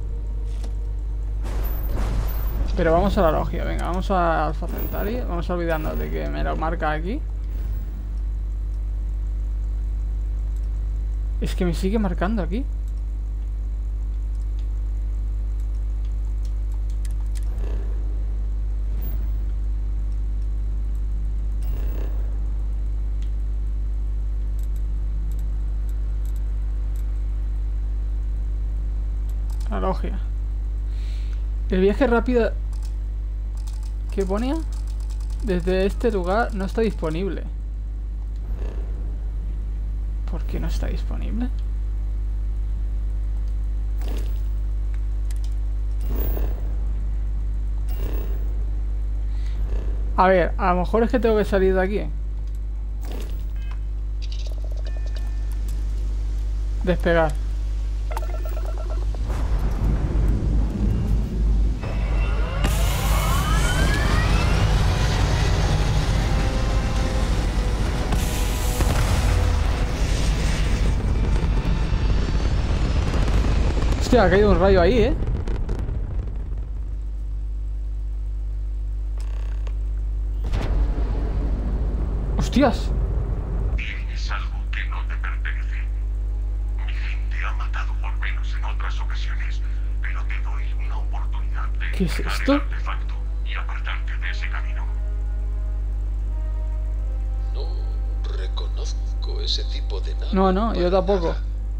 Pero vamos a la logia, venga, vamos a Alpha Centauri. Vamos a olvidarnos de que me lo marca aquí. Es que me sigue marcando aquí. La logia. El viaje rápido que ponía desde este lugar no está disponible. ¿Por qué no está disponible? A ver, a lo mejor es que tengo que salir de aquí. Despegar. Hostia, ha caído un rayo ahí, ¿eh? ¡Hostias! Tienes algo que no te pertenece. Mi gente ha matado por menos en otras ocasiones, pero te doy una oportunidad de ¿Qué es entregar esto? el artefacto y apartarte de ese camino. ese tipo de nave. No, no, yo tampoco.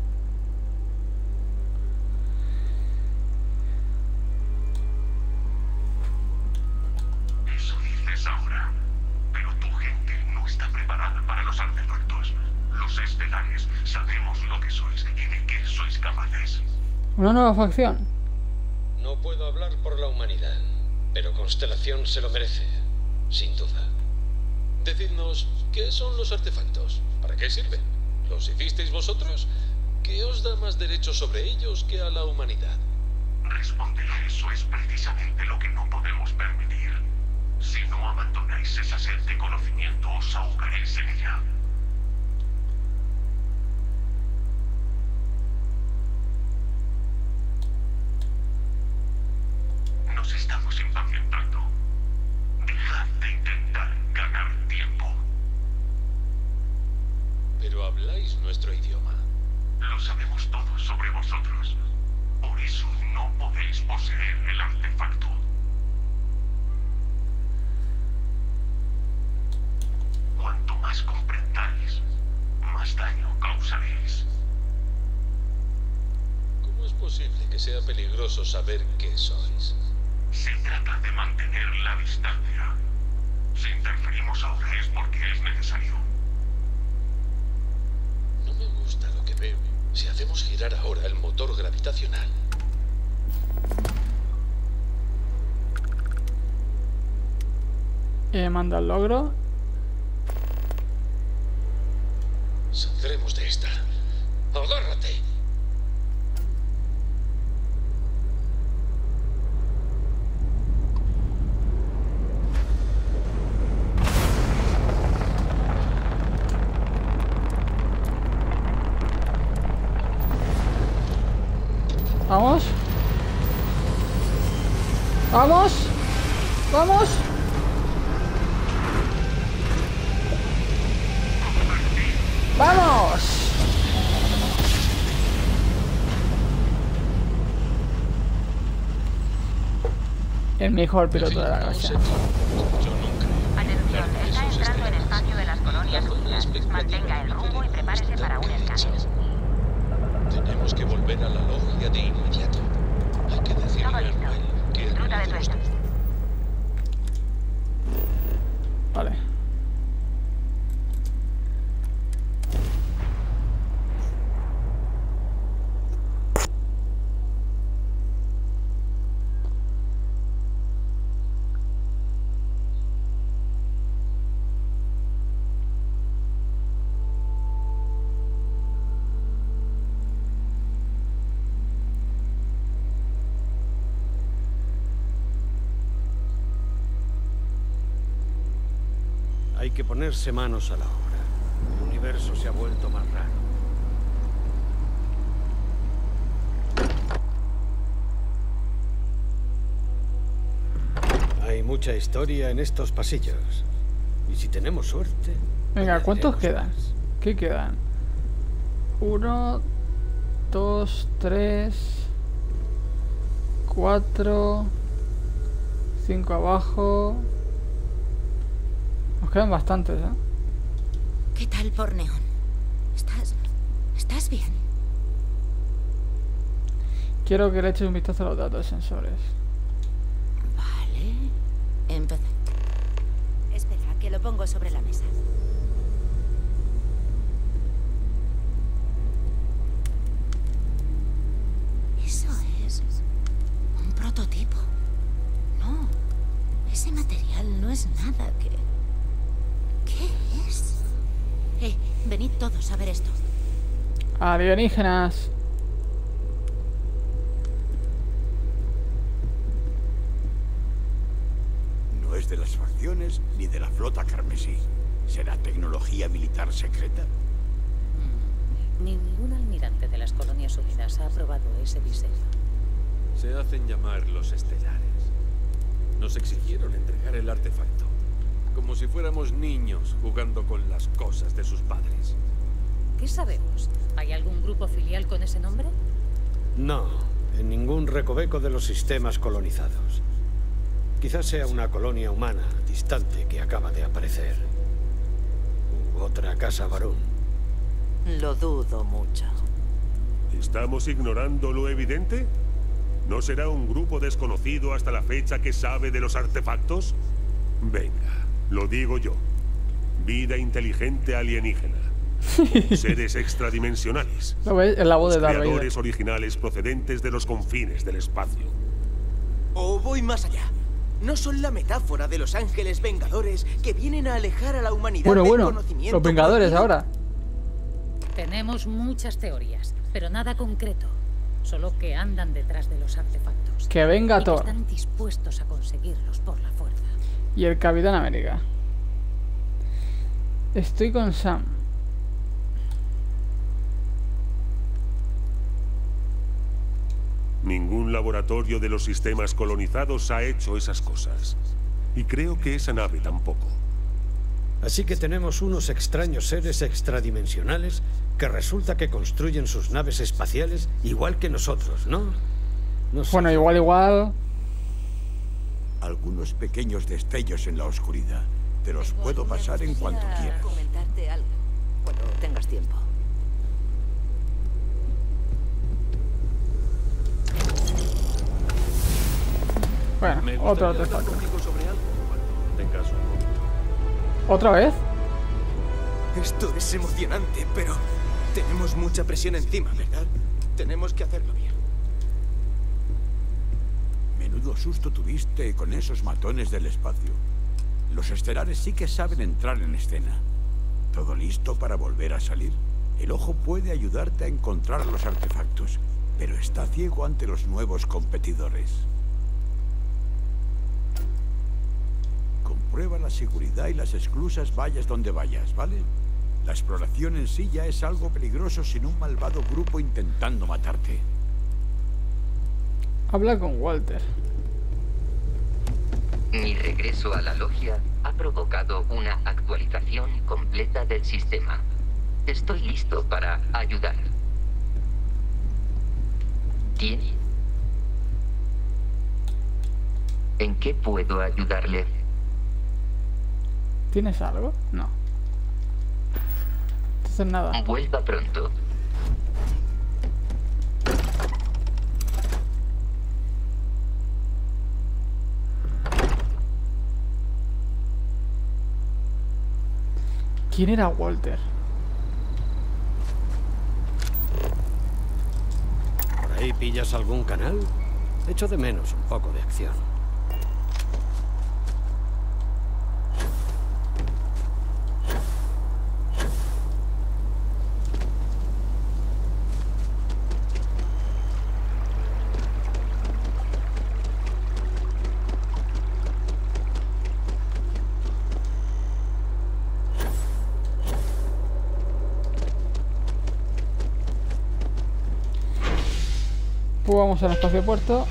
Eso dices ahora. Pero tu gente no está preparada para los artefactos. Los estelares sabemos lo que sois y de qué sois capaces. Una nueva facción. No puedo hablar por la humanidad, pero Constelación se lo merece, sin duda. Decidnos, ¿qué son los artefactos? ¿Para qué sirven? ¿Los hicisteis vosotros? ¿Qué os da más derechos sobre ellos que a la humanidad? Responder a eso es precisamente lo que no podemos permitir. Si no abandonáis esa sed de conocimiento, os ahogaréis en ella. Nos estamos impacientando. Dejad de intentar ganar tiempo. Pero habláis nuestro idioma. Lo sabemos todo sobre vosotros. Por eso no podéis poseer el artefacto. Cuanto más comprendáis, más daño causaréis. ¿Cómo es posible que sea peligroso saber qué sois? Se trata de mantener la distancia. Si interferimos ahora es porque es necesario. No me gusta lo que veo. Si hacemos girar ahora el motor gravitacional. Eh, manda el logro. Saldremos de esta. ¡Agárrate! Vamos. Vamos. Vamos. Vamos. El mejor piloto de la galaxia. Atención, está entrando en espacio de las colonias unidas. Mantenga el rumbo y prepárese para un escáner. Tenemos que volver a la logia de inmediato. Hay que decirle a Noel que el Disfruta de tu estado. Vale. Hay que ponerse manos a la obra. El universo se ha vuelto más raro. Hay mucha historia en estos pasillos. Y si tenemos suerte... Venga, ¿cuántos quedan? ¿Qué quedan? Uno, dos, tres, cuatro, cinco abajo. Nos quedan bastantes, ¿eh? ¿Qué tal por Neón? ¿Estás... ¿Estás bien? Quiero que le eches un vistazo a los datos de sensores. Vale. Empecé. Espera, que lo pongo sobre la mesa. Eso es... un prototipo. No. Ese material no es nada que... ¿Qué es? Eh, venid todos a ver esto. Alienígenas. No es de las facciones ni de la flota carmesí. ¿Será tecnología militar secreta? Ningún almirante de las Colonias Unidas ha aprobado ese diseño. Se hacen llamar los estelares. Nos exigieron entregar el artefacto, como si fuéramos niños jugando con las cosas de sus padres. ¿Qué sabemos? ¿Hay algún grupo filial con ese nombre? No, en ningún recoveco de los sistemas colonizados. Quizás sea una colonia humana distante que acaba de aparecer. U otra casa Varún. Lo dudo mucho. ¿Estamos ignorando lo evidente? ¿No será un grupo desconocido hasta la fecha que sabe de los artefactos? Venga, lo digo yo. Vida inteligente alienígena. Seres extradimensionales. ¿Lo ves? Es la voz de Darth Vader. Creadores originales procedentes de los confines del espacio. O voy más allá. ¿No son la metáfora de los ángeles vengadores que vienen a alejar a la humanidad Bueno, del bueno, conocimiento? los vengadores prohibido? ahora. Tenemos muchas teorías, pero nada concreto. Solo que andan detrás de los artefactos. Que venga y que Thor. están dispuestos a conseguirlos por la fuerza. Y el Capitán América. Estoy con Sam. Ningún laboratorio de los sistemas colonizados ha hecho esas cosas. Y creo que esa nave tampoco. Así que tenemos unos extraños seres extradimensionales que resulta que construyen sus naves espaciales igual que nosotros, ¿no? No sé. Bueno, igual, igual. Algunos pequeños destellos en la oscuridad. Te los puedo pasar en cuanto quieras. Comentarte algo cuando tengas tiempo. Bueno, Me otro gustaría hablar artefacto. contigo sobre algo cuando tengas un momento. ¿Otra vez? Esto es emocionante, pero tenemos mucha presión encima, ¿verdad? Tenemos que hacerlo bien. Menudo susto tuviste con esos matones del espacio. Los estelares sí que saben entrar en escena. ¿Todo listo para volver a salir? El ojo puede ayudarte a encontrar los artefactos, pero está ciego ante los nuevos competidores. Comprueba la seguridad y las esclusas vayas donde vayas, ¿vale? La exploración en sí ya es algo peligroso sin un malvado grupo intentando matarte. Habla con Walter. Mi regreso a la logia ha provocado una actualización completa del sistema. Estoy listo para ayudar. ¿Tiene? ¿En qué puedo ayudarle? ¿Tienes algo? No. Entonces nada. Vuelva pronto. ¿Quién era Walter? ¿Por ahí pillas algún canal? Echo de menos un poco de acción. Pues vamos al espacio puerto.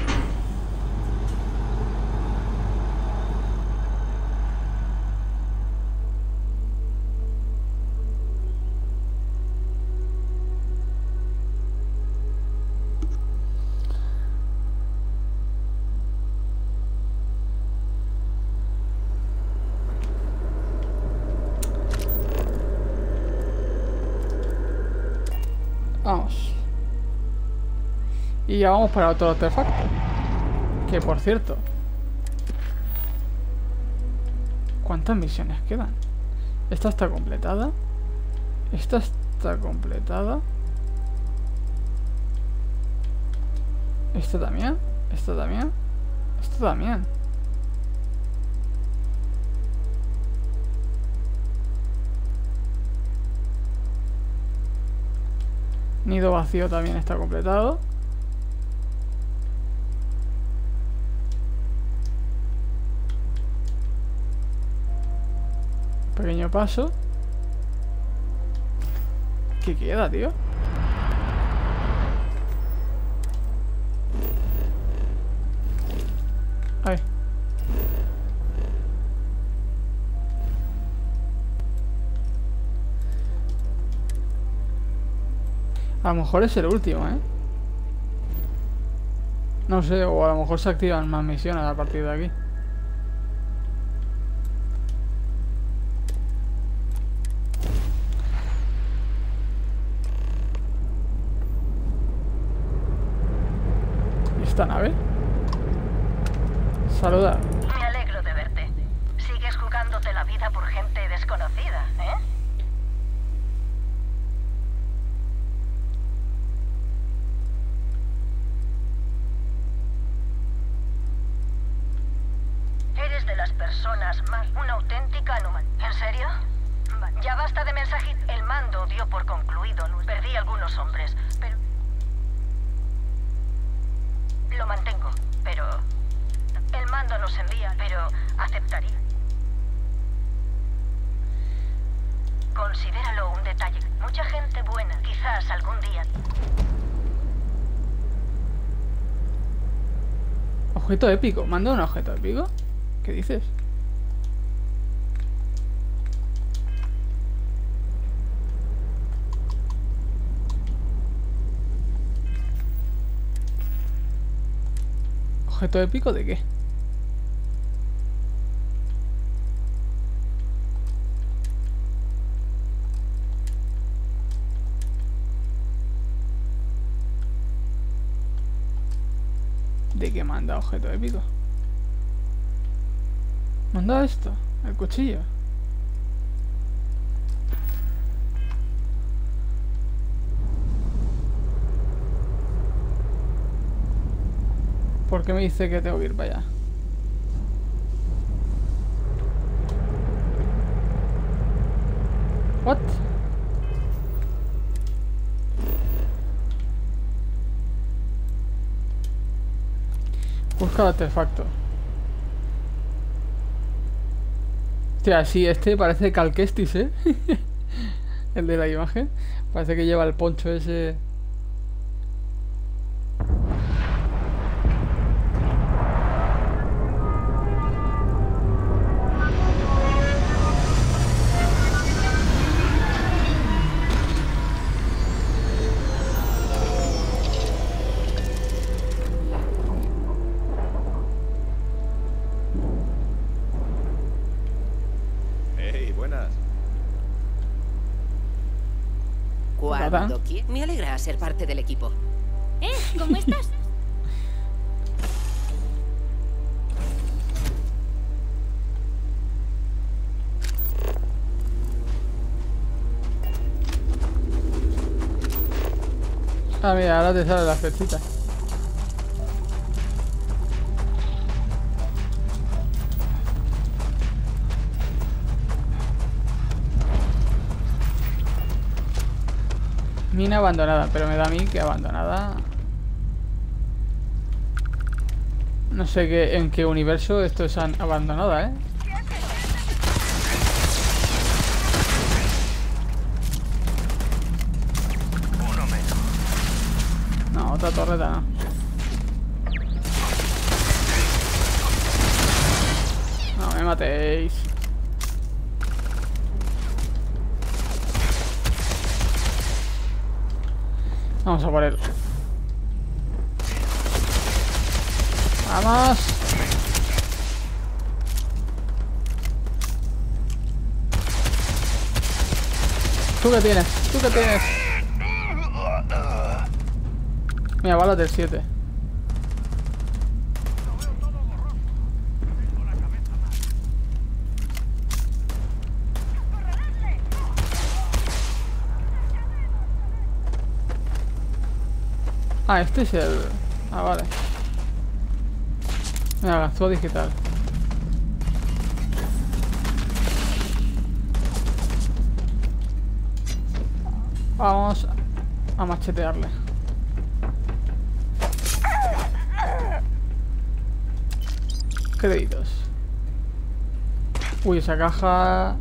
Vamos. Y ya vamos para otro artefacto. Que por cierto, ¿cuántas misiones quedan? Esta está completada. Esta está completada. Esta también. Esta también. Esta también. Nido vacío también está completado. Pequeño paso. ¿Qué queda, tío? Ay. A lo mejor es el último, ¿eh? No sé, o a lo mejor se activan más misiones a partir de aquí. ver. Saludar. Me alegro de verte. Sigues jugándote la vida por gente desconocida, ¿eh? Eres de las personas más... una auténtica anomalía. ¿En serio? Ya basta de mensajitos. El mando dio por concluido. Perdí algunos hombres, pero... Lo mantengo, pero... El mando nos envía, pero aceptaría. Considéralo un detalle. Mucha gente buena, quizás algún día... Objeto épico. ¿Manda un objeto épico? ¿Qué dices? ¿Objeto épico de qué? ¿De qué manda objeto épico? ¿Manda esto? El cuchillo. ¿Por qué me dice que tengo que ir para allá? What? Busca el artefacto. Hostia, sí, este parece Cal Kestis, ¿eh? El de la imagen. Parece que lleva el poncho ese... Cuando quieras. Me alegra ser parte del equipo. ¿Eh? ¿Cómo estás? Ah, mira, ahora te sale la flechita. Mina abandonada, pero me da a mí que abandonada. No sé qué, en qué universo esto es abandonada, ¿eh? No, otra torreta no. No me matéis. Vamos a por él. Vamos. ¿Tú qué tienes? ¿Tú qué tienes? Mira, balas del siete. Ah, este es el... Ah, vale. Mira, ganzúa digital. Vamos a machetearle. Créditos. Uy, esa caja...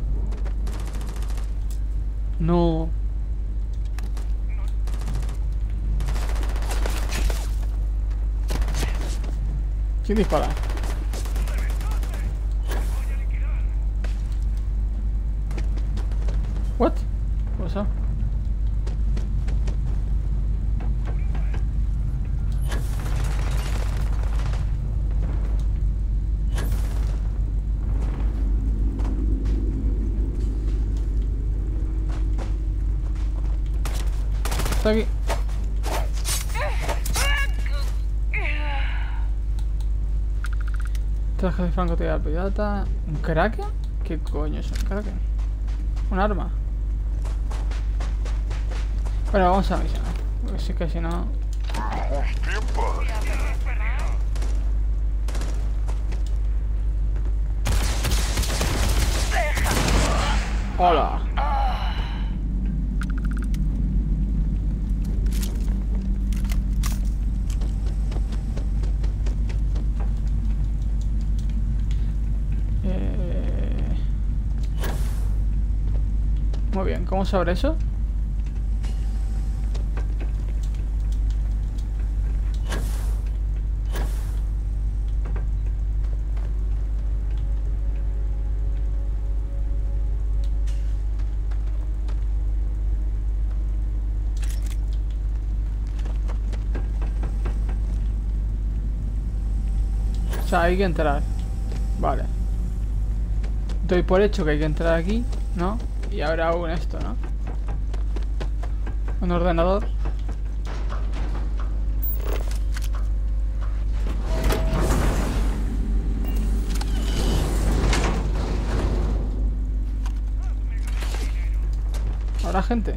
No... ¿Quién dispara? What? ¿Qué pasa? Está aquí. Traje de francotirador pirata. ¿Un Kraken? ¿Qué coño es un Kraken? Un arma. Bueno, vamos a misionar. Porque sí que si no... Hola. Eh... Muy bien, ¿cómo se abre eso? O sea, hay que entrar. Vale. Doy por hecho que hay que entrar aquí, ¿no? Y ahora aún esto, ¿no? Un ordenador. ¿Habrá gente?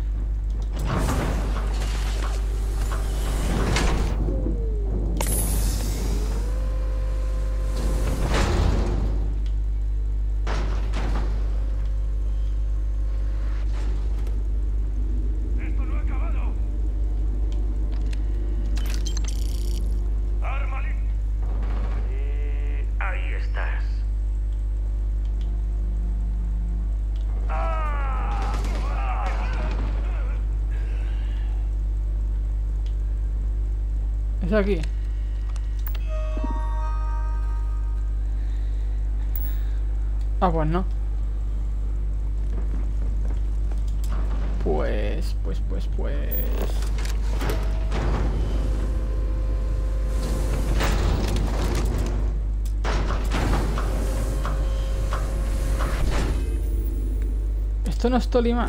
Es aquí. Ah, pues no. Pues, pues, pues, pues... Esto no es Tolimán.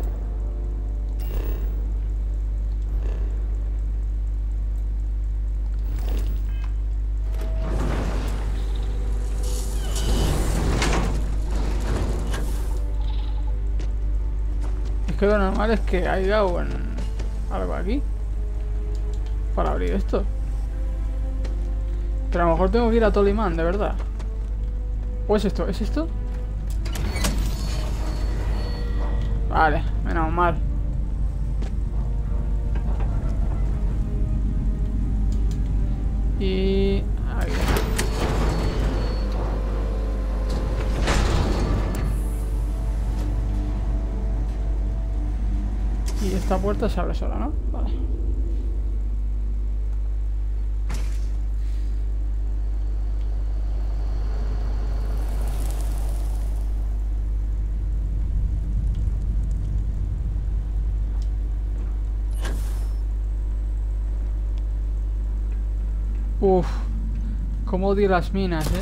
Que lo normal es que haya un, algo aquí para abrir esto. Pero a lo mejor tengo que ir a Tolimán, de verdad. ¿O es esto? ¿Es esto? Vale, menos mal. Y... ahí. Y esta puerta se abre sola, ¿no? Vale. Uf, cómo odio las minas, eh.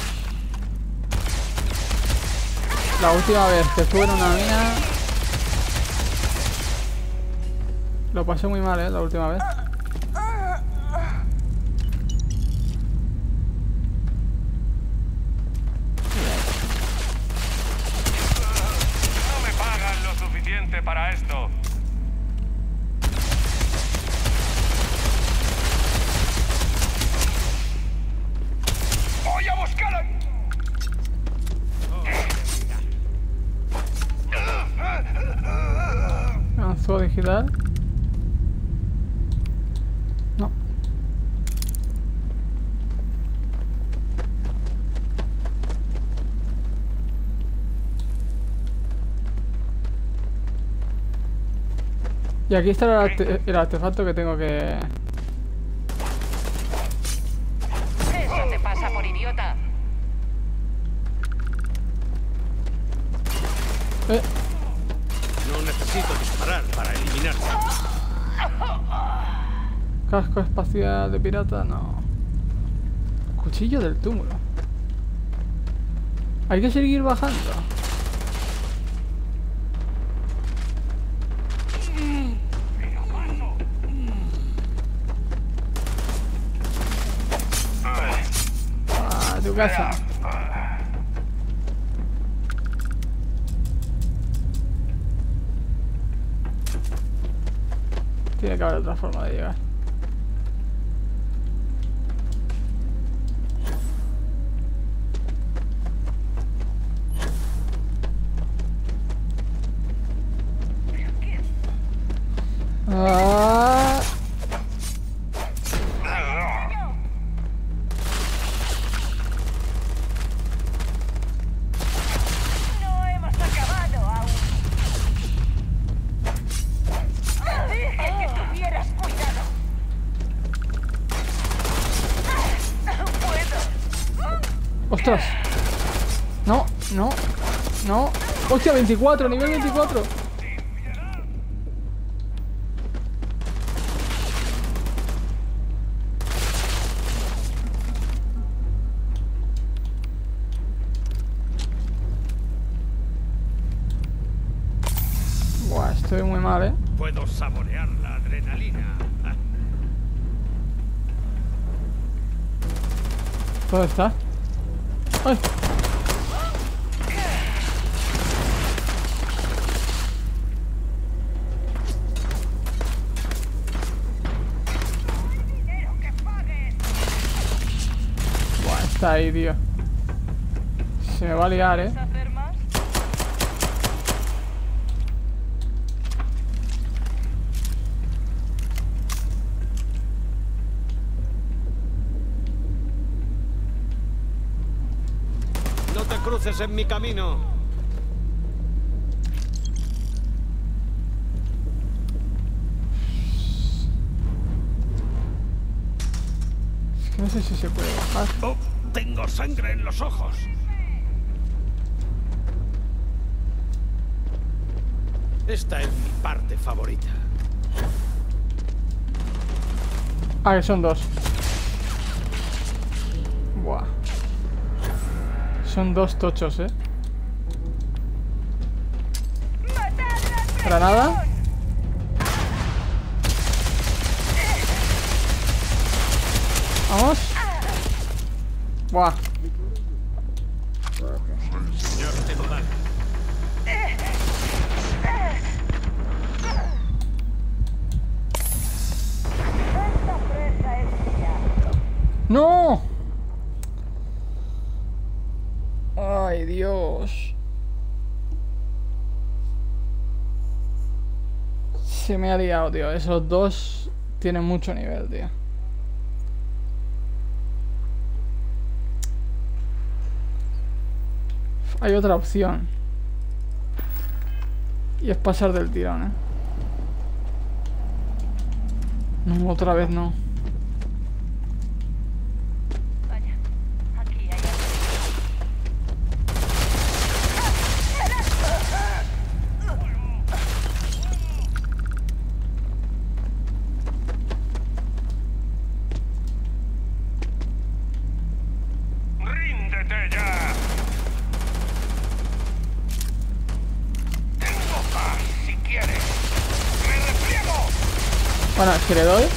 La última vez que estuve en una mina lo pasé muy mal, eh, la última vez. No me pagan lo suficiente para esto. ¡Voy a buscar a... Lanzó digital. No. Y aquí está el, arte el artefacto que tengo que... Eso te pasa por idiota. Eh. No necesito disparar para eliminarte. Casco espacial de pirata, no. Cuchillo del túmulo. Hay que seguir bajando. tu casa. Tiene que haber otra forma de llegar. Ah. No hemos acabado aún. Dije que tuvieras cuidado. No puedo. ¡Ostras! No, no, no. ¡Hostia! veinticuatro, nivel veinticuatro. Buah, estoy muy mal, ¿eh? Puedo saborear la adrenalina. ¿Dónde está? ¡Ay! Buah, está ahí, tío. Se me va a liar, ¿eh? No te cruces en mi camino. Es que no sé si se puede bajar. Oh, tengo sangre en los ojos. Esta es mi parte favorita. Ah, que son dos. Buah. Son dos tochos, eh. Granada. Vamos. Buah. ¡No! ¡Ay, Dios! Se me ha liado, tío. Esos dos tienen mucho nivel, tío. Hay otra opción. Y es pasar del tirón, ¿eh? No, otra vez no. Bueno, es que le doy.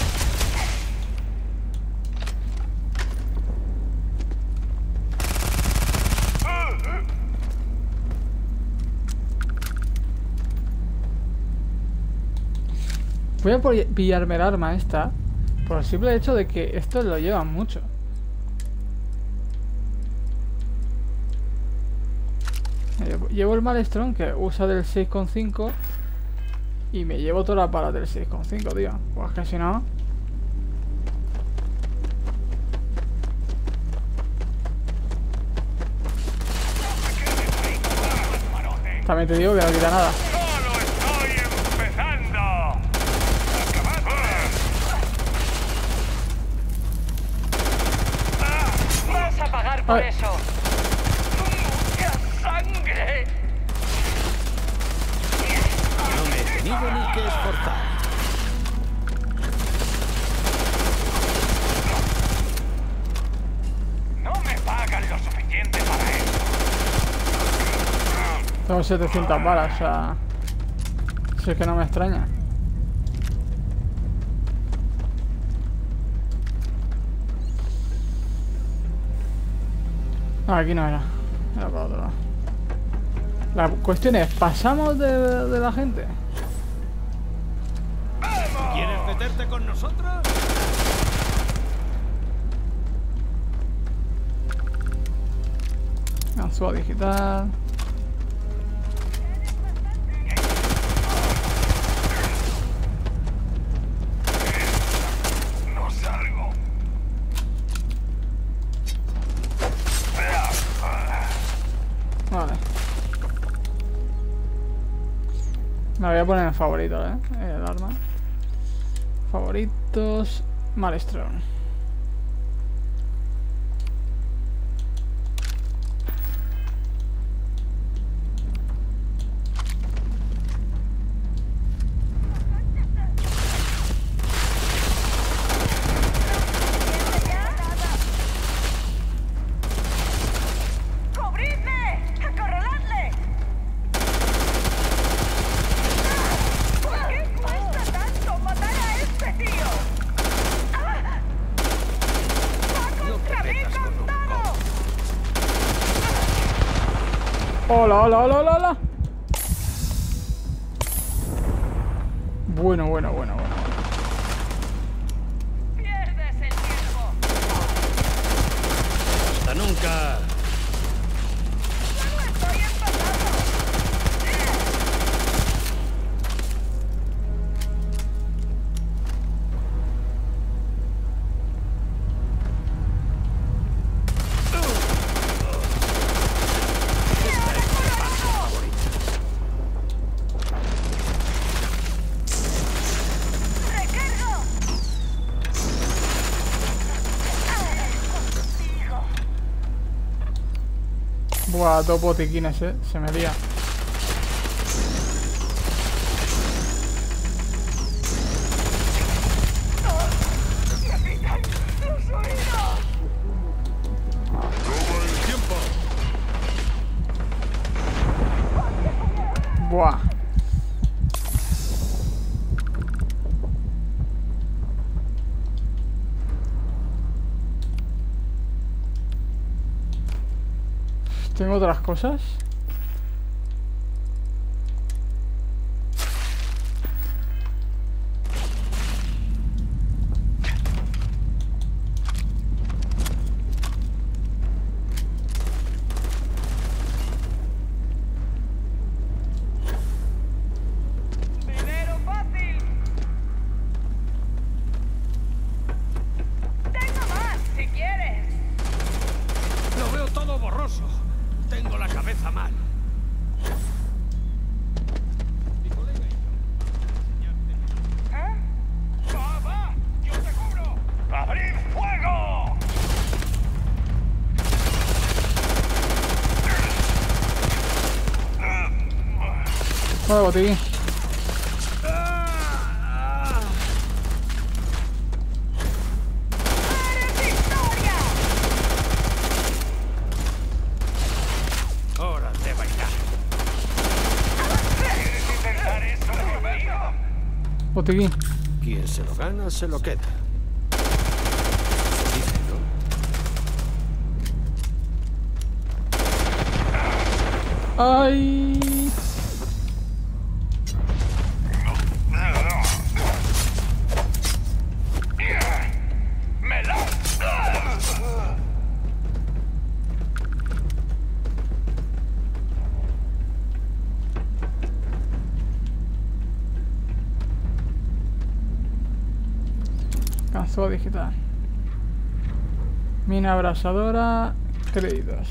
Voy a por- pillarme el arma esta por el simple hecho de que estos lo llevan mucho. Llevo, llevo el Malestron que usa del seis coma cinco y me llevo todas las balas del seis coma cinco, tío. Pues que si no... También te digo que no quita nada. Vas a pagar por Ay. eso. ¡Mucha sangre! No me he tenido ni que esforzar. No me pagan lo suficiente para eso. Tengo setecientas balas, o sea... Si es que no me extraña. No, aquí no era. Era para otro lado. La cuestión es, ¿pasamos de, de la gente? ¿Quieres meterte con nosotros? Ganzúa digital. No salgo. Vale. Me voy a poner en favorito, eh. El arma. Favoritos. Malestron. Hola, hola, hola, hola, hola. Bueno, bueno, bueno, bueno. Pierdes el tiempo. Hasta nunca. Solo estoy empezando. Buah, dos botiquines, eh. Se me lía. Buah. ¿Tengo otras cosas? Dinero fácil. Tengo más, si quieres. Lo veo todo borroso. Tengo la cabeza mal. ¿Eh? Va, va, yo te cubro. ¡Abrid fuego! Bueno, botiquín. Hora de bailar. ¿Quieres intentar eso conmigo? Botiquín. Quien se lo gana, se lo queda. Dice, ¿no? Ay. ¡Me la! Ganzúa digital. Mina abrasadora. Créditos.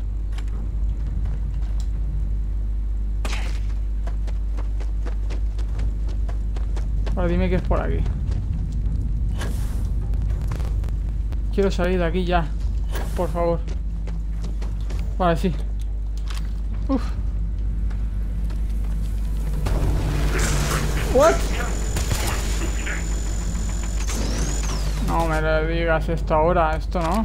Ahora dime que es por aquí. Quiero salir de aquí ya. Por favor. Vale, sí. Uf. What? No me lo digas esto ahora. Esto no.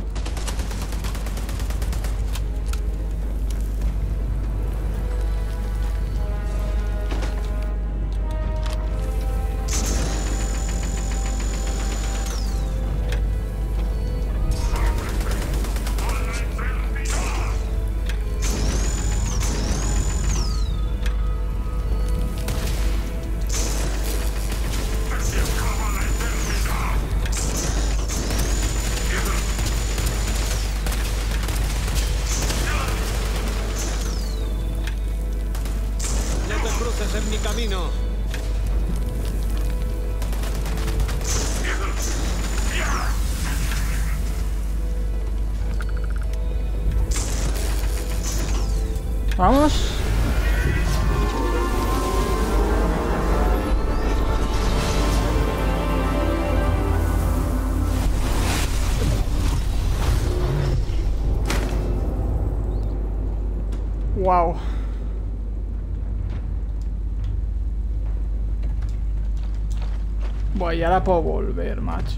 camino. Vamos. Wow. Voy, ya la puedo volver, macho.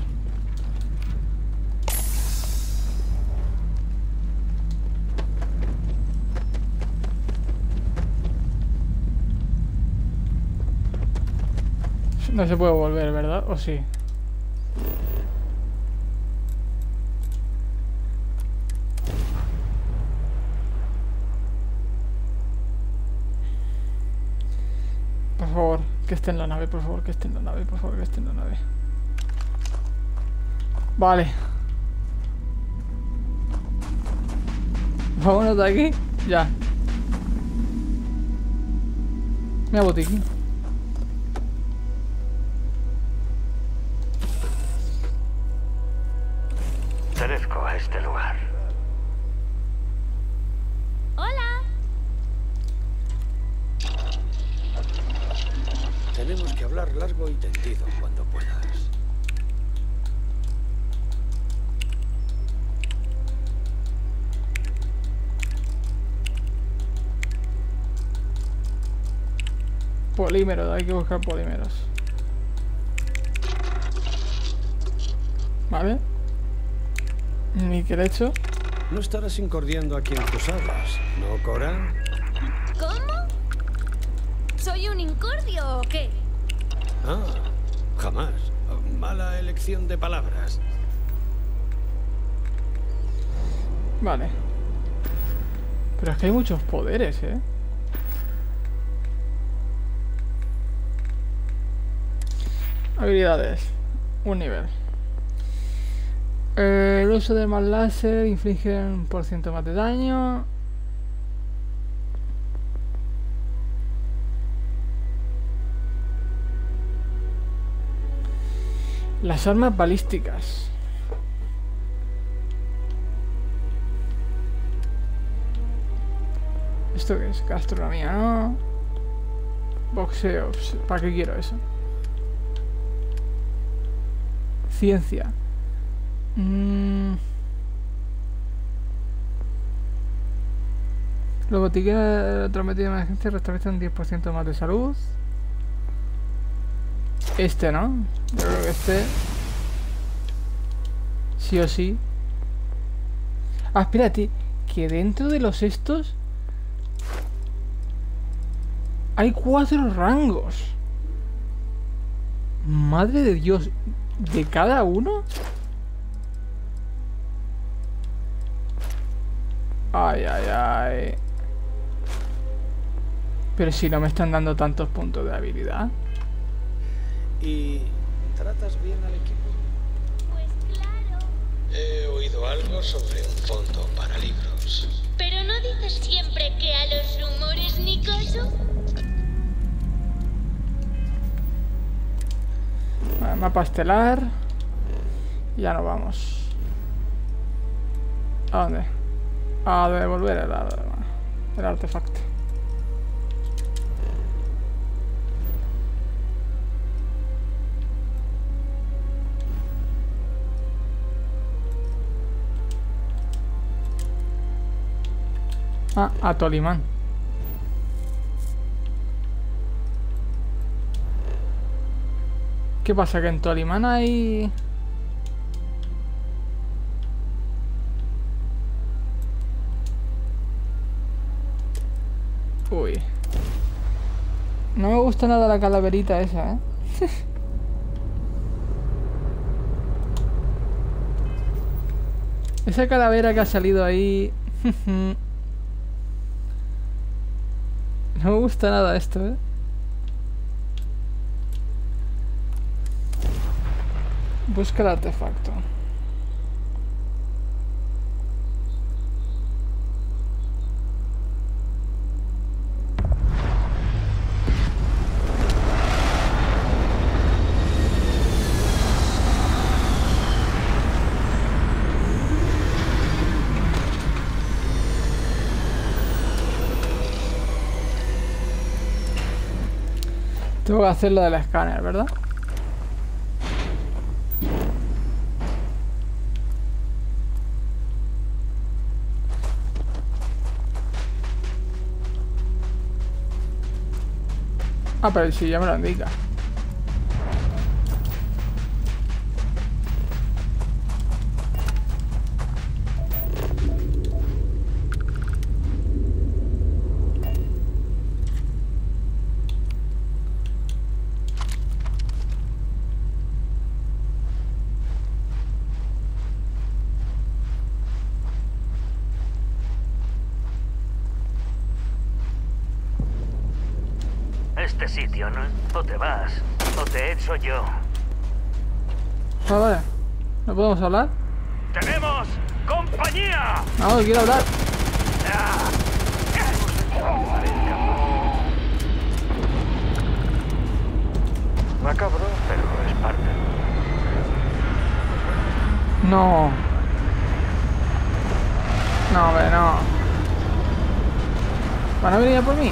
No se puede volver, ¿verdad? ¿O sí? Por favor, que esté en la nave, por favor, que esté en la nave, por favor, que esté en la nave. Vale. Vámonos de aquí. Ya. Mira, botiquín. Pertenezco a este lugar. ¡Hola! Tenemos que hablar largo y tendido cuando puedas. Polímeros, hay que buscar polímeros. Vale. Ni que le hecho. No estarás incordiando a quien tú hablas, ¿no, Cora? ¿Cómo? ¿Soy un incordio o qué? Ah, jamás. Mala elección de palabras. Vale. Pero es que hay muchos poderes, ¿eh? Habilidades. Un nivel. Eh, el uso de más láser inflige un por ciento más de daño. Las armas balísticas. ¿Esto qué es? Gastronomía, ¿no? Boxeo. ¿Para qué quiero eso? Ciencia. Mm. Los botiquines de transmitido de emergencia restablecen un diez por ciento más de salud. Este, ¿no? Yo creo que este sí o sí. Ah, espérate, que dentro de los estos hay cuatro rangos. Madre de Dios, ¿de cada uno? Ay, ay, ay. Pero si no me están dando tantos puntos de habilidad. ¿Y tratas bien al equipo? Pues claro. He oído algo sobre un fondo para libros. Pero no dices siempre que a los rumores ni caso. Vale, mapa estelar. Ya nos vamos. ¿A dónde? A devolver el, el artefacto. Ah, a Tolimán. ¿Qué pasa? Que en Tolimán hay... Uy. No me gusta nada la calaverita esa, ¿eh? Esa calavera que ha salido ahí... No me gusta nada esto, ¿eh? Busca el artefacto. Tengo que hacer lo del escáner, ¿verdad? Ah, pero sí, ya me lo indica. Este sitio, ¿no? O te vas, o te echo yo. Ah, vale. ¿No podemos hablar? ¡Tenemos compañía! No, quiero hablar. Macabro, pero es parte. No. No, hombre, no. ¿Van a venir a por mí?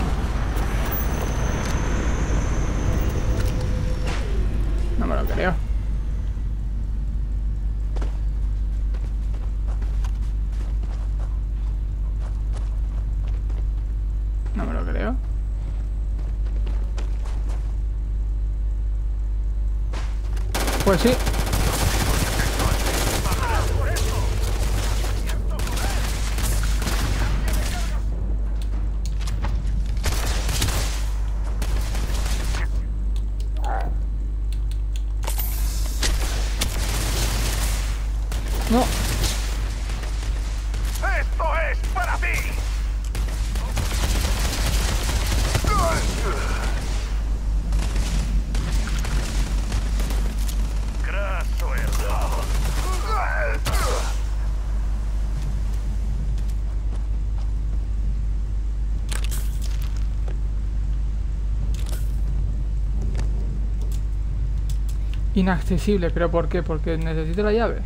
No me lo creo. No me lo creo. Pues sí. No. ¡Esto es para ti! Graso error. Inaccesible, ¿pero por qué? Porque necesito la llave.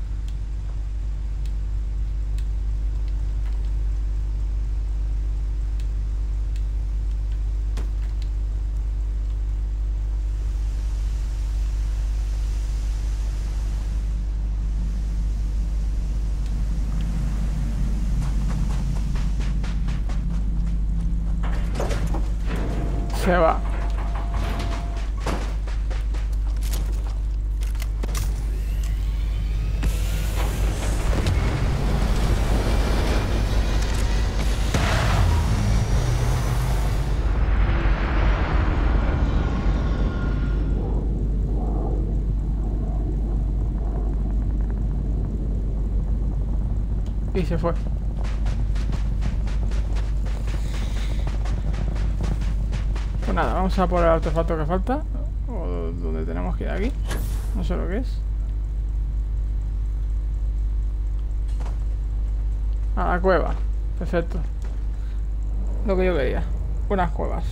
Se va. Y se fue. Pues nada, vamos a por el artefacto que falta. O donde tenemos que ir aquí. No sé lo que es. A la cueva. Perfecto. Lo que yo quería. Unas cuevas.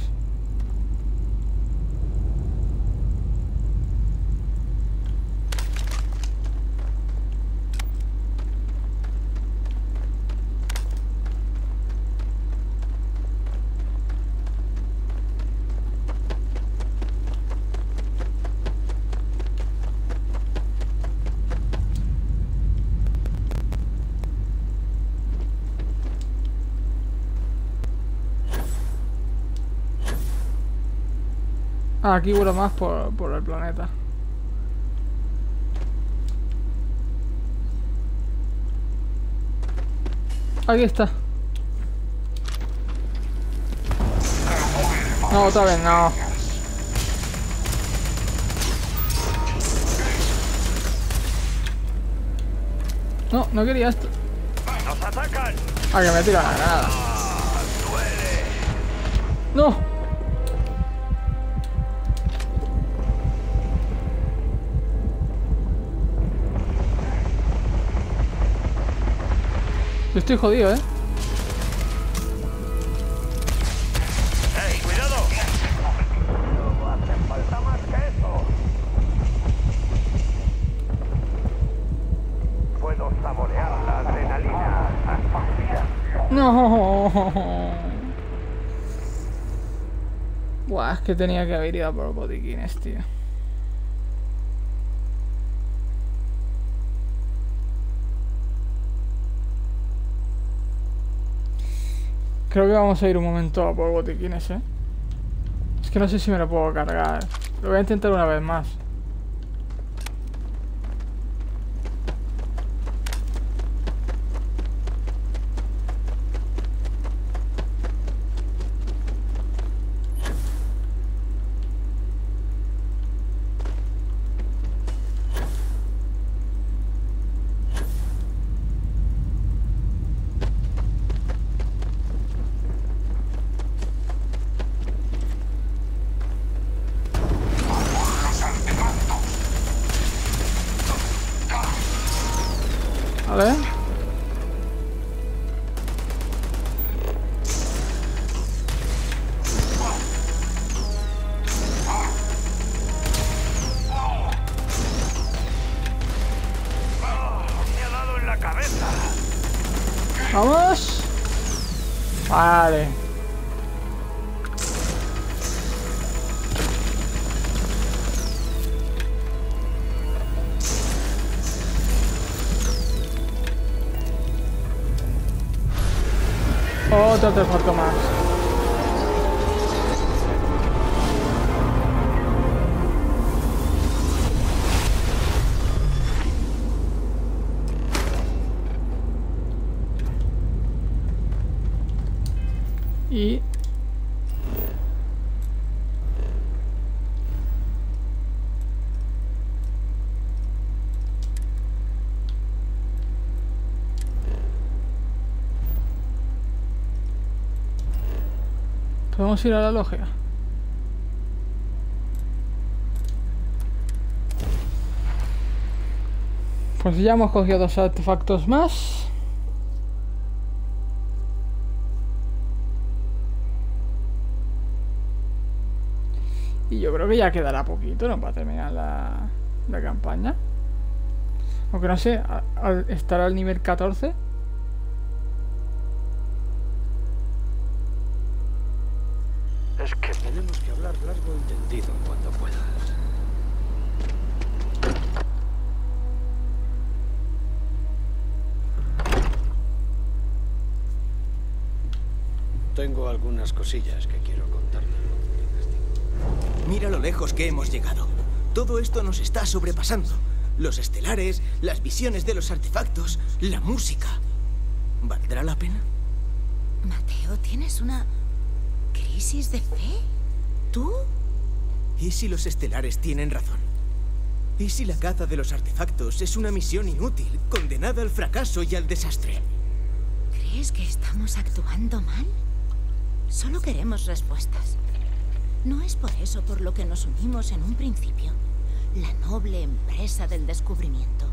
Ah, aquí vuelo más por, por el planeta. Aquí está. No, otra vez no. No, no quería esto. ¡Nos atacan! Ah, que me tiran la granada. No. Yo estoy jodido, ¿eh? ¡Ey, cuidado! No hace falta más que eso. Puedo saborear la adrenalina. No. Buah, es que tenía que haber ido a por botiquines, tío. Creo que vamos a ir un momento a por botiquines, eh. Es que no sé si me lo puedo cargar. Lo voy a intentar una vez más. Vale. Me ha dado en la cabeza. Vamos. Vale. Otro artefacto más. Y podemos ir a la logia. Pues ya hemos cogido dos artefactos más. Y yo creo que ya quedará poquito, ¿no? Para terminar la, la campaña. Aunque no sé, al estar al nivel catorce. Es que tenemos que hablar largo y tendido cuando puedas. Tengo algunas cosillas que quiero contarte. Mira lo lejos que hemos llegado. Todo esto nos está sobrepasando. Los estelares, las visiones de los artefactos, la música. ¿Valdrá la pena? Mateo, ¿tienes una crisis de fe? ¿Tú? ¿Y si los estelares tienen razón? ¿Y si la caza de los artefactos es una misión inútil, condenada al fracaso y al desastre? ¿Crees que estamos actuando mal? Solo queremos respuestas. No es por eso por lo que nos unimos en un principio. La noble empresa del descubrimiento.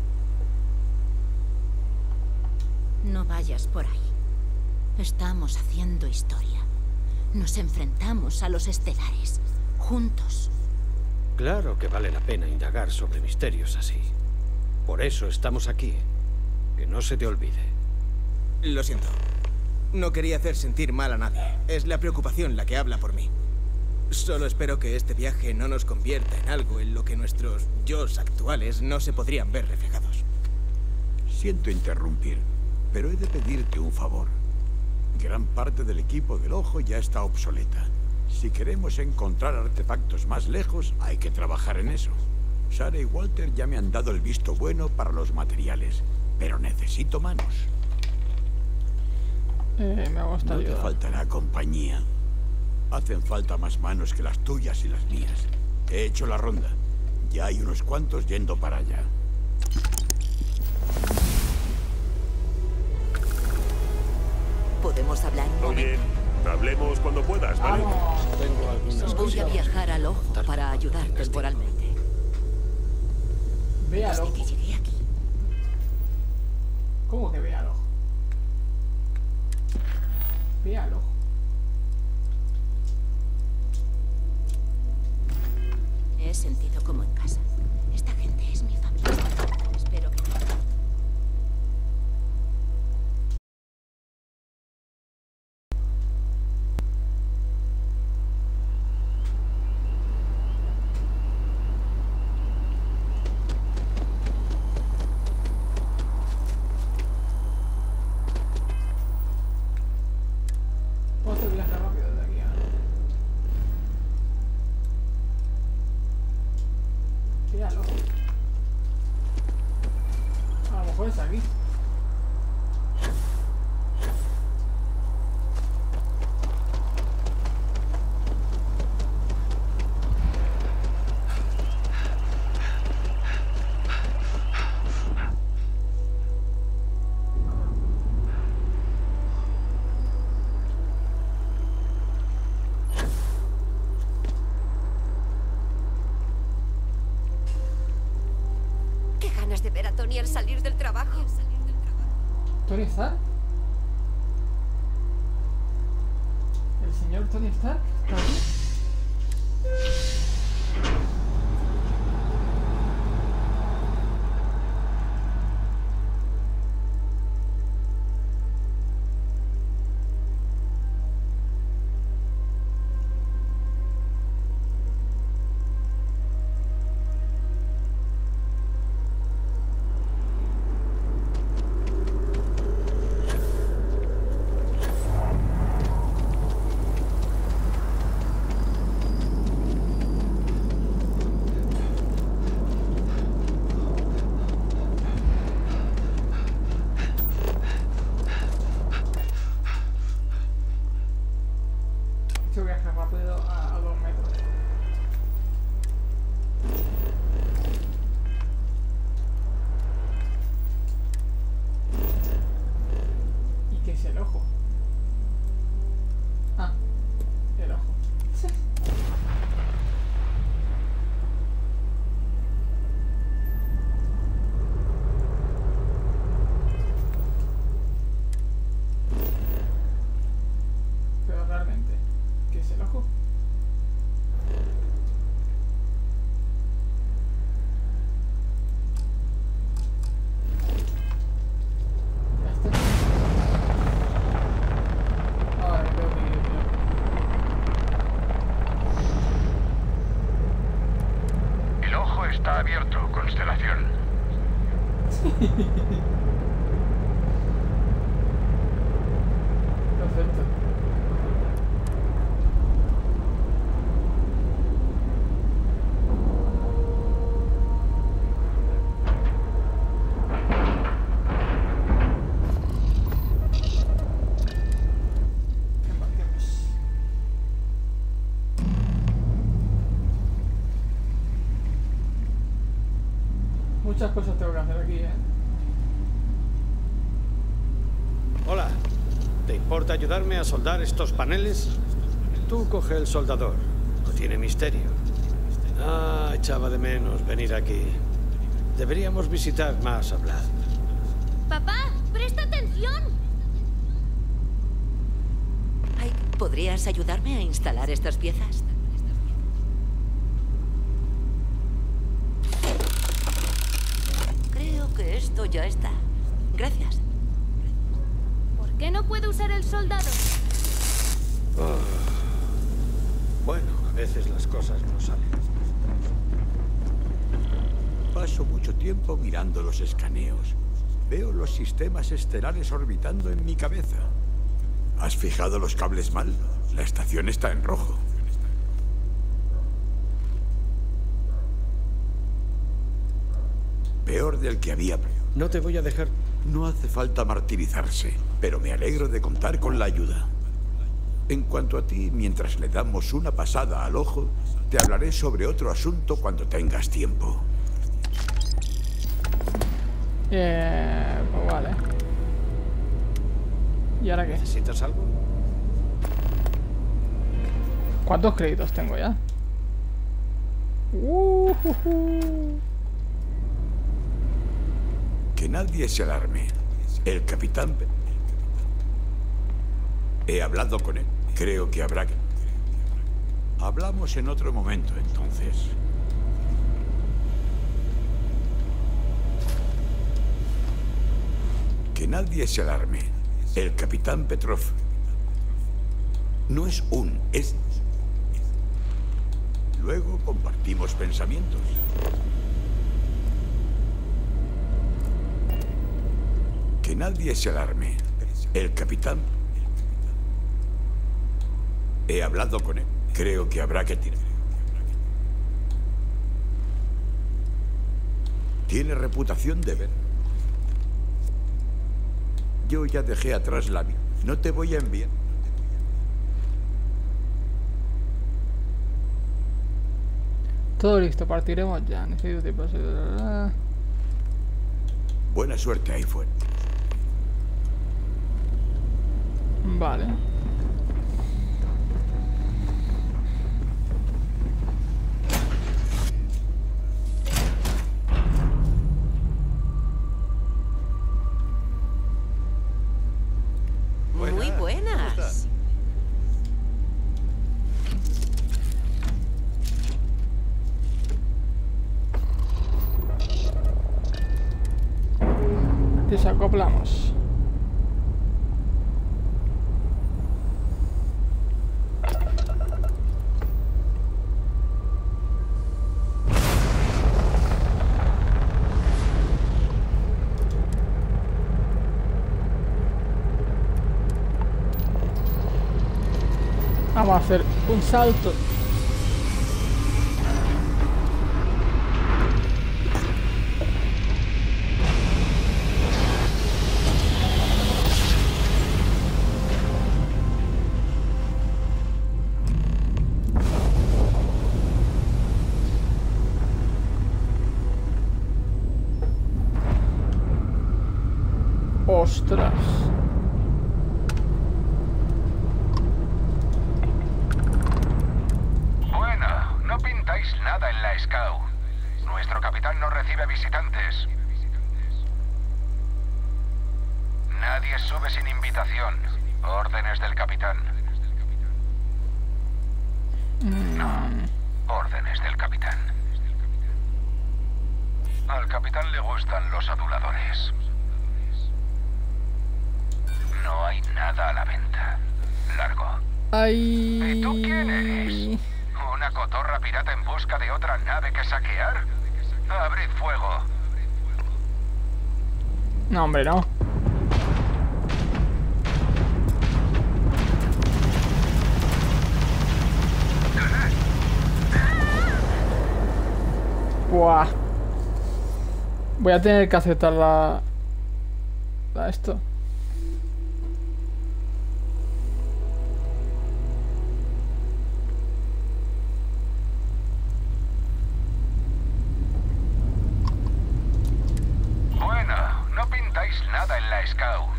No vayas por ahí. Estamos haciendo historia. Nos enfrentamos a los estelares, juntos. Claro que vale la pena indagar sobre misterios así. Por eso estamos aquí. Que no se te olvide. Lo siento. No quería hacer sentir mal a nadie. Es la preocupación la que habla por mí. Solo espero que este viaje no nos convierta en algo en lo que nuestros yos actuales no se podrían ver reflejados. Siento interrumpir, pero he de pedirte un favor. Gran parte del equipo del Ojo ya está obsoleta. Si queremos encontrar artefactos más lejos, hay que trabajar en eso. Sara y Walter ya me han dado el visto bueno para los materiales, pero necesito manos. Eh, me gusta No te ayudar. faltará compañía. Hacen falta más manos que las tuyas y las mías. He hecho la ronda. Ya hay unos cuantos yendo para allá. ¿Podemos hablar un Muy momento? bien. Hablemos cuando puedas, ¿vale? Tengo algunas Voy a cosas. viajar al Ojo para ayudar temporalmente. Véalo. Desde que llegué aquí. ¿Cómo que véalo? Véalo. Me he sentido como en casa. Esta gente es mi familia. Espero que no. al salir del trabajo. ¿Tony Stark? ¿El señor Tony Stark? ¿Está aquí? Viaja rápido a, a dos metros. ¿Y qué es el ojo? Ah, el ojo. Pero realmente, ¿qué es el ojo? Ya está. Ahora tengo que ir, El ojo está abierto, Constelación. Perfecto. Muchas cosas tengo que hacer aquí, ¿eh? Hola. ¿Te importa ayudarme a soldar estos paneles? Tú coge el soldador. No tiene misterio. Ah, echaba de menos venir aquí. Deberíamos visitar más a Vlad. Papá, presta atención. Ay, ¿podrías ayudarme a instalar estas piezas? Creo que esto ya está. Gracias. ¿Por qué no puedo usar el soldado? Oh. Bueno, a veces las cosas no salen. Paso mucho tiempo mirando los escaneos. Veo los sistemas estelares orbitando en mi cabeza. ¿Has fijado los cables mal? La estación está en rojo. Peor del que había. No te voy a dejar. No hace falta martirizarse, pero me alegro de contar con la ayuda. En cuanto a ti, mientras le damos una pasada al ojo, te hablaré sobre otro asunto cuando tengas tiempo. Eh, pues vale. ¿Y ahora qué? ¿Necesitas algo? ¿Cuántos créditos tengo ya? Uh, uh, uh. Que nadie se alarme. El capitán... He hablado con él. Creo que habrá que... Hablamos en otro momento, entonces. Que nadie se alarme. El capitán Petrov no es un, es... Luego compartimos pensamientos. Que nadie se alarme. El capitán... He hablado con él. Creo que habrá que tirar. Tiene reputación de ver. Yo ya dejé atrás la vida. No te voy a enviar. Todo listo, partiremos ya. Necesito tiempo. Buena suerte ahí fuera. Vale. acoplamos. Vamos a hacer un salto. Ostras. Bueno, no pintáis nada en la Scout. Nuestro capitán no recibe visitantes. Nadie sube sin invitación. Órdenes del capitán. No, órdenes del capitán. Al capitán le gustan los aduladores. No hay nada a la venta. Largo. Ay. ¿Y tú quién eres? ¿Una cotorra pirata en busca de otra nave que saquear? Abrid fuego. No, hombre, no. Buah. Voy a tener que aceptar la... la esto. Nada en la Scout.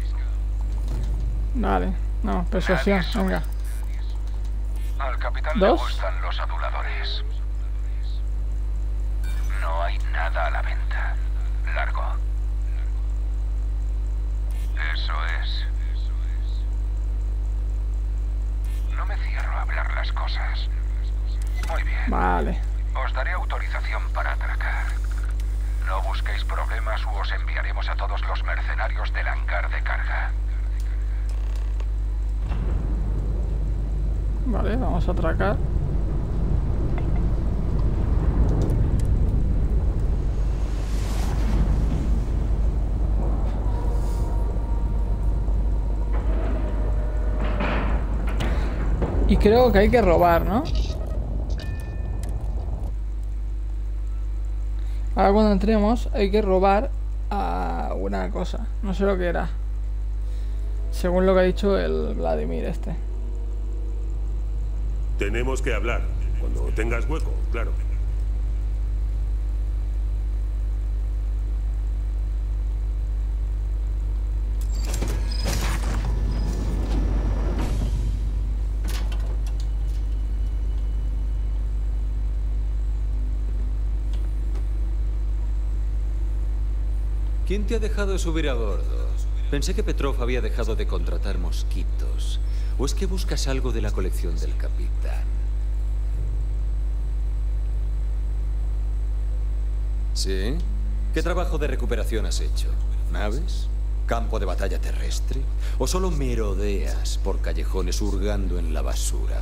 Vale, no, persuasión, venga. Al capitán ¿Dos? le gustan los aduladores. No hay nada a la venta. Largo. Eso es. No me cierro a hablar las cosas. Muy bien. Vale. Os daré autorización para atracar. No busquéis problemas u os enviaremos a todos los mercenarios del hangar de carga. Vale, vamos a atracar. Y creo que hay que robar, ¿no? Ahora cuando entremos hay que robar a una cosa. No sé lo que era. Según lo que ha dicho el Vladimir este. Tenemos que hablar. Cuando tengas hueco, claro. ¿Quién te ha dejado subir a bordo? Pensé que Petrov había dejado de contratar mosquitos. ¿O es que buscas algo de la colección del capitán? ¿Sí? ¿Qué trabajo de recuperación has hecho? ¿Naves? ¿Campo de batalla terrestre? ¿O solo merodeas por callejones hurgando en la basura?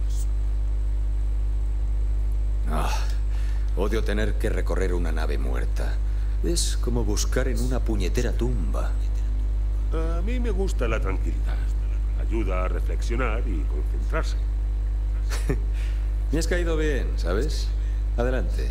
Ah, odio tener que recorrer una nave muerta. Es como buscar en una puñetera tumba. A mí me gusta la tranquilidad. Ayuda a reflexionar y concentrarse. Me has caído bien, ¿sabes? Adelante.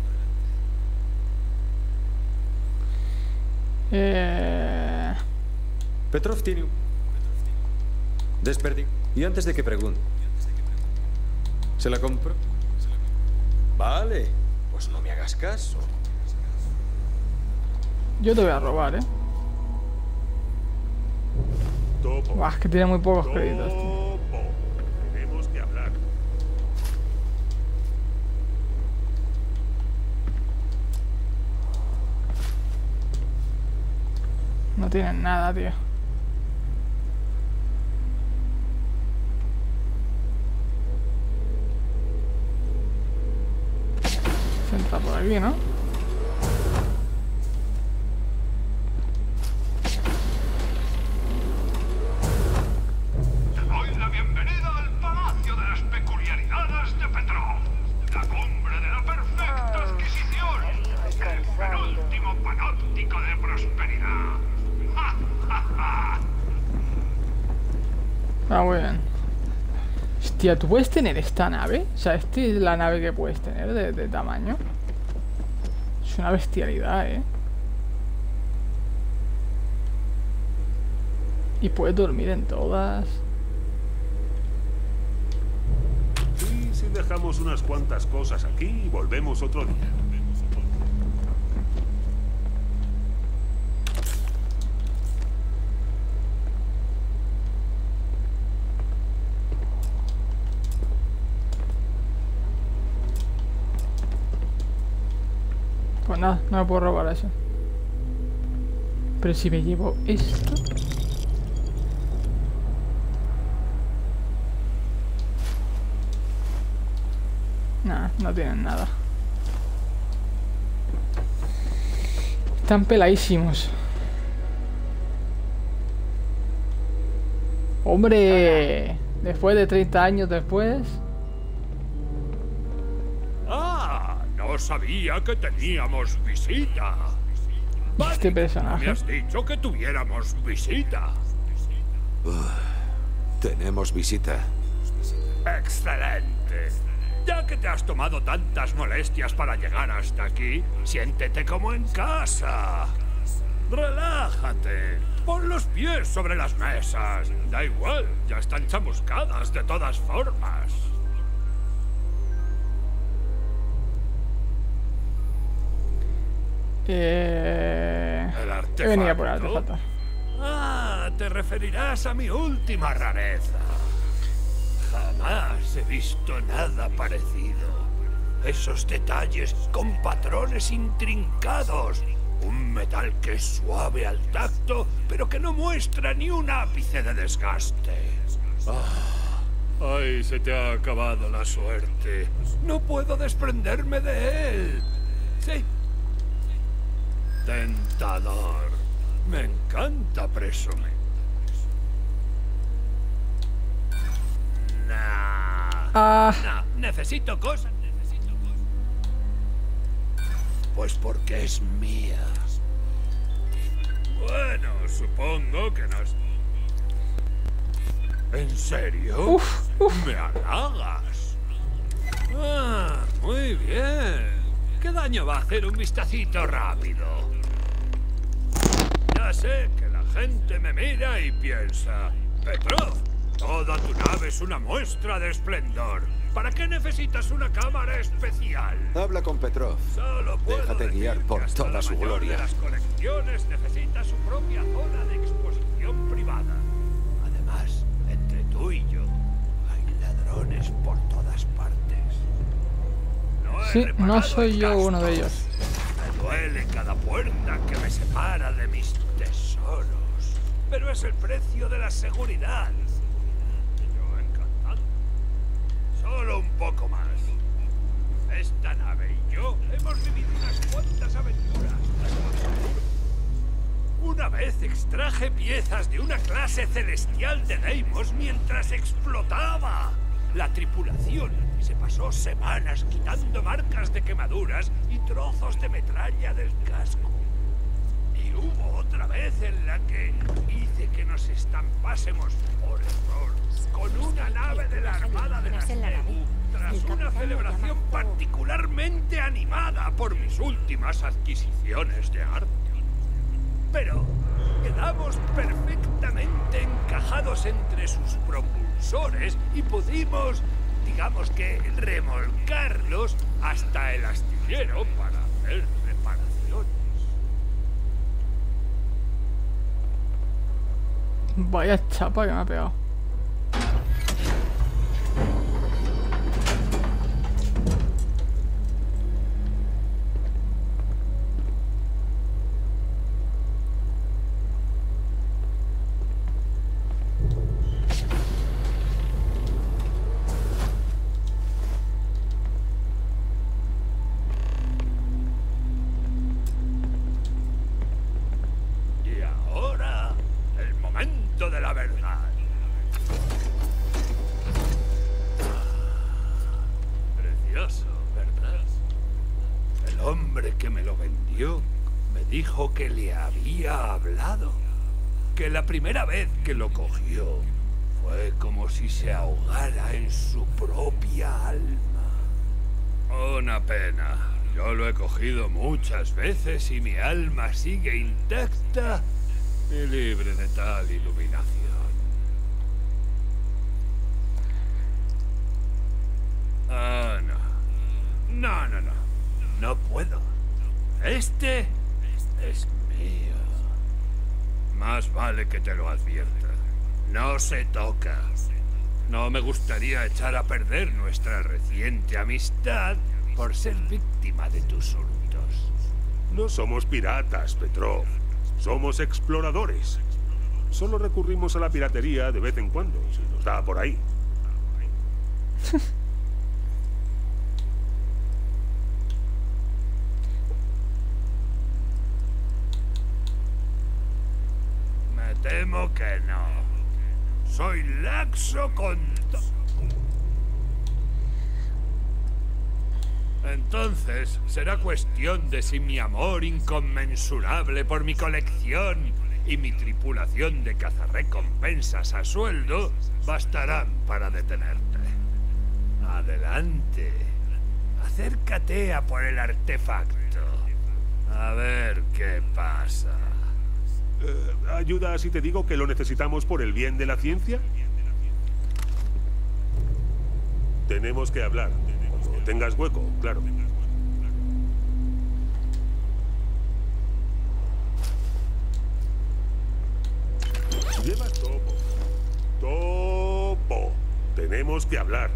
Eh... Petrov tiene un... desperdicio. Y antes de que pregunte... ¿Se la compro? Vale. Pues no me hagas caso. Yo te voy a robar, ¿eh? Topo. Buah, es que tiene muy pocos créditos, tío. Topo. Tenemos que hablar. No tienen nada, tío. Se entra por aquí, ¿no? Ah, muy bien. Hostia, ¿tú puedes tener esta nave? O sea, esta es la nave que puedes tener de, de tamaño. Es una bestialidad, ¿eh? Y puedes dormir en todas. Y si dejamos unas cuantas cosas aquí y volvemos otro día. Pues nada, no me puedo robar eso. Pero si me llevo esto... Nah, no tienen nada. Están peladísimos. ¡Hombre! Después de treinta años después... ¡Ah! No sabía que teníamos visita. Este personaje. Me has dicho que tuviéramos visita. Uh, tenemos visita. ¡Excelente! Ya que te has tomado tantas molestias para llegar hasta aquí, siéntete como en casa. Relájate. Pon los pies sobre las mesas. Da igual, ya están chamuscadas de todas formas. Eh... El artefacto. He venido por el artefacto. Ah, te referirás a mi última rareza. Jamás he visto nada parecido. Esos detalles con patrones intrincados. Un metal que es suave al tacto, pero que no muestra ni un ápice de desgaste. Ah, ¡ay, se te ha acabado la suerte! No puedo desprenderme de él. Sí. Tentador. Me encanta presumir. Nah. Ah. No, necesito cosas. Necesito cosas. Pues porque es mía. Bueno, supongo que no es... ¿En serio? Uf, uf. ¿Me halagas? Ah, muy bien. ¿Qué daño va a hacer un vistacito rápido? Ya sé que la gente me mira y piensa... Petrov, toda tu nave es una muestra de esplendor. ¿Para qué necesitas una cámara especial? Habla con Petrov. Solo puedo Déjate decir guiar por que hasta toda la su mayor gloria. de las colecciones necesita su propia zona de exposición privada. Además, entre tú y yo, hay ladrones por todas partes. No he Sí, no reparado soy en yo gastos. uno de ellos. Me duele cada puerta que me separa de mis tesoros. Pero es el precio de la seguridad. Yo encantado. Solo un poco más. Esta nave y yo hemos vivido unas cuantas aventuras. Una vez extraje piezas de una clase celestial de Deimos mientras explotaba. La tripulación se pasó semanas quitando marcas de quemaduras y trozos de metralla del casco. Y hubo otra vez en la que hice que nos estampásemos por error con una nave de la Armada de las Negu tras una celebración particularmente animada por mis últimas adquisiciones de arte. Pero quedamos perfectamente encajados entre sus propulsores y pudimos, digamos que, remolcarlos hasta el astillero para hacer reparaciones. Vaya chapa que me ha pegado. Y ahora, el momento de la verdad. Precioso, ¿verdad? El hombre que me lo vendió me dijo que le había hablado. Que la primera vez que lo cogió Fue como si se ahogara en su propia alma. Una pena. Yo lo he cogido muchas veces y mi alma sigue intacta y libre de tal iluminación. Ah, no. No, no, no. No puedo. Este es mío. Más vale que te lo advierta. No se toca. No me gustaría echar a perder nuestra reciente amistad por ser víctima de tus hurtos. No somos piratas, Petrov. Somos exploradores. Solo recurrimos a la piratería de vez en cuando, si nos da por ahí. Me temo que no. Soy laxo con... Entonces, será cuestión de si mi amor inconmensurable por mi colección y mi tripulación de cazarrecompensas a sueldo bastarán para detenerte. Adelante. Acércate a por el artefacto. A ver qué pasa. Eh, ¿Ayuda si te digo que lo necesitamos por el bien de la ciencia? Tenemos que hablar. Cuando tengas hueco, claro. Lleva topo. Topo. Tenemos que hablar.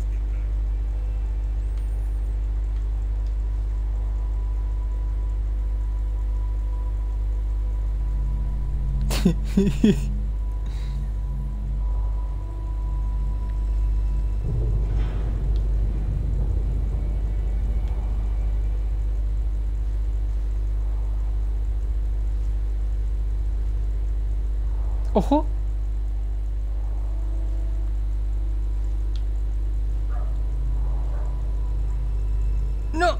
Ojo. No.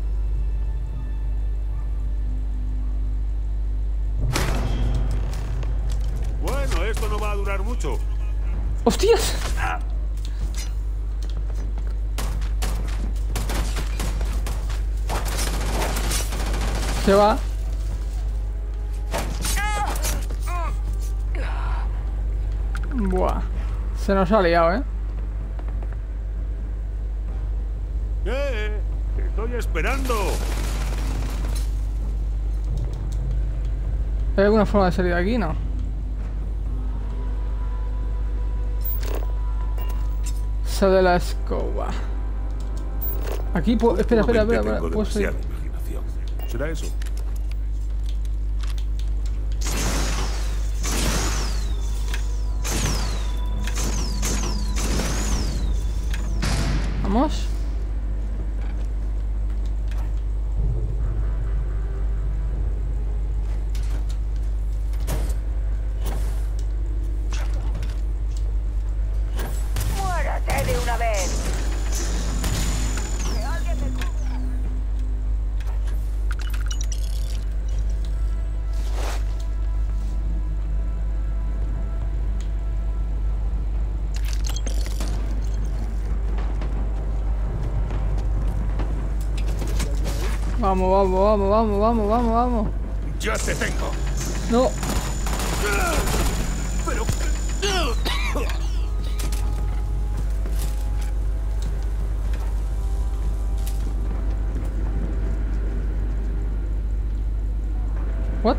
Bueno, esto no va a durar mucho. ¡Hostias! Se va. Buah. Se nos ha liado, ¿eh? ¡Eh! ¡Te estoy esperando! ¿Hay alguna forma de salir de aquí? No. Sal de la escoba. Aquí puedo... Espera, espera, espera, espera. Tengo ¿Puedo salir? demasiada imaginación. ¿Será eso? Vamos. ¡Muérate de una vez! Que alguien me cubra. Vamos, vamos, vamos, vamos, vamos, vamos, vamos. ¡Yo te tengo! No. Pero... What?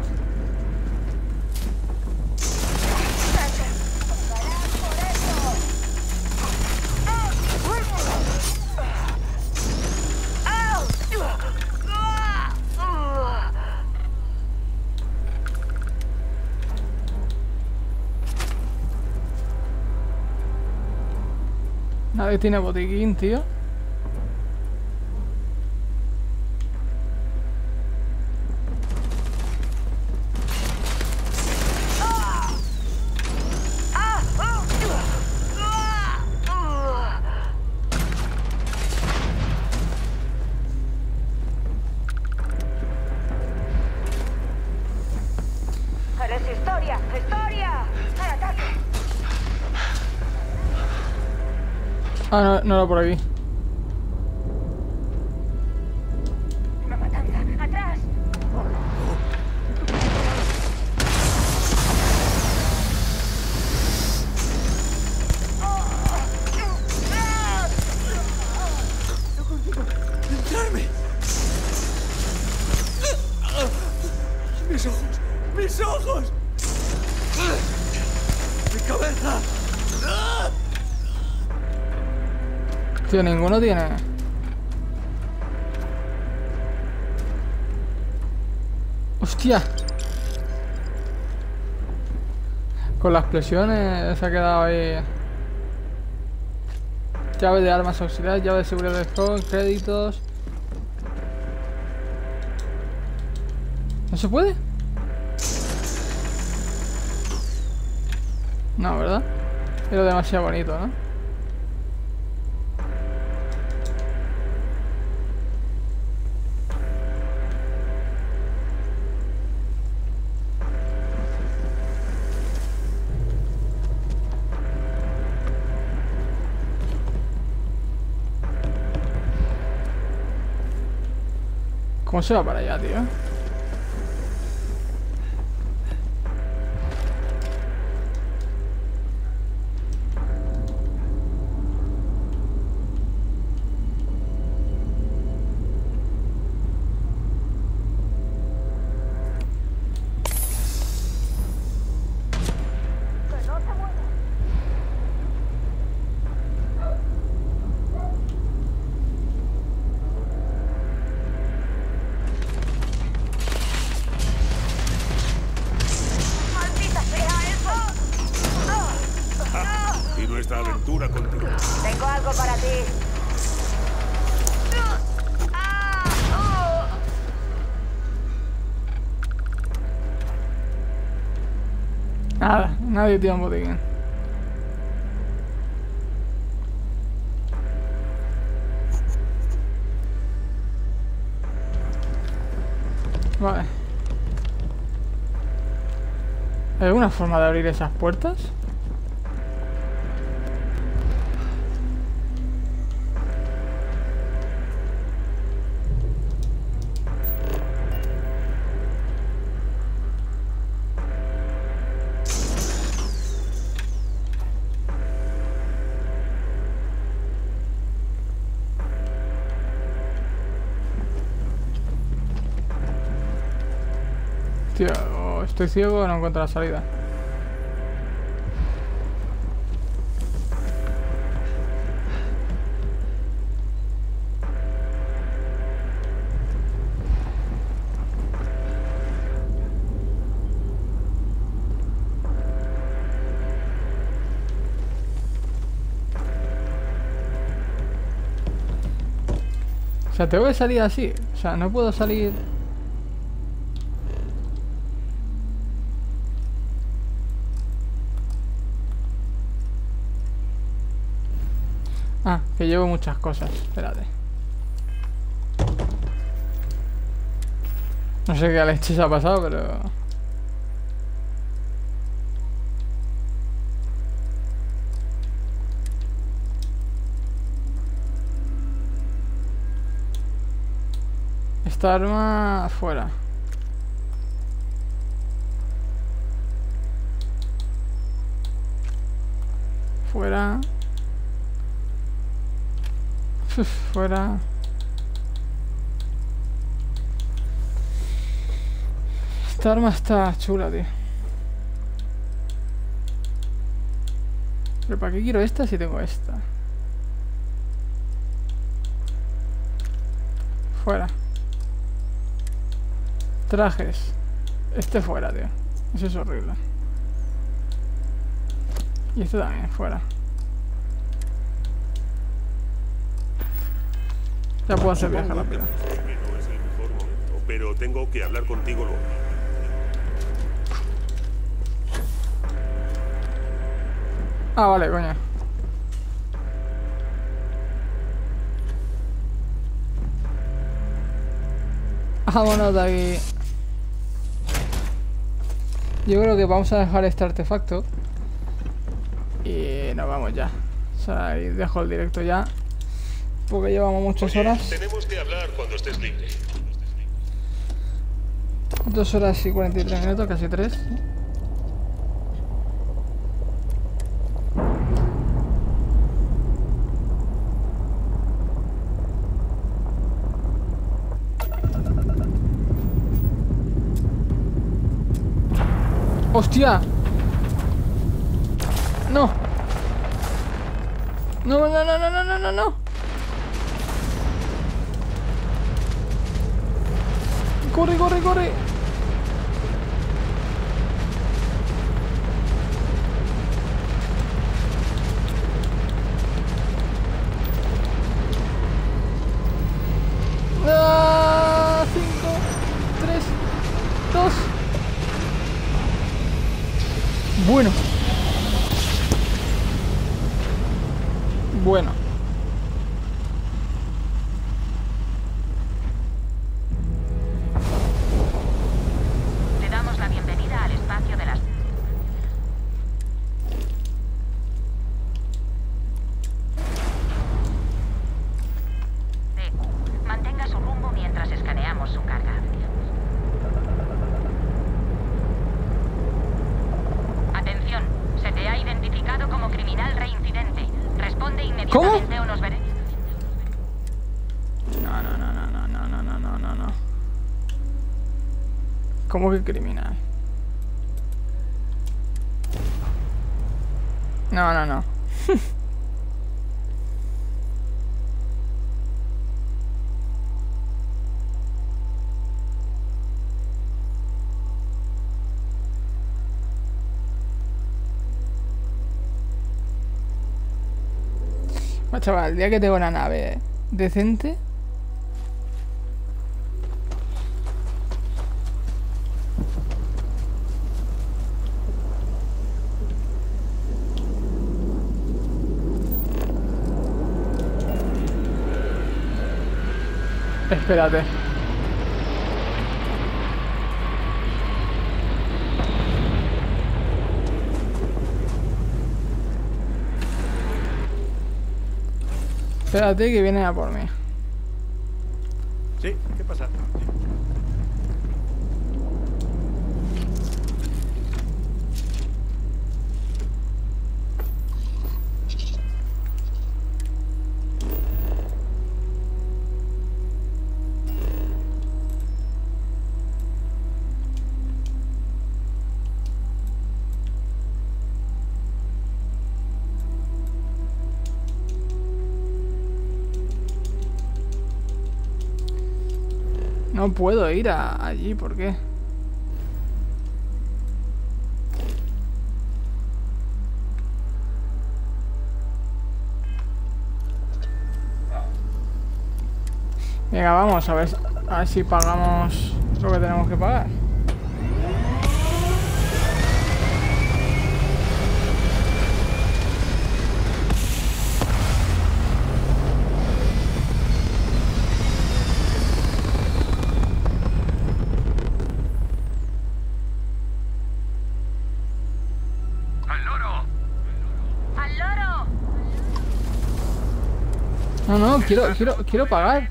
Nadie tiene botiquín, tío. ¡Eres historia! ¡Historia! ¡Al ataque! Ah, no, no era por aquí. ¡Una matanza! ¡Atrás! ¡Entrarme! ¡Mis ojos! ¡Mis ojos! ¡Mi cabeza! Tío, ninguno tiene. ¡Hostia! Con las explosiones se ha quedado ahí. Llave de armas auxiliares, llave de seguridad de stock, créditos. ¿No se puede? No, ¿verdad? Era demasiado bonito, ¿no? ¿Cómo se va para allá, tío? Aventura continúa. Tengo algo para ti. Nada, nadie tiene un botiquín. Vale. ¿Hay alguna forma de abrir esas puertas? Tío, o estoy ciego o no encuentro la salida. O sea, tengo que salir así. O sea, no puedo salir... Ah, que llevo muchas cosas. Espérate. No sé qué leche se ha pasado, pero... Esta arma... fuera. Fuera... Uf, fuera. Esta arma está chula, tío. Pero ¿para qué quiero esta si tengo esta? Fuera. Trajes. Este fuera, tío. Eso es horrible. Y este también, fuera. Ya puedo hacer viaje rápido. Que no es el mejor momento, pero tengo que hablar contigo luego. Ah, vale, coño. Vámonos de aquí. Yo creo que vamos a dejar este artefacto. Y nos vamos ya. O sea, y dejo el directo ya. Porque llevamos muchas Oye, horas. tenemos que hablar cuando estés libre. Dos horas y cuarenta y tres minutos, casi tres. ¡Hostia! ¡No! ¡No, no, no, no, no, no, no, no! ¡Corre, corre, corre! ¡Ah! Cinco, tres, dos... Bueno. Bueno. Le damos la bienvenida al espacio de las... D. Mantenga su rumbo mientras escaneamos su carga. Atención, se te ha identificado como criminal reincidente. Responde inmediatamente o nos veremos. No, no, no, no, no, no, no, no, no, no, no. ¿Cómo que criminal? No, no, no. Bueno, chaval, el día que tengo una nave decente. Espérate. Espérate que vienen a por mí. Sí, ¿qué pasa? No puedo ir a allí, ¿por qué? Venga, vamos a ver, a ver si pagamos lo que tenemos que pagar. No, no, quiero, quiero, quiero pagar.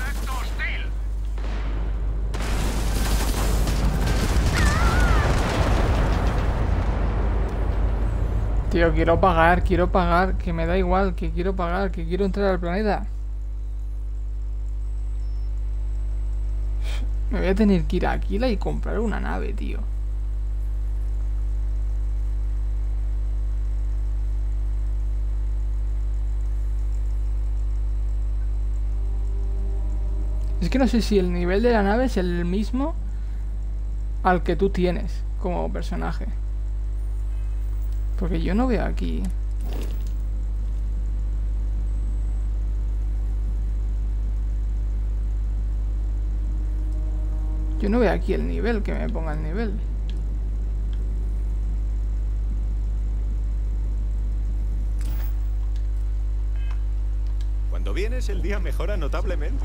Tío, quiero pagar, quiero pagar, que me da igual, que quiero pagar, que quiero entrar al planeta. Me voy a tener que ir a Aquila y comprar una nave, tío. Es que no sé si el nivel de la nave es el mismo al que tú tienes como personaje. Porque yo no veo aquí. Yo no veo aquí el nivel, que me ponga el nivel. Cuando vienes el día mejora notablemente.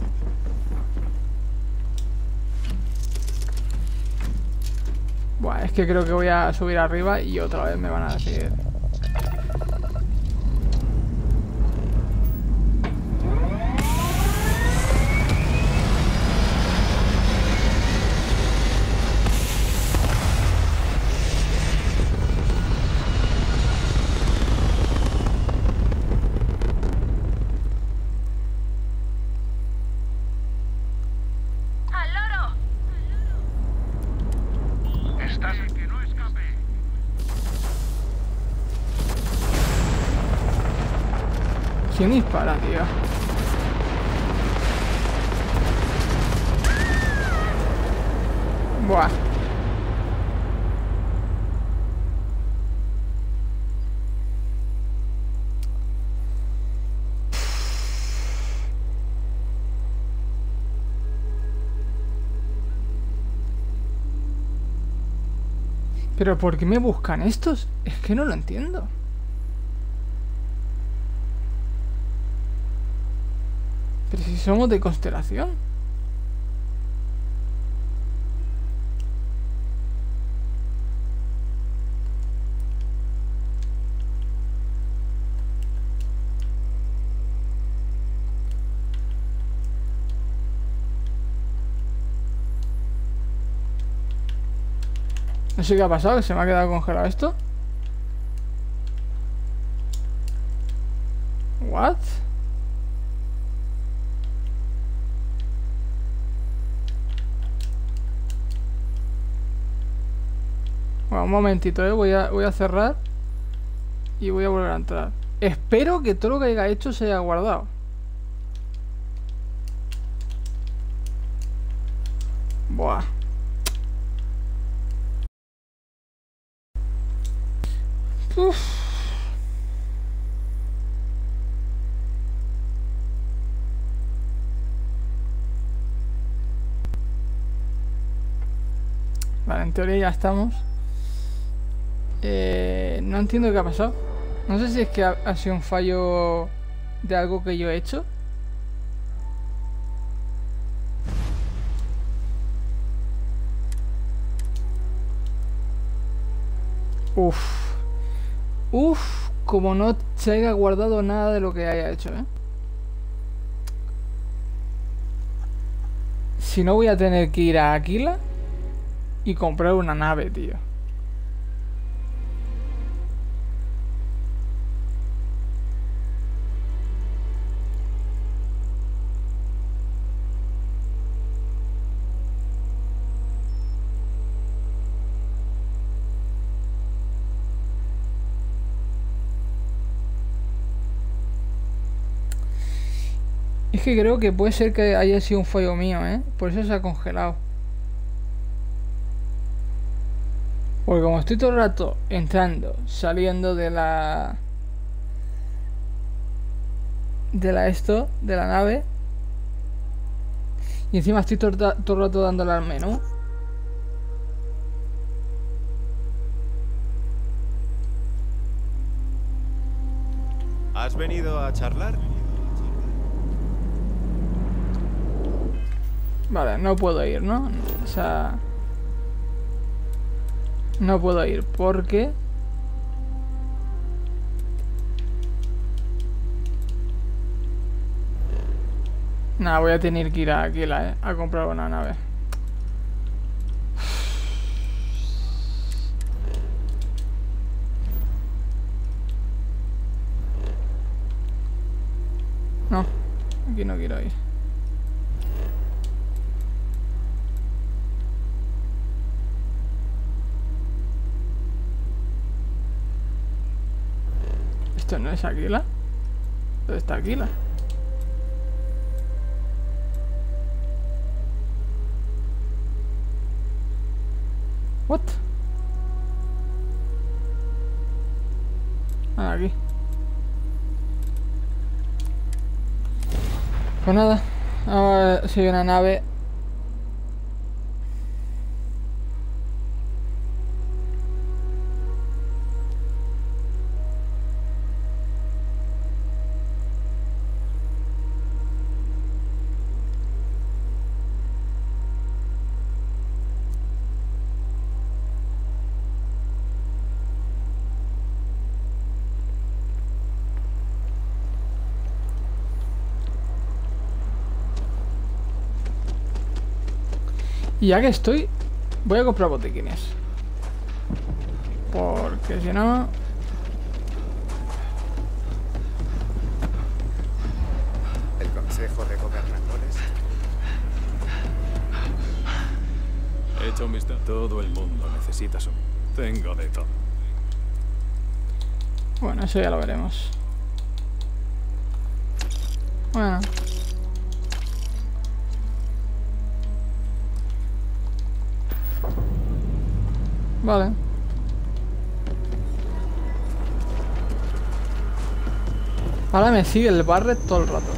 Buah, es que creo que voy a subir arriba y otra vez me van a decir. ¿Quién dispara, tío? Buah. ¿Pero por qué me buscan estos? Es que no lo entiendo. Pero si somos de constelación. No sé qué ha pasado, que se me ha quedado congelado esto. What? Bueno, un momentito, ¿eh? Voy a, voy a cerrar y voy a volver a entrar. Espero que todo lo que haya hecho se haya guardado. Buah. Uf. Vale, en teoría ya estamos. Eh, no entiendo qué ha pasado. No sé si es que ha, ha sido un fallo de algo que yo he hecho. Uf. Uf, como no se haya guardado nada de lo que haya hecho, ¿eh? Si no, voy a tener que ir a Aquila y comprar una nave, tío. Es que creo que puede ser que haya sido un fallo mío, ¿eh? Por eso se ha congelado. Porque como estoy todo el rato entrando, saliendo de la... De la esto, de la nave. Y encima estoy todo, todo el rato dándole al menú. ¿Has venido a charlar? Vale, no puedo ir, ¿no? O sea... No puedo ir porque... Nada, voy a tener que ir a Aquila, ¿eh? A comprar una nave. No, aquí no quiero ir. ¿Esto no es Aquila? ¿Dónde está Aquila? What? Ah, aquí. Pues nada, ahora soy una nave. Y ya que estoy, voy a comprar botiquines. Porque si no... El Consejo de Gobernadores. He hecho un vistazo. Todo el mundo necesita su... Tengo de todo. Bueno, eso ya lo veremos. Bueno. Vale. Ahora me sigue el Barret todo el rato.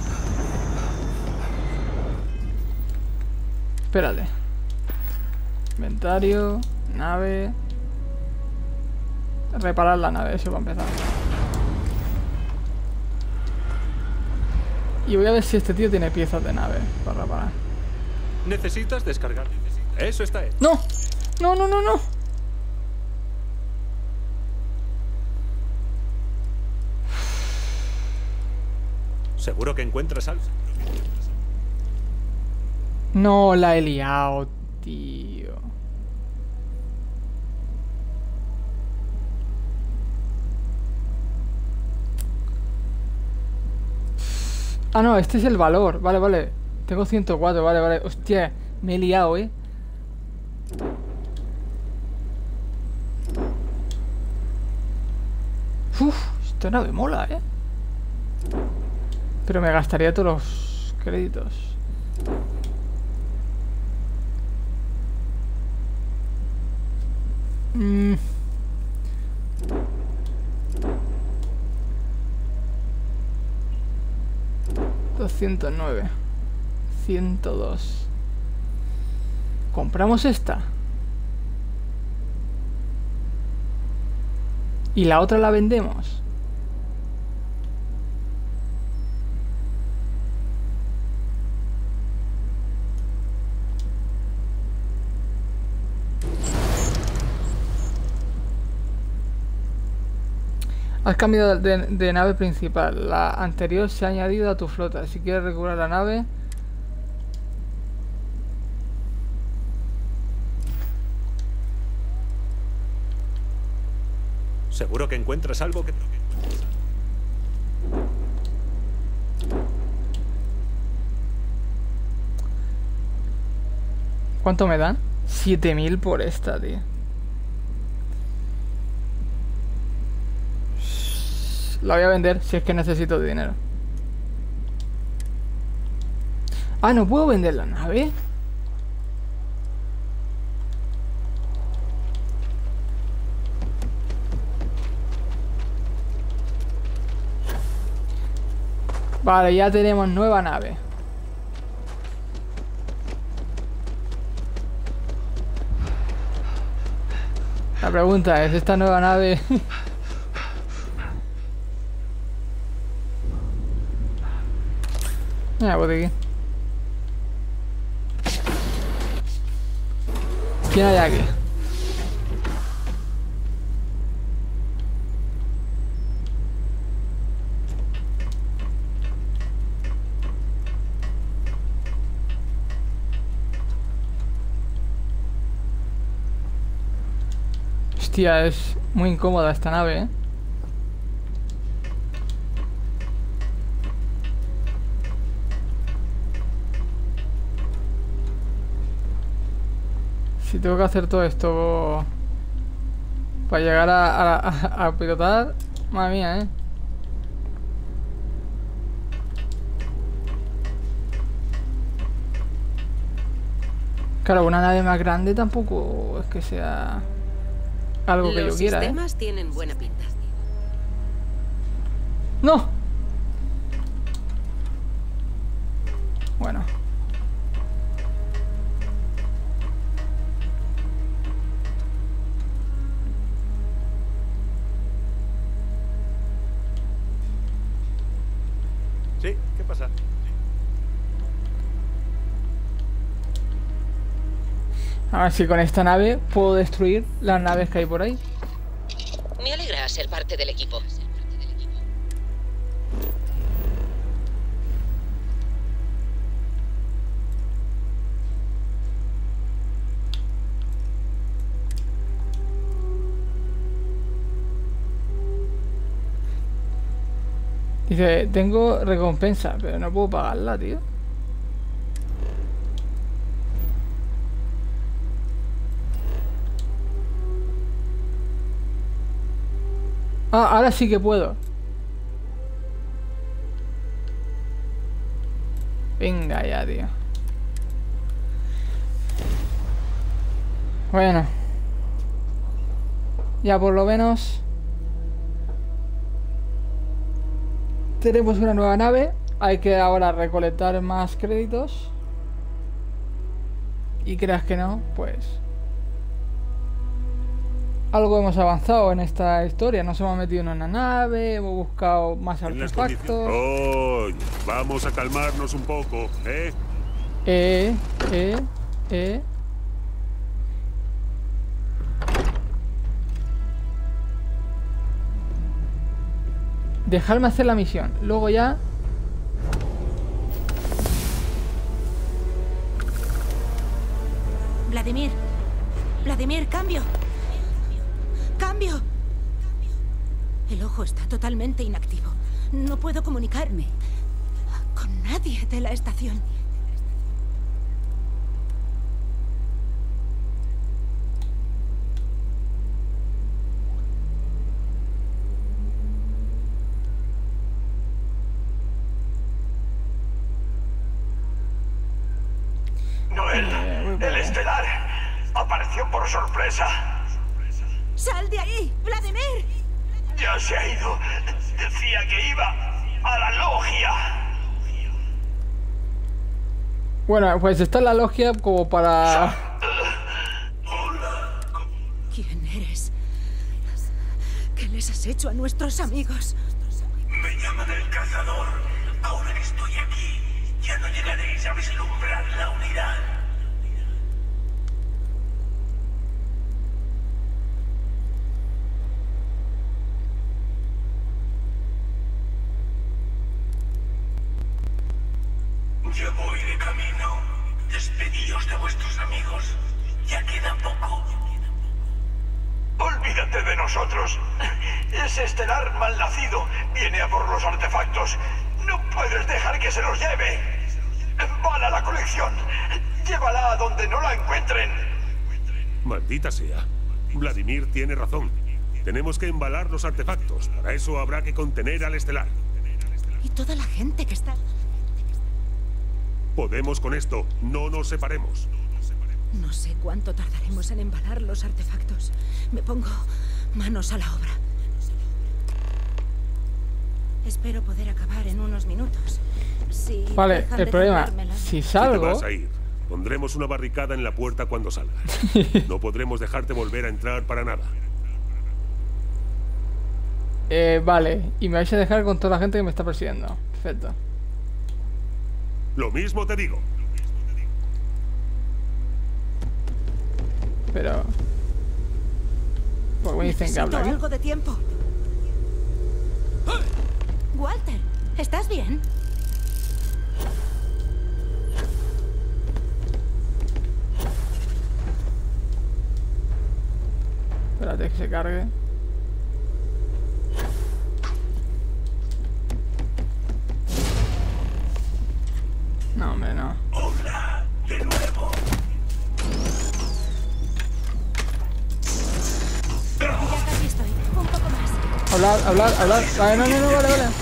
Espérate. Inventario, nave. Reparar la nave, eso va a empezar. Y voy a ver si este tío tiene piezas de nave para reparar. Necesitas descargar. Eso está hecho. ¡No! ¡No, no, no, no! Seguro que encuentras algo. No, la he liado, tío. Ah, no, este es el valor. Vale, vale. Tengo ciento cuatro, vale, vale. Hostia, me he liado, eh. Uf, esta nave mola, eh. Pero me gastaría todos los créditos. Mm. doscientos nueve. ciento dos. ¿Compramos esta? ¿Y la otra la vendemos? Has cambiado de, de nave principal. La anterior se ha añadido a tu flota. Si quieres recuperar la nave... Seguro que encuentras algo que... ¿Cuánto me dan? siete mil por esta, tío. La voy a vender si es que necesito dinero. Ah, ¿no puedo vender la nave? Vale, ya tenemos nueva nave. La pregunta es, ¿esta nueva nave... Mira, botiquín. ¿Quién hay aquí? Hostia, es muy incómoda esta nave, ¿eh? Si tengo que hacer todo esto para llegar a, a, a, a pilotar, madre mía, ¿eh? Claro, una nave más grande tampoco es que sea algo que yo quiera, ¿eh? Los sistemas tienen buena pinta. ¡No! Bueno. Sí, ¿qué pasa? A ver si con esta nave puedo destruir las naves que hay por ahí. Me alegra ser parte del equipo. Dice, tengo recompensa, pero no puedo pagarla, tío. Ah, ahora sí que puedo. Venga ya, tío. Bueno. Ya por lo menos tenemos una nueva nave. Hay que ahora recolectar más créditos. Y creas que no, pues algo hemos avanzado en esta historia. Nos hemos metido en una nave, hemos buscado más artefactos. Oh, vamos a calmarnos un poco, ¿eh? Eh, eh, eh. Dejarme hacer la misión. Luego ya... Vladimir. Vladimir, cambio. Cambio. El ojo está totalmente inactivo. No puedo comunicarme con nadie de la estación. Noel, el estelar apareció por sorpresa. ¡Sal de ahí, Vladimir! Ya se ha ido. Decía que iba a la logia. Bueno, pues está en la logia como para... ¿Quién eres? ¿Qué les has hecho a nuestros amigos? Me llaman el cazador. Ahora que estoy aquí, ya no llegaréis a vislumbrar la unidad. Yo voy de camino. Despedíos de vuestros amigos. Ya queda poco. Olvídate de nosotros. Ese estelar malnacido viene a por los artefactos. No puedes dejar que se los lleve. Embala la colección. Llévala a donde no la encuentren. Maldita sea. Vladimir tiene razón. Tenemos que embalar los artefactos. Para eso habrá que contener al estelar. Y toda la gente que está... Podemos con esto. No nos separemos. No sé cuánto tardaremos en embalar los artefactos. Me pongo manos a la obra. Espero poder acabar en unos minutos. Si vale, dejan el de problema, cerrármela. si Si te salgo... vas a ir, pondremos una barricada en la puerta cuando salgas. No podremos dejarte volver a entrar para nada. Eh, vale, y me vais a dejar con toda la gente que me está persiguiendo. Perfecto. Lo mismo te digo. Pero... ¿por qué me dicen que Necesito habla aquí? algo de tiempo. Walter, ¿estás bien? Espérate que se cargue. No, hombre, no. Hola, de nuevo. Ya casi estoy. Un poco más. Hablar, hablar, hablar. Vale, no, no, no, vale, vale.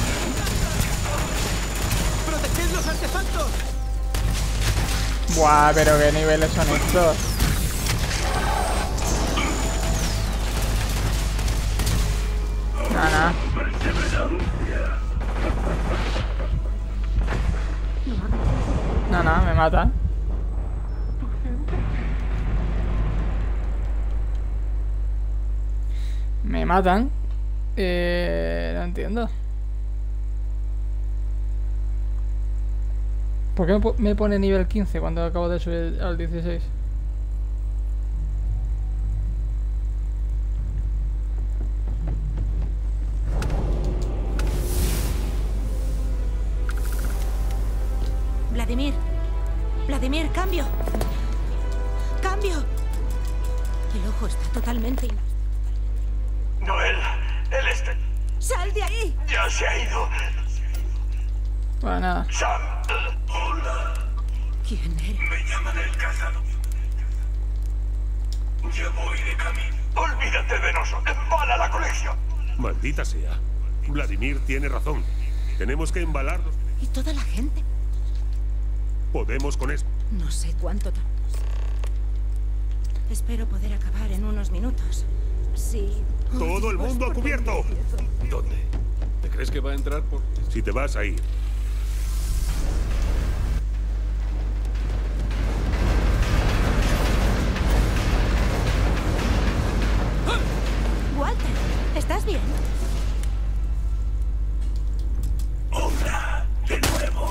¡Proteged los artefactos! Buah, pero qué niveles son estos. No, no. No, no, me mata. Me matan. Eh, no entiendo. ¿Por qué me po- me pone nivel quince cuando acabo de subir al dieciséis? Vladimir. Vladimir, cambio. Cambio. El ojo está totalmente inactivo. Noel, el este... ¡Sal de ahí! Ya se ha ido. Bueno, nada. Sam. Hola. ¿Quién eres? Me llaman el cazador. Yo voy de camino. Olvídate de nosotros. Embala la colección. Maldita sea. Vladimir tiene razón. Tenemos que embalarlos. ¿Y toda la gente? Podemos con esto. No sé cuánto tardas. Espero poder acabar en unos minutos. Sí. ¡Todo el mundo a cubierto! ¿Dónde? ¿Te crees que va a entrar por...? Si te vas a ir. Walter, ¿estás bien? Hola, de nuevo.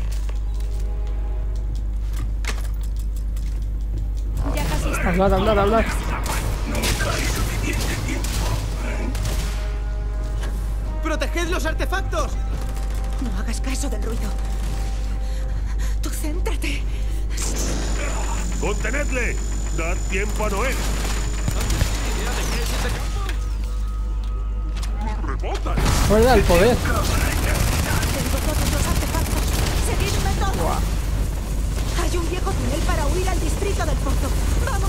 Ya casi está. Hablar, hablar, hablar. ¡Proteged los artefactos! No hagas caso del ruido. Tú céntrate. ¡Contenedle! ¡Dad tiempo a Noel! ¡Nos rebotan! Fuera el poder. Tengo todos los artefactos. Seguidme todo. Buah. Hay un viejo túnel para huir al distrito del pozo. ¡Vamos!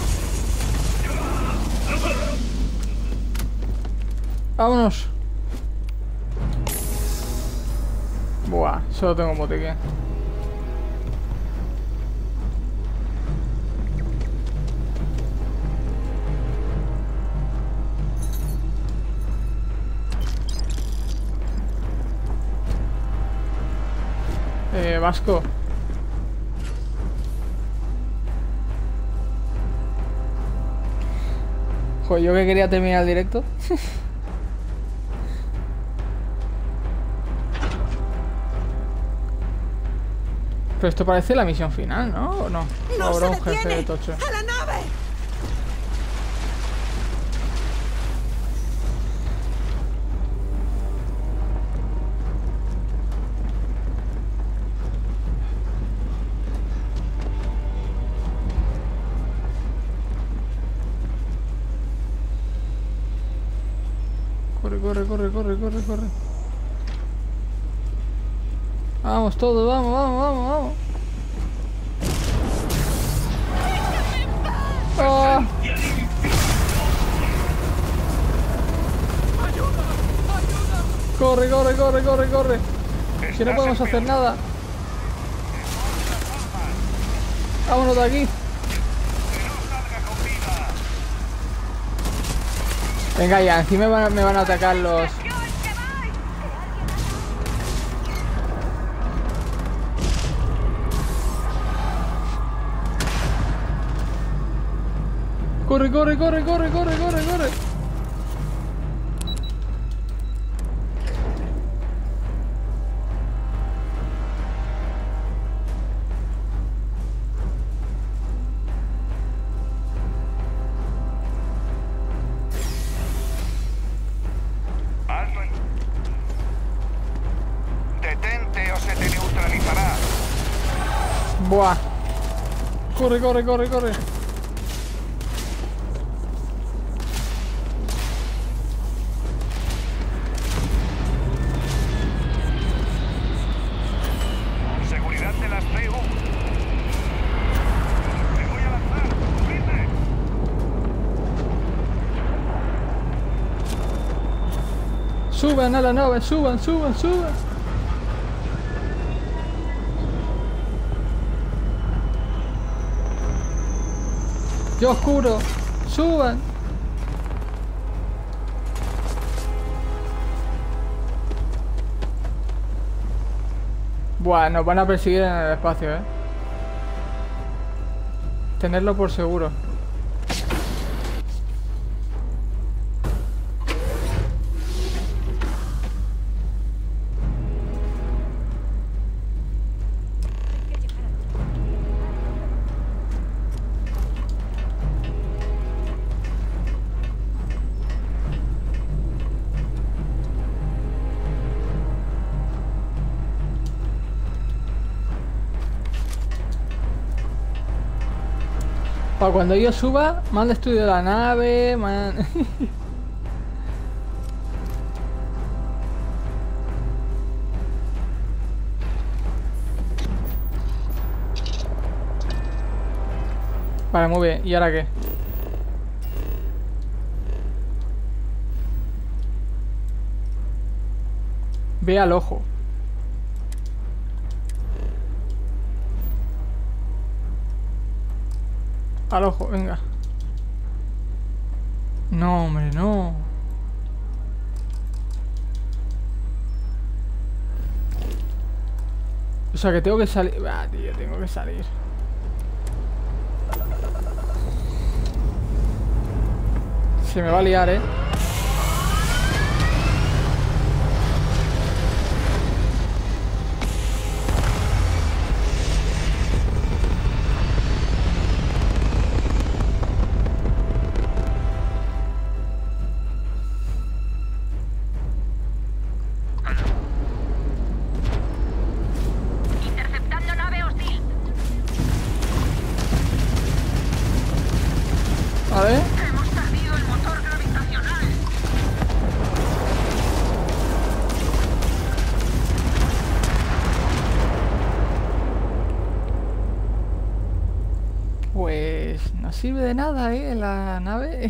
Vámonos. Buah, solo tengo botequín. Eh, Vasco. Joder, yo que quería terminar el directo. Pero esto parece la misión final, ¿no? ¿O no? ¡No Habrá se un jefe detiene! de tocho. ¡A la nave! Corre, corre, corre, corre, corre, corre. Vamos todos, vamos, vamos, vamos, vamos. Ah. Corre, corre, corre, corre, corre. Si no podemos hacer nada. Vámonos de aquí. Venga ya, encima me van, me van a atacar los... Corre, corre, corre, corre, corre, corre, corre. Detente o se te neutralizará. Buah. Corre, corre, corre, corre. Seguridad de las C U. Me voy a lanzar. ¡Cubridme! Suban a la nave, suban, suban, suban. Yo oscuro, suban. Buah, nos van a perseguir en el espacio, eh. Tenerlo por seguro. Para cuando yo suba, mal estudio la nave, man. Vale, muy bien. ¿Y ahora qué? Ve al ojo. Al ojo, venga. No, hombre, no. O sea que tengo que salir. Ah, tío, tengo que salir. Se me va a liar, eh. Vale. Hemos perdido el motor gravitacional. Pues no sirve de nada, ¿eh? La nave.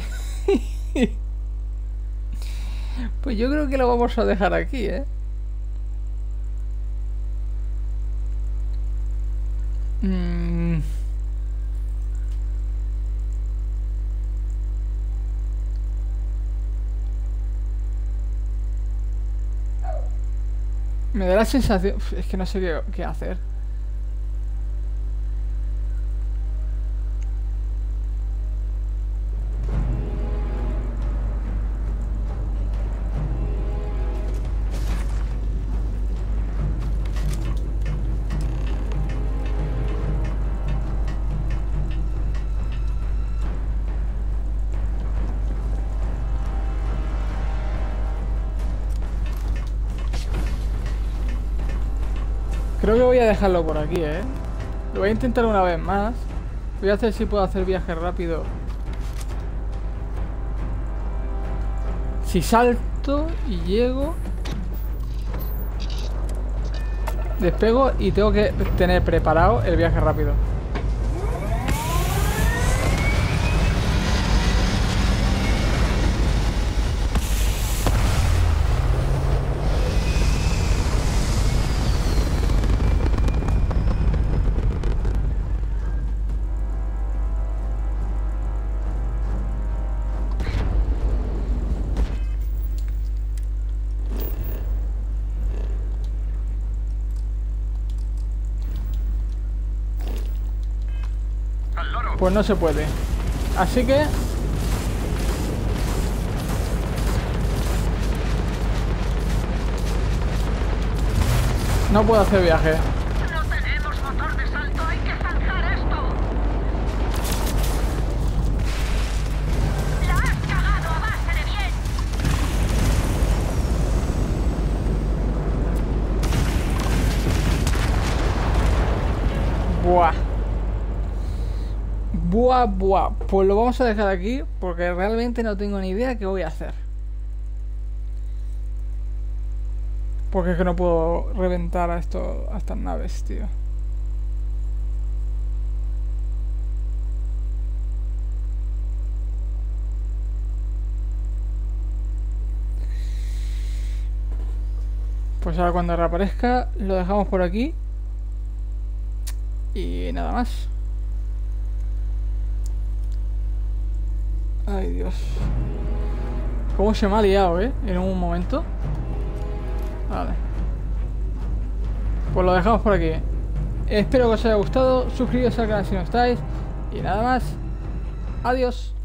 Pues yo creo que lo vamos a dejar aquí, ¿eh? Mm. Me da la sensación... Es que no sé qué, qué hacer. Creo que voy a dejarlo por aquí, ¿eh? Lo voy a intentar una vez más. Voy a hacer si puedo hacer viaje rápido. Si salto y llego... Despego y tengo que tener preparado el viaje rápido. Pues no se puede. Así que... no puedo hacer viaje. No tenemos motor de salto, hay que zanjar esto. La has cagado a base de bien. Buah. Buah, buah. Pues lo vamos a dejar aquí porque realmente no tengo ni idea qué voy a hacer. Porque es que no puedo reventar a, esto, a estas naves, tío. Pues ahora cuando reaparezca lo dejamos por aquí. Y nada más. Ay, Dios. Cómo se me ha liado, ¿eh? En un momento. Vale. Pues lo dejamos por aquí. Espero que os haya gustado. Suscribiros al canal si no estáis. Y nada más. Adiós.